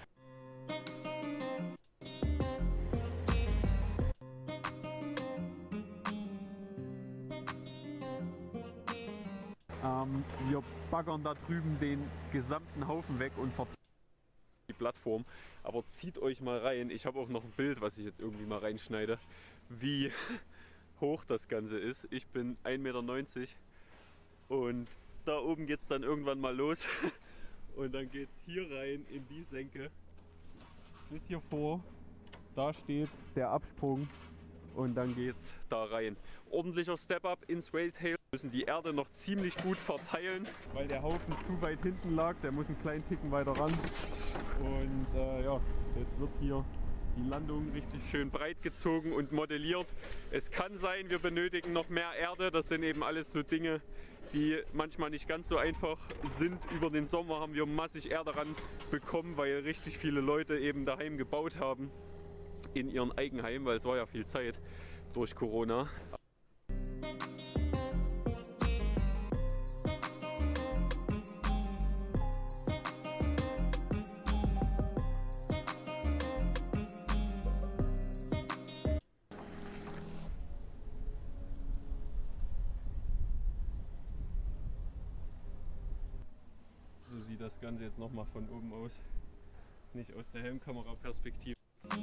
Wir baggern da drüben den gesamten Haufen weg und verteilen die Plattform. Aber zieht euch mal rein. Ich habe auch noch ein Bild, was ich jetzt irgendwie mal reinschneide, wie hoch das Ganze ist. Ich bin 1,90 Meter und da oben geht es dann irgendwann mal los. Und dann geht es hier rein in die Senke bis hier vor. Da steht der Absprung und dann geht's da rein. Ordentlicher Step-Up ins Whale Tail. Wir müssen die Erde noch ziemlich gut verteilen, weil der Haufen zu weit hinten lag. Der muss einen kleinen Ticken weiter ran. Und ja, jetzt wird hier die Landung richtig schön breit gezogen und modelliert. Es kann sein, wir benötigen noch mehr Erde. Das sind eben alles so Dinge, die manchmal nicht ganz so einfach sind. Über den Sommer haben wir massig Erde ran bekommen, weil richtig viele Leute eben daheim gebaut haben in ihren Eigenheim, weil es war ja viel Zeit durch Corona. So sieht das Ganze jetzt nochmal von oben aus, nicht aus der Helmkamera-Perspektive.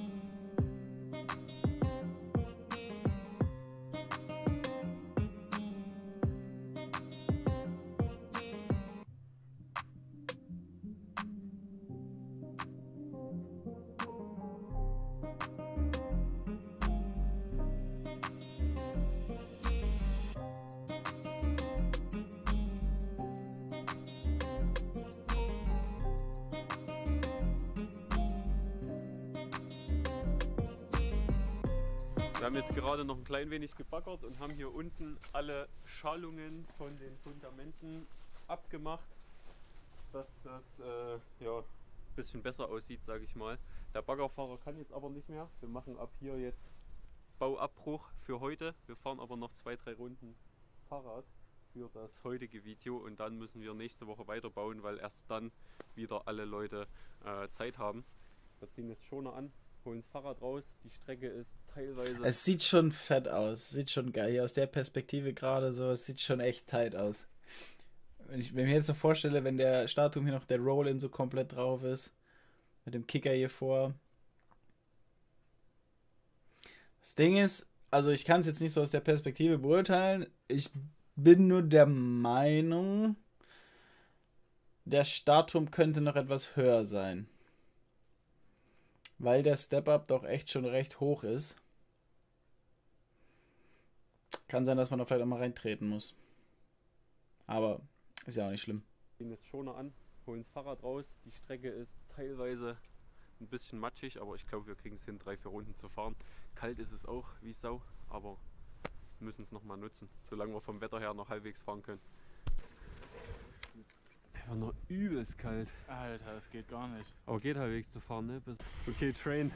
Wir haben jetzt gerade noch ein klein wenig gebaggert und haben hier unten alle Schalungen von den Fundamenten abgemacht, dass das ja, bisschen besser aussieht, sage ich mal. Der Baggerfahrer kann jetzt aber nicht mehr. Wir machen ab hier jetzt Bauabbruch für heute. Wir fahren aber noch 2-3 Runden Fahrrad für das heutige Video und dann müssen wir nächste Woche weiterbauen, weil erst dann wieder alle Leute Zeit haben. Wir ziehen jetzt Schoner an, holen das Fahrrad raus. Die Strecke ist teilweise... Es sieht schon fett aus, sieht schon geil. Hier aus der Perspektive gerade so, es sieht schon echt tight aus. Wenn ich mir jetzt so vorstelle, wenn der Startturm hier noch der Roll-In so komplett drauf ist, mit dem Kicker hier vor. Das Ding ist, also ich kann es jetzt nicht so aus der Perspektive beurteilen. Ich bin nur der Meinung, der Startturm könnte noch etwas höher sein. Weil der Step-Up doch echt schon recht hoch ist. Kann sein, dass man da vielleicht auch mal reintreten muss. Aber ist ja auch nicht schlimm. Wir ziehen jetzt Schoner an, holen das Fahrrad raus. Die Strecke ist teilweise ein bisschen matschig, aber ich glaube, wir kriegen es hin, 3-4 Runden zu fahren. Kalt ist es auch, wie Sau, aber wir müssen es nochmal nutzen, solange wir vom Wetter her noch halbwegs fahren können. Einfach nur übelst kalt. Alter, das geht gar nicht. Aber geht halbwegs zu fahren, ne? Okay, Train.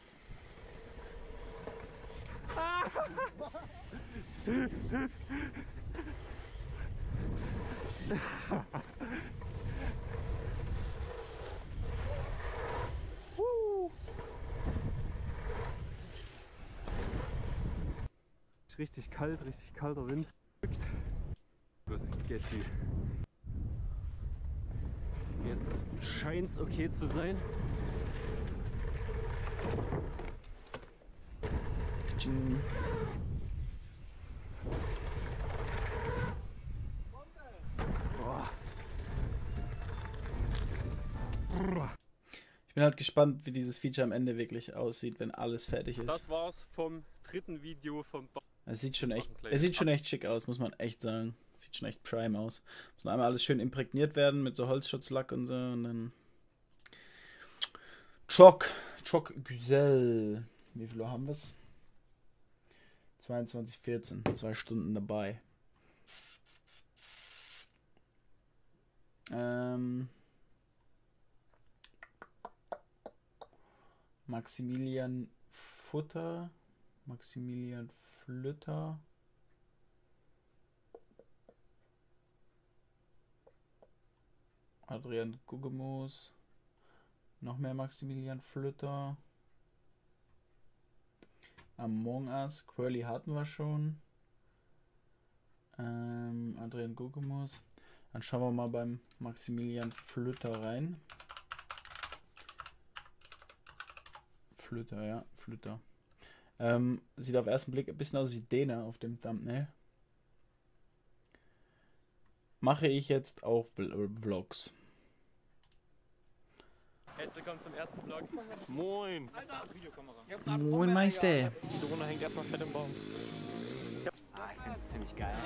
Richtig kalt, richtig kalter Wind. Das ist sketchy. Jetzt scheint es okay zu sein. Ich bin halt gespannt, wie dieses Feature am Ende wirklich aussieht, wenn alles fertig ist. Das war's vom dritten Video vom Es sieht schon echt schick aus, muss man echt sagen. Sieht schon echt prime aus. Muss noch einmal alles schön imprägniert werden mit so Holzschutzlack und so und dann Choc Güzel. Wie viel Uhr haben wir es? 22:14, 2 Stunden dabei. Maximilian Futter, Maximilian Flütter. Adrian Guggemus. Noch mehr Maximilian Flütter. Among Us. Quirly hatten wir schon. Adrian Guggemus. Dann schauen wir mal beim Maximilian Flütter rein. Flütter, ja, Flütter. Sieht auf den ersten Blick ein bisschen aus wie Dena auf dem Thumbnail. Mache ich jetzt auch Vlogs. Herzlich willkommen zum ersten Vlog. Moin! Moin Meister! Die Drohne hängt erstmal fett im Baum. Ah, ich find's ziemlich geil.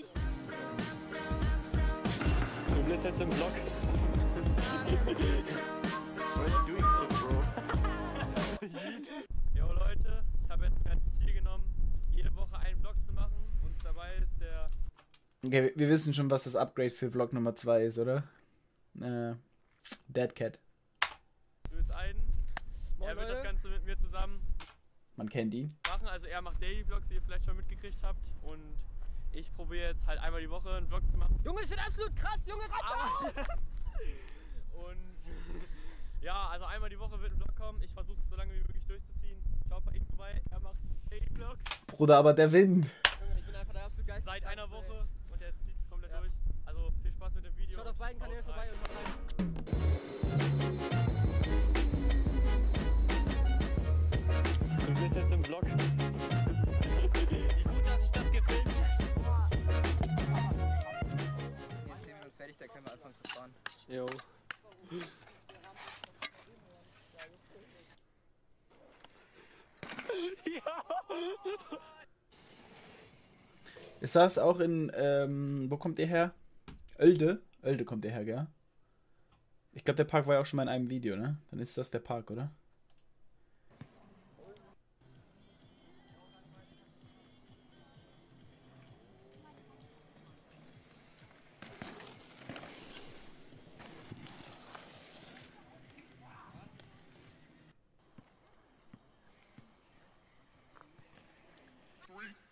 Du bist jetzt im Vlog. Jo Leute, ich habe jetzt mir als Ziel genommen, jede Woche einen Vlog zu machen und dabei ist der... Okay, wir wissen schon, was das Upgrade für Vlog Nummer 2 ist, oder? Dead Cat. Du bist ein, er wird das Ganze mit mir zusammen Man kennt ihn. machen, also er macht Daily Vlogs, wie ihr vielleicht schon mitgekriegt habt und ich probiere jetzt halt einmal die Woche einen Vlog zu machen. Junge, das wird absolut krass, Junge, Rasse! Und ja, also einmal die Woche wird ein Vlog kommen. Ich versuche es so lange wie möglich durchzuziehen. Schaut bei ihm vorbei, er macht Daily Vlogs. Bruder, aber der Wind. Ich bin einfach der absolute Geist. Seit einer Woche und er zieht es komplett durch. Also viel Spaß mit dem Video. Schaut auf beiden Kanälen vorbei und macht rein. Du bist jetzt im Vlog. Wie gut, dass ich das gefilmt habe. In 10 Minuten fertig, da können wir anfangen zu fahren. Jo. Ist das auch in, wo kommt ihr her? Oelde? Oelde kommt ihr her, gell? Ich glaube, der Park war ja auch schon mal in einem Video, ne? Dann ist das der Park, oder?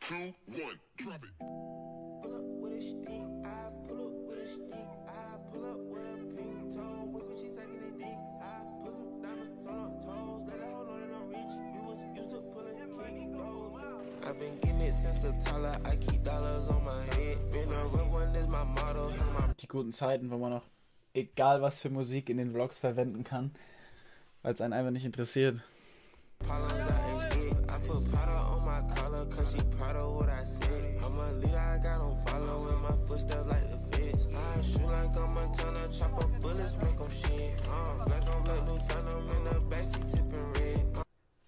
2, 1, drop it. Pull up with a stick, I pull up with a stick, I pull up with a pink toe, whip it, she sucking the dick, I put some diamonds on her toes, let her hold on and I'm rich, you was used to pulling king lows. I've been getting it since a toddler, I keep dollars on my head, been a real one is my motto, Die guten Zeiten, wo man noch egal was für Musik in den Vlogs verwenden kann, weil es einen einfach nicht interessiert. Problems I ain't scared. I put powder on my collar, cause she proud of what I said. I'm a leader, I got on follow in my footsteps like the feds. I shoot like I'm a Montana, chop up bullets, make them shit. Black on black, new phantom in the backseat sipping red.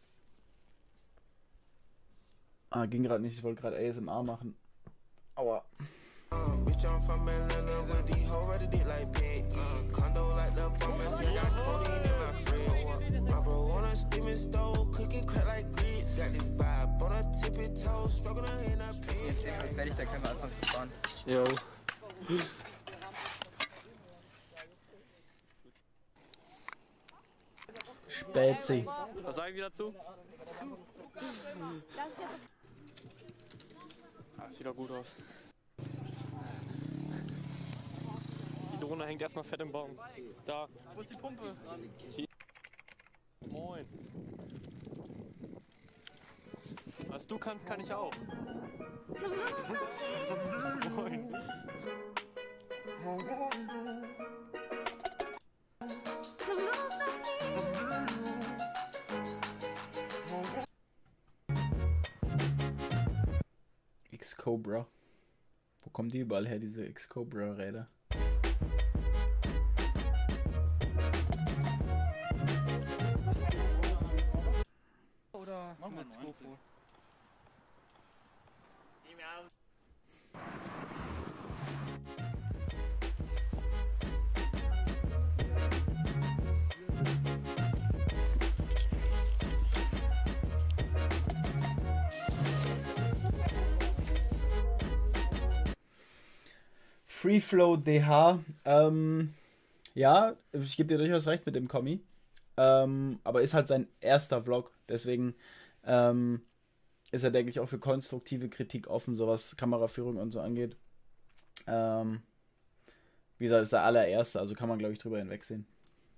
Ging gerade nicht, ich wollte gerade ASMR machen. Aua. Bitch, I'm from Atlanta with the whole ready dick like pig. Condo like the pharmacy, got codeine in my fridge. My bro on a steaming stove, cooking crack like grits. Got this vibe on a tippy toe, struggling in a pig. Jetzt sind wir fertig, dann können wir anfangen zu fahren. Jo. Spätzi. Was sagen die dazu? Das sieht doch gut aus. Die Drohne hängt erstmal fett im Baum. Da. Wo ist die Pumpe? Hier. Moin. Was du kannst, kann ich auch. Moin. X-Cobra. Wo kommen die überall her, diese X-Cobra-Räder? Oder mit GoPro? Freeflow DH, ja, ich gebe dir durchaus recht mit dem Kommi, aber ist halt sein erster Vlog, deswegen ist er, denke ich, auch für konstruktive Kritik offen, so was Kameraführung und so angeht. Wie gesagt, ist der allererste, also kann man, glaube ich, drüber hinwegsehen.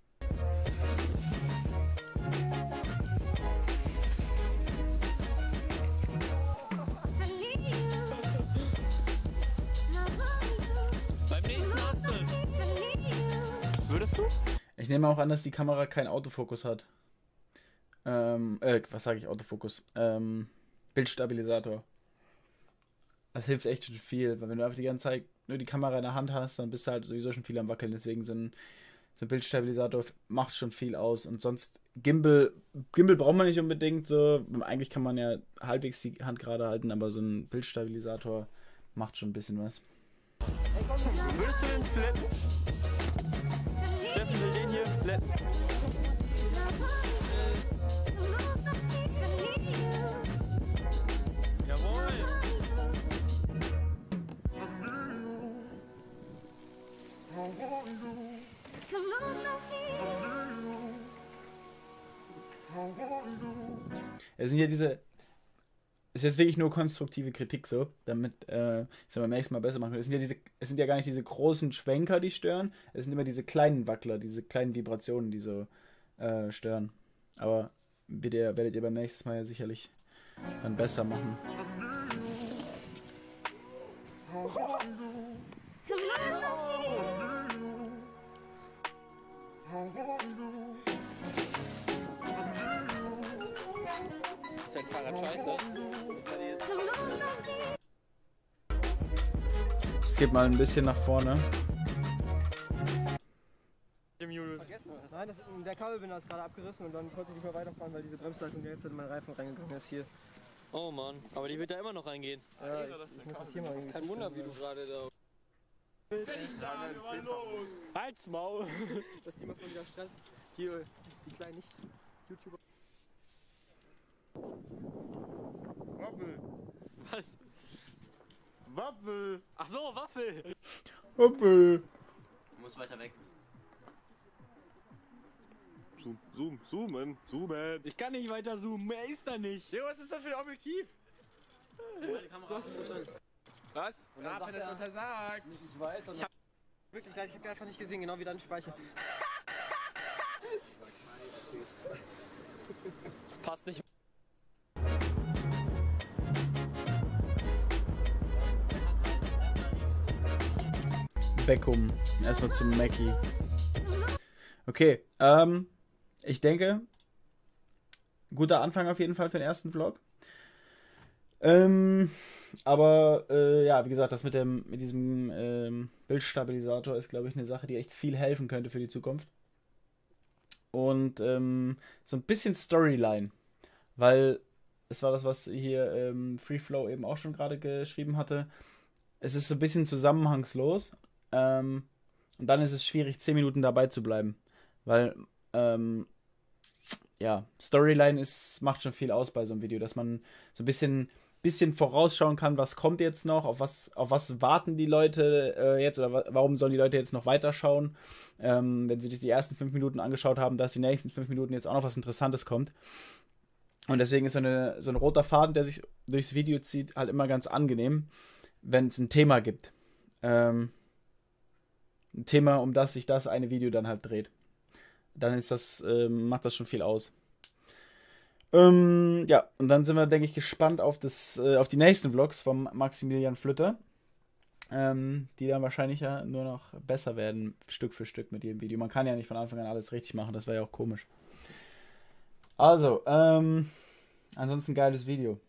Würdest du? Ich nehme auch an, dass die Kamera keinen Autofokus hat. Was sage ich, Autofokus? Bildstabilisator. Das hilft echt schon viel, weil wenn du einfach die ganze Zeit nur die Kamera in der Hand hast, dann bist du halt sowieso schon viel am Wackeln. Deswegen so ein Bildstabilisator macht schon viel aus. Und sonst, Gimbal braucht man nicht unbedingt so. Eigentlich kann man ja halbwegs die Hand gerade halten, aber so ein Bildstabilisator macht schon ein bisschen was. Würdest du den flatten? Steffen will den hier flatten. Jawohl! Es sind ja diese. Ist jetzt wirklich nur konstruktive Kritik so, damit es beim nächsten Mal besser machen können. Es sind ja gar nicht diese großen Schwenker, die stören. Es sind immer diese kleinen Wackler, diese kleinen Vibrationen, die so stören. Aber werdet ihr beim nächsten Mal ja sicherlich dann besser machen. Ist dein Fahrrad scheiße? Es geht mal ein bisschen nach vorne. Nein, der Kabelbinder ist gerade abgerissen und dann konnte ich nicht mehr weiterfahren, weil diese Bremsleitung jetzt in meinen Reifen reingegangen ist hier. Oh Mann, aber die wird da immer noch reingehen. Ja, ich muss das hier mal irgendwie. Kein Wunder, wie du gerade da. Halt's Maul! Das Thema von wieder Stress. Hier, die kleinen Nicht-YouTuber. Waffel. Was? Waffel. Ach so, Waffel! Waffel. Du musst weiter weg. Zoomen. Ich kann nicht weiter zoomen, mehr ist da nicht. Ja, was ist das für ein Objektiv? Du hast es verstanden. Was? Rappen ist untersagt. Ich weiß. Ich hab wirklich leid, ich hab einfach nicht gesehen, genau wie dein Speicher. Das passt nicht. Beckum. Erstmal zum Mackie. Okay, ich denke, guter Anfang auf jeden Fall für den ersten Vlog. Aber ja, wie gesagt, das mit diesem Bildstabilisator ist, glaube ich, eine Sache, die echt viel helfen könnte für die Zukunft. Und so ein bisschen Storyline, weil es war das, was hier Freeflow eben auch schon gerade geschrieben hatte. Es ist so ein bisschen zusammenhangslos und dann ist es schwierig, 10 Minuten dabei zu bleiben, weil ja, Storyline macht schon viel aus bei so einem Video, dass man so ein bisschen vorausschauen kann, was kommt jetzt noch, auf was warten die Leute jetzt oder warum sollen die Leute jetzt noch weiterschauen, wenn sie sich die ersten 5 Minuten angeschaut haben, dass die nächsten 5 Minuten jetzt auch noch was Interessantes kommt. Und deswegen ist so ein roter Faden, der sich durchs Video zieht, halt immer ganz angenehm, wenn es ein Thema gibt. Ein Thema, um das sich das eine Video dann halt dreht. Dann ist das, macht das schon viel aus. Ja, und dann sind wir, denke ich, gespannt auf die nächsten Vlogs vom Maximilian Flütter, die dann wahrscheinlich ja nur noch besser werden, Stück für Stück mit jedem Video. Man kann ja nicht von Anfang an alles richtig machen, das wäre ja auch komisch. Also, ansonsten geiles Video.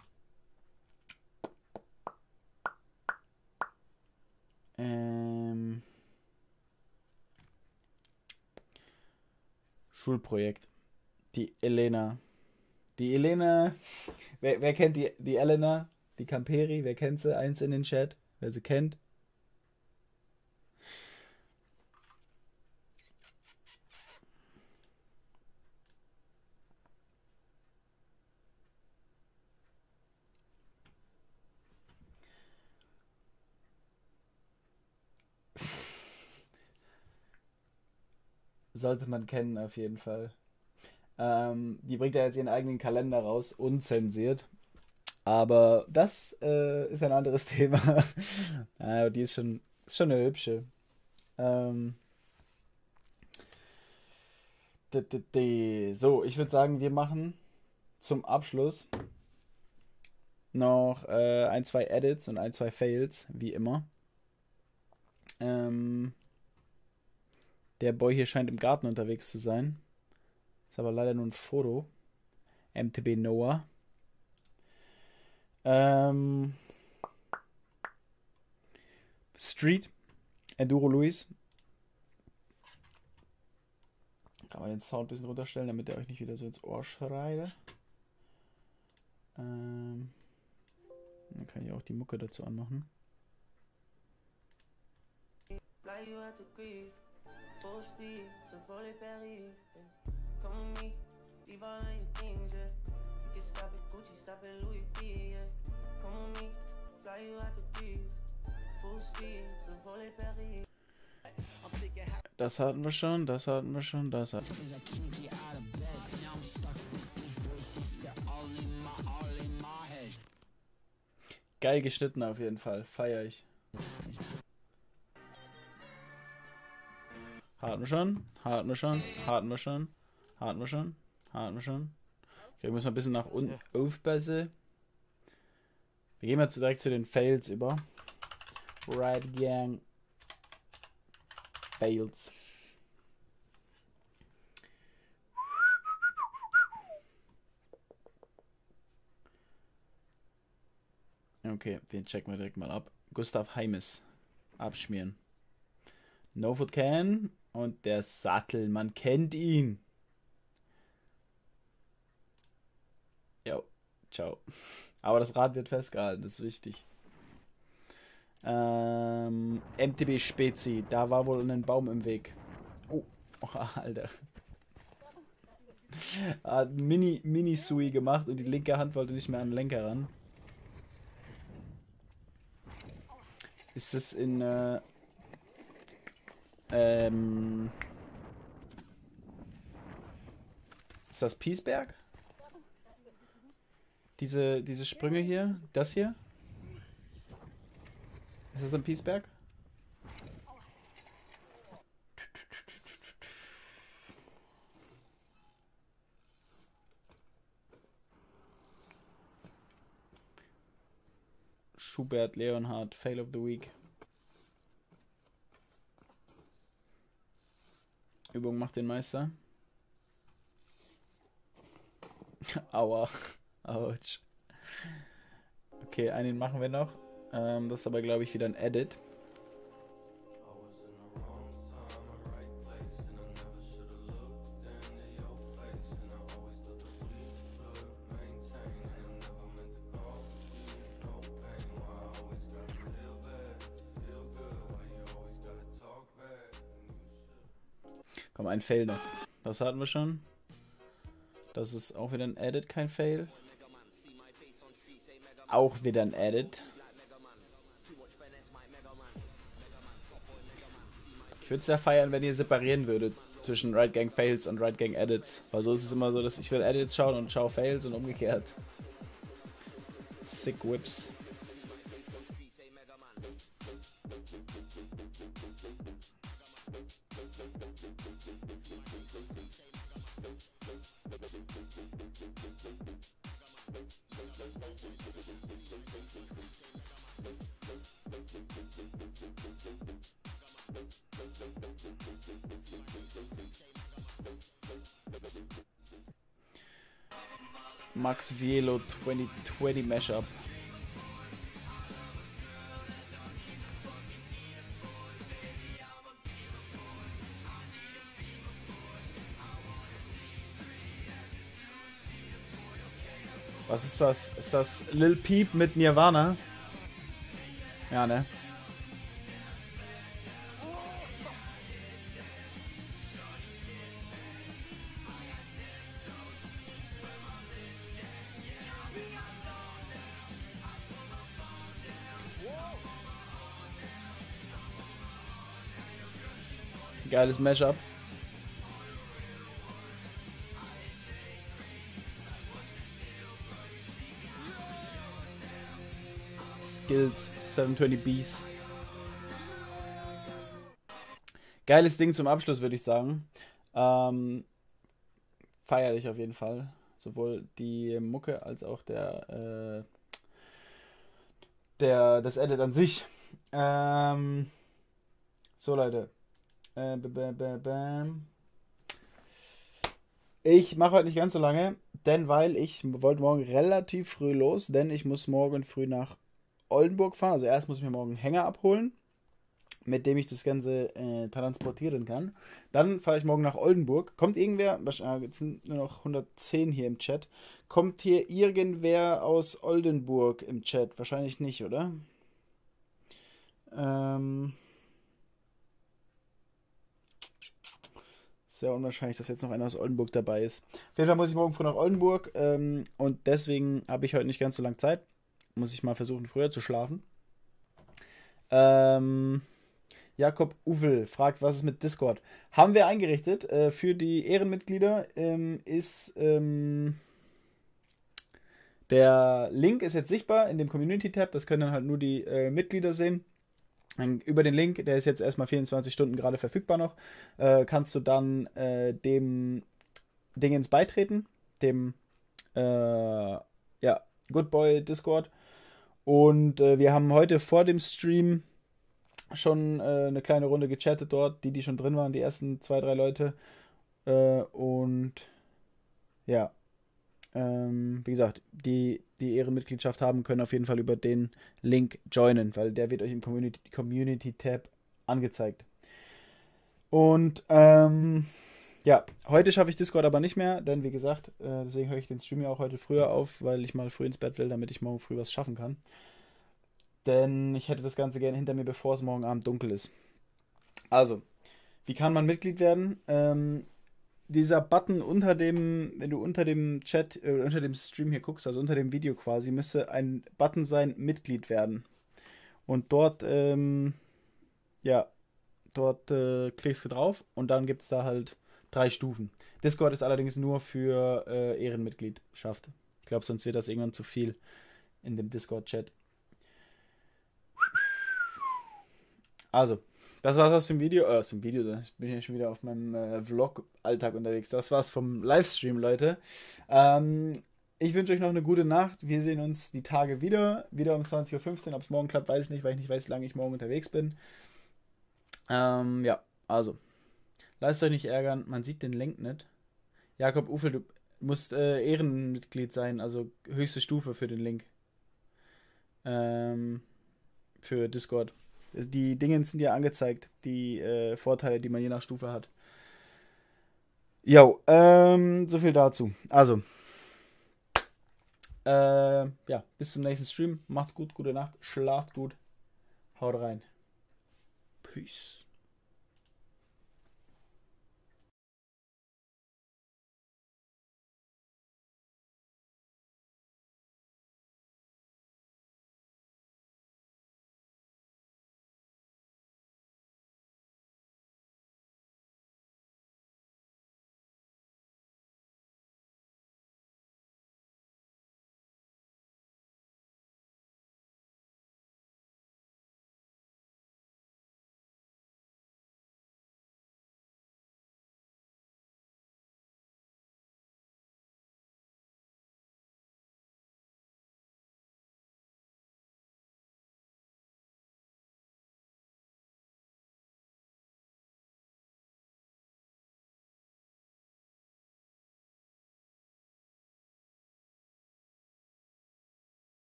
Schulprojekt. Die Elena. Die Elena. Wer kennt die Elena? Die Camperi? Wer kennt sie? Eins in den Chat. Wer sie kennt. Sollte man kennen, auf jeden Fall. Die bringt ja jetzt ihren eigenen Kalender raus, unzensiert. Aber das ist ein anderes Thema. Die ist schon eine hübsche. So, ich würde sagen, wir machen zum Abschluss noch 1, 2 Edits und 1, 2 Fails, wie immer. Der Boy hier scheint im Garten unterwegs zu sein. Ist aber leider nur ein Foto. MTB Noah. Street. Enduro Luis. Kann man den Sound ein bisschen runterstellen, damit er euch nicht wieder so ins Ohr schreit. Dann kann ich auch die Mucke dazu anmachen. Full speed, so volley Paris. Come with me, leave all of your things, yeah. You can stop at Gucci, stop at Louis V, yeah. Come with me, fly you out the breeze. Full speed, so volley Paris. Das hatten wir schon, das hatten wir schon, das hatten wir. Geil geschnitten auf jeden Fall, feier ich. Hatten wir schon, hatten wir schon, hatten wir schon, hatten wir schon, hatten wir schon. Okay, wir müssen ein bisschen nach unten aufpassen. Wir gehen jetzt direkt zu den Fails über. Right Gang. Fails. Okay, den checken wir direkt mal ab. Gustav Heimes. Abschmieren. No Food Can. Und der Sattel, man kennt ihn. Jo, ciao. Aber das Rad wird festgehalten, das ist wichtig. MTB Spezi, da war wohl ein Baum im Weg. Oh, Alter. Hat Mini-Sui gemacht und die linke Hand wollte nicht mehr an den Lenker ran. Ist das in, ist das Piesberg? Diese Sprünge hier. Das hier. Ist das ein Piesberg? Schubert, Leonhard, Fail of the Week. Übung macht den Meister. Aua. Autsch. Okay, einen machen wir noch. Das ist aber, glaube ich, wieder ein Edit. Komm, ein Fail noch. Das hatten wir schon. Das ist auch wieder ein Edit, kein Fail. Auch wieder ein Edit. Ich würde es ja feiern, wenn ihr separieren würdet zwischen Right Gang Fails und Right Gang Edits. Weil so ist es immer so, dass ich will Edits schauen und schau Fails und umgekehrt. Sick Whips. Max Vielo 2020 Mashup. Was ist das? Ist das Lil Peep mit Nirvana? Ja, ne? Das ist ein geiles Mashup. Skills 720Bs. Geiles Ding zum Abschluss, würde ich sagen. Feierlich auf jeden Fall. Sowohl die Mucke als auch das Edit an sich. So, Leute. Ich mache heute nicht ganz so lange, weil ich wollte morgen relativ früh los, denn ich muss morgen früh nach Oldenburg fahren. Also erst muss ich mir morgen einen Hänger abholen, mit dem ich das Ganze transportieren kann. Dann fahre ich morgen nach Oldenburg. Kommt irgendwer, jetzt sind nur noch 110 hier im Chat, kommt hier irgendwer aus Oldenburg im Chat? Wahrscheinlich nicht, oder? Sehr unwahrscheinlich, dass jetzt noch einer aus Oldenburg dabei ist. Auf jeden Fall muss ich morgen früh nach Oldenburg und deswegen habe ich heute nicht ganz so lange Zeit. Muss ich mal versuchen, früher zu schlafen. Jakob Uvel fragt, was ist mit Discord? Haben wir eingerichtet. Für die Ehrenmitglieder ist der Link ist jetzt sichtbar in dem Community-Tab. Das können dann halt nur die Mitglieder sehen. Über den Link, der ist jetzt erstmal 24 Stunden gerade verfügbar noch, kannst du dann dem Dingens beitreten, dem Good Boy Discord. Und wir haben heute vor dem Stream schon eine kleine Runde gechattet dort, die schon drin waren, die ersten 2, 3 Leute. Und ja, wie gesagt, die Ehrenmitgliedschaft haben, können auf jeden Fall über den Link joinen, weil der wird euch im Community-Tab angezeigt. Und ja, heute schaffe ich Discord aber nicht mehr, denn wie gesagt, deswegen höre ich den Stream ja auch heute früher auf, weil ich mal früh ins Bett will, damit ich morgen früh was schaffen kann. Denn ich hätte das Ganze gerne hinter mir, bevor es morgen Abend dunkel ist. Also, wie kann man Mitglied werden? Dieser Button unter dem, wenn du unter dem Chat, unter dem Stream hier guckst, also unter dem Video quasi, müsste ein Button sein, Mitglied werden. Und dort, klickst du drauf und dann gibt es da halt 3 Stufen. Discord ist allerdings nur für Ehrenmitgliedschaft. glaube, sonst wird das irgendwann zu viel in dem Discord-Chat. Also, das war's aus dem Video. Ich bin ja schon wieder auf meinem Vlog-Alltag unterwegs. Das war's vom Livestream, Leute. Ich wünsche euch noch eine gute Nacht. Wir sehen uns die Tage wieder um 20:15 Uhr. Ob es morgen klappt, weiß ich nicht, weil ich nicht weiß, wie lange ich morgen unterwegs bin. Ja, also. Lasst euch nicht ärgern. Man sieht den Link nicht. Jakob Ufel, du musst Ehrenmitglied sein, also höchste Stufe für den Link. Für Discord. Die Dinge sind ja angezeigt, die Vorteile, die man je nach Stufe hat. Jo, so viel dazu. Also, ja, bis zum nächsten Stream. Macht's gut, gute Nacht, schlaft gut, haut rein. Peace.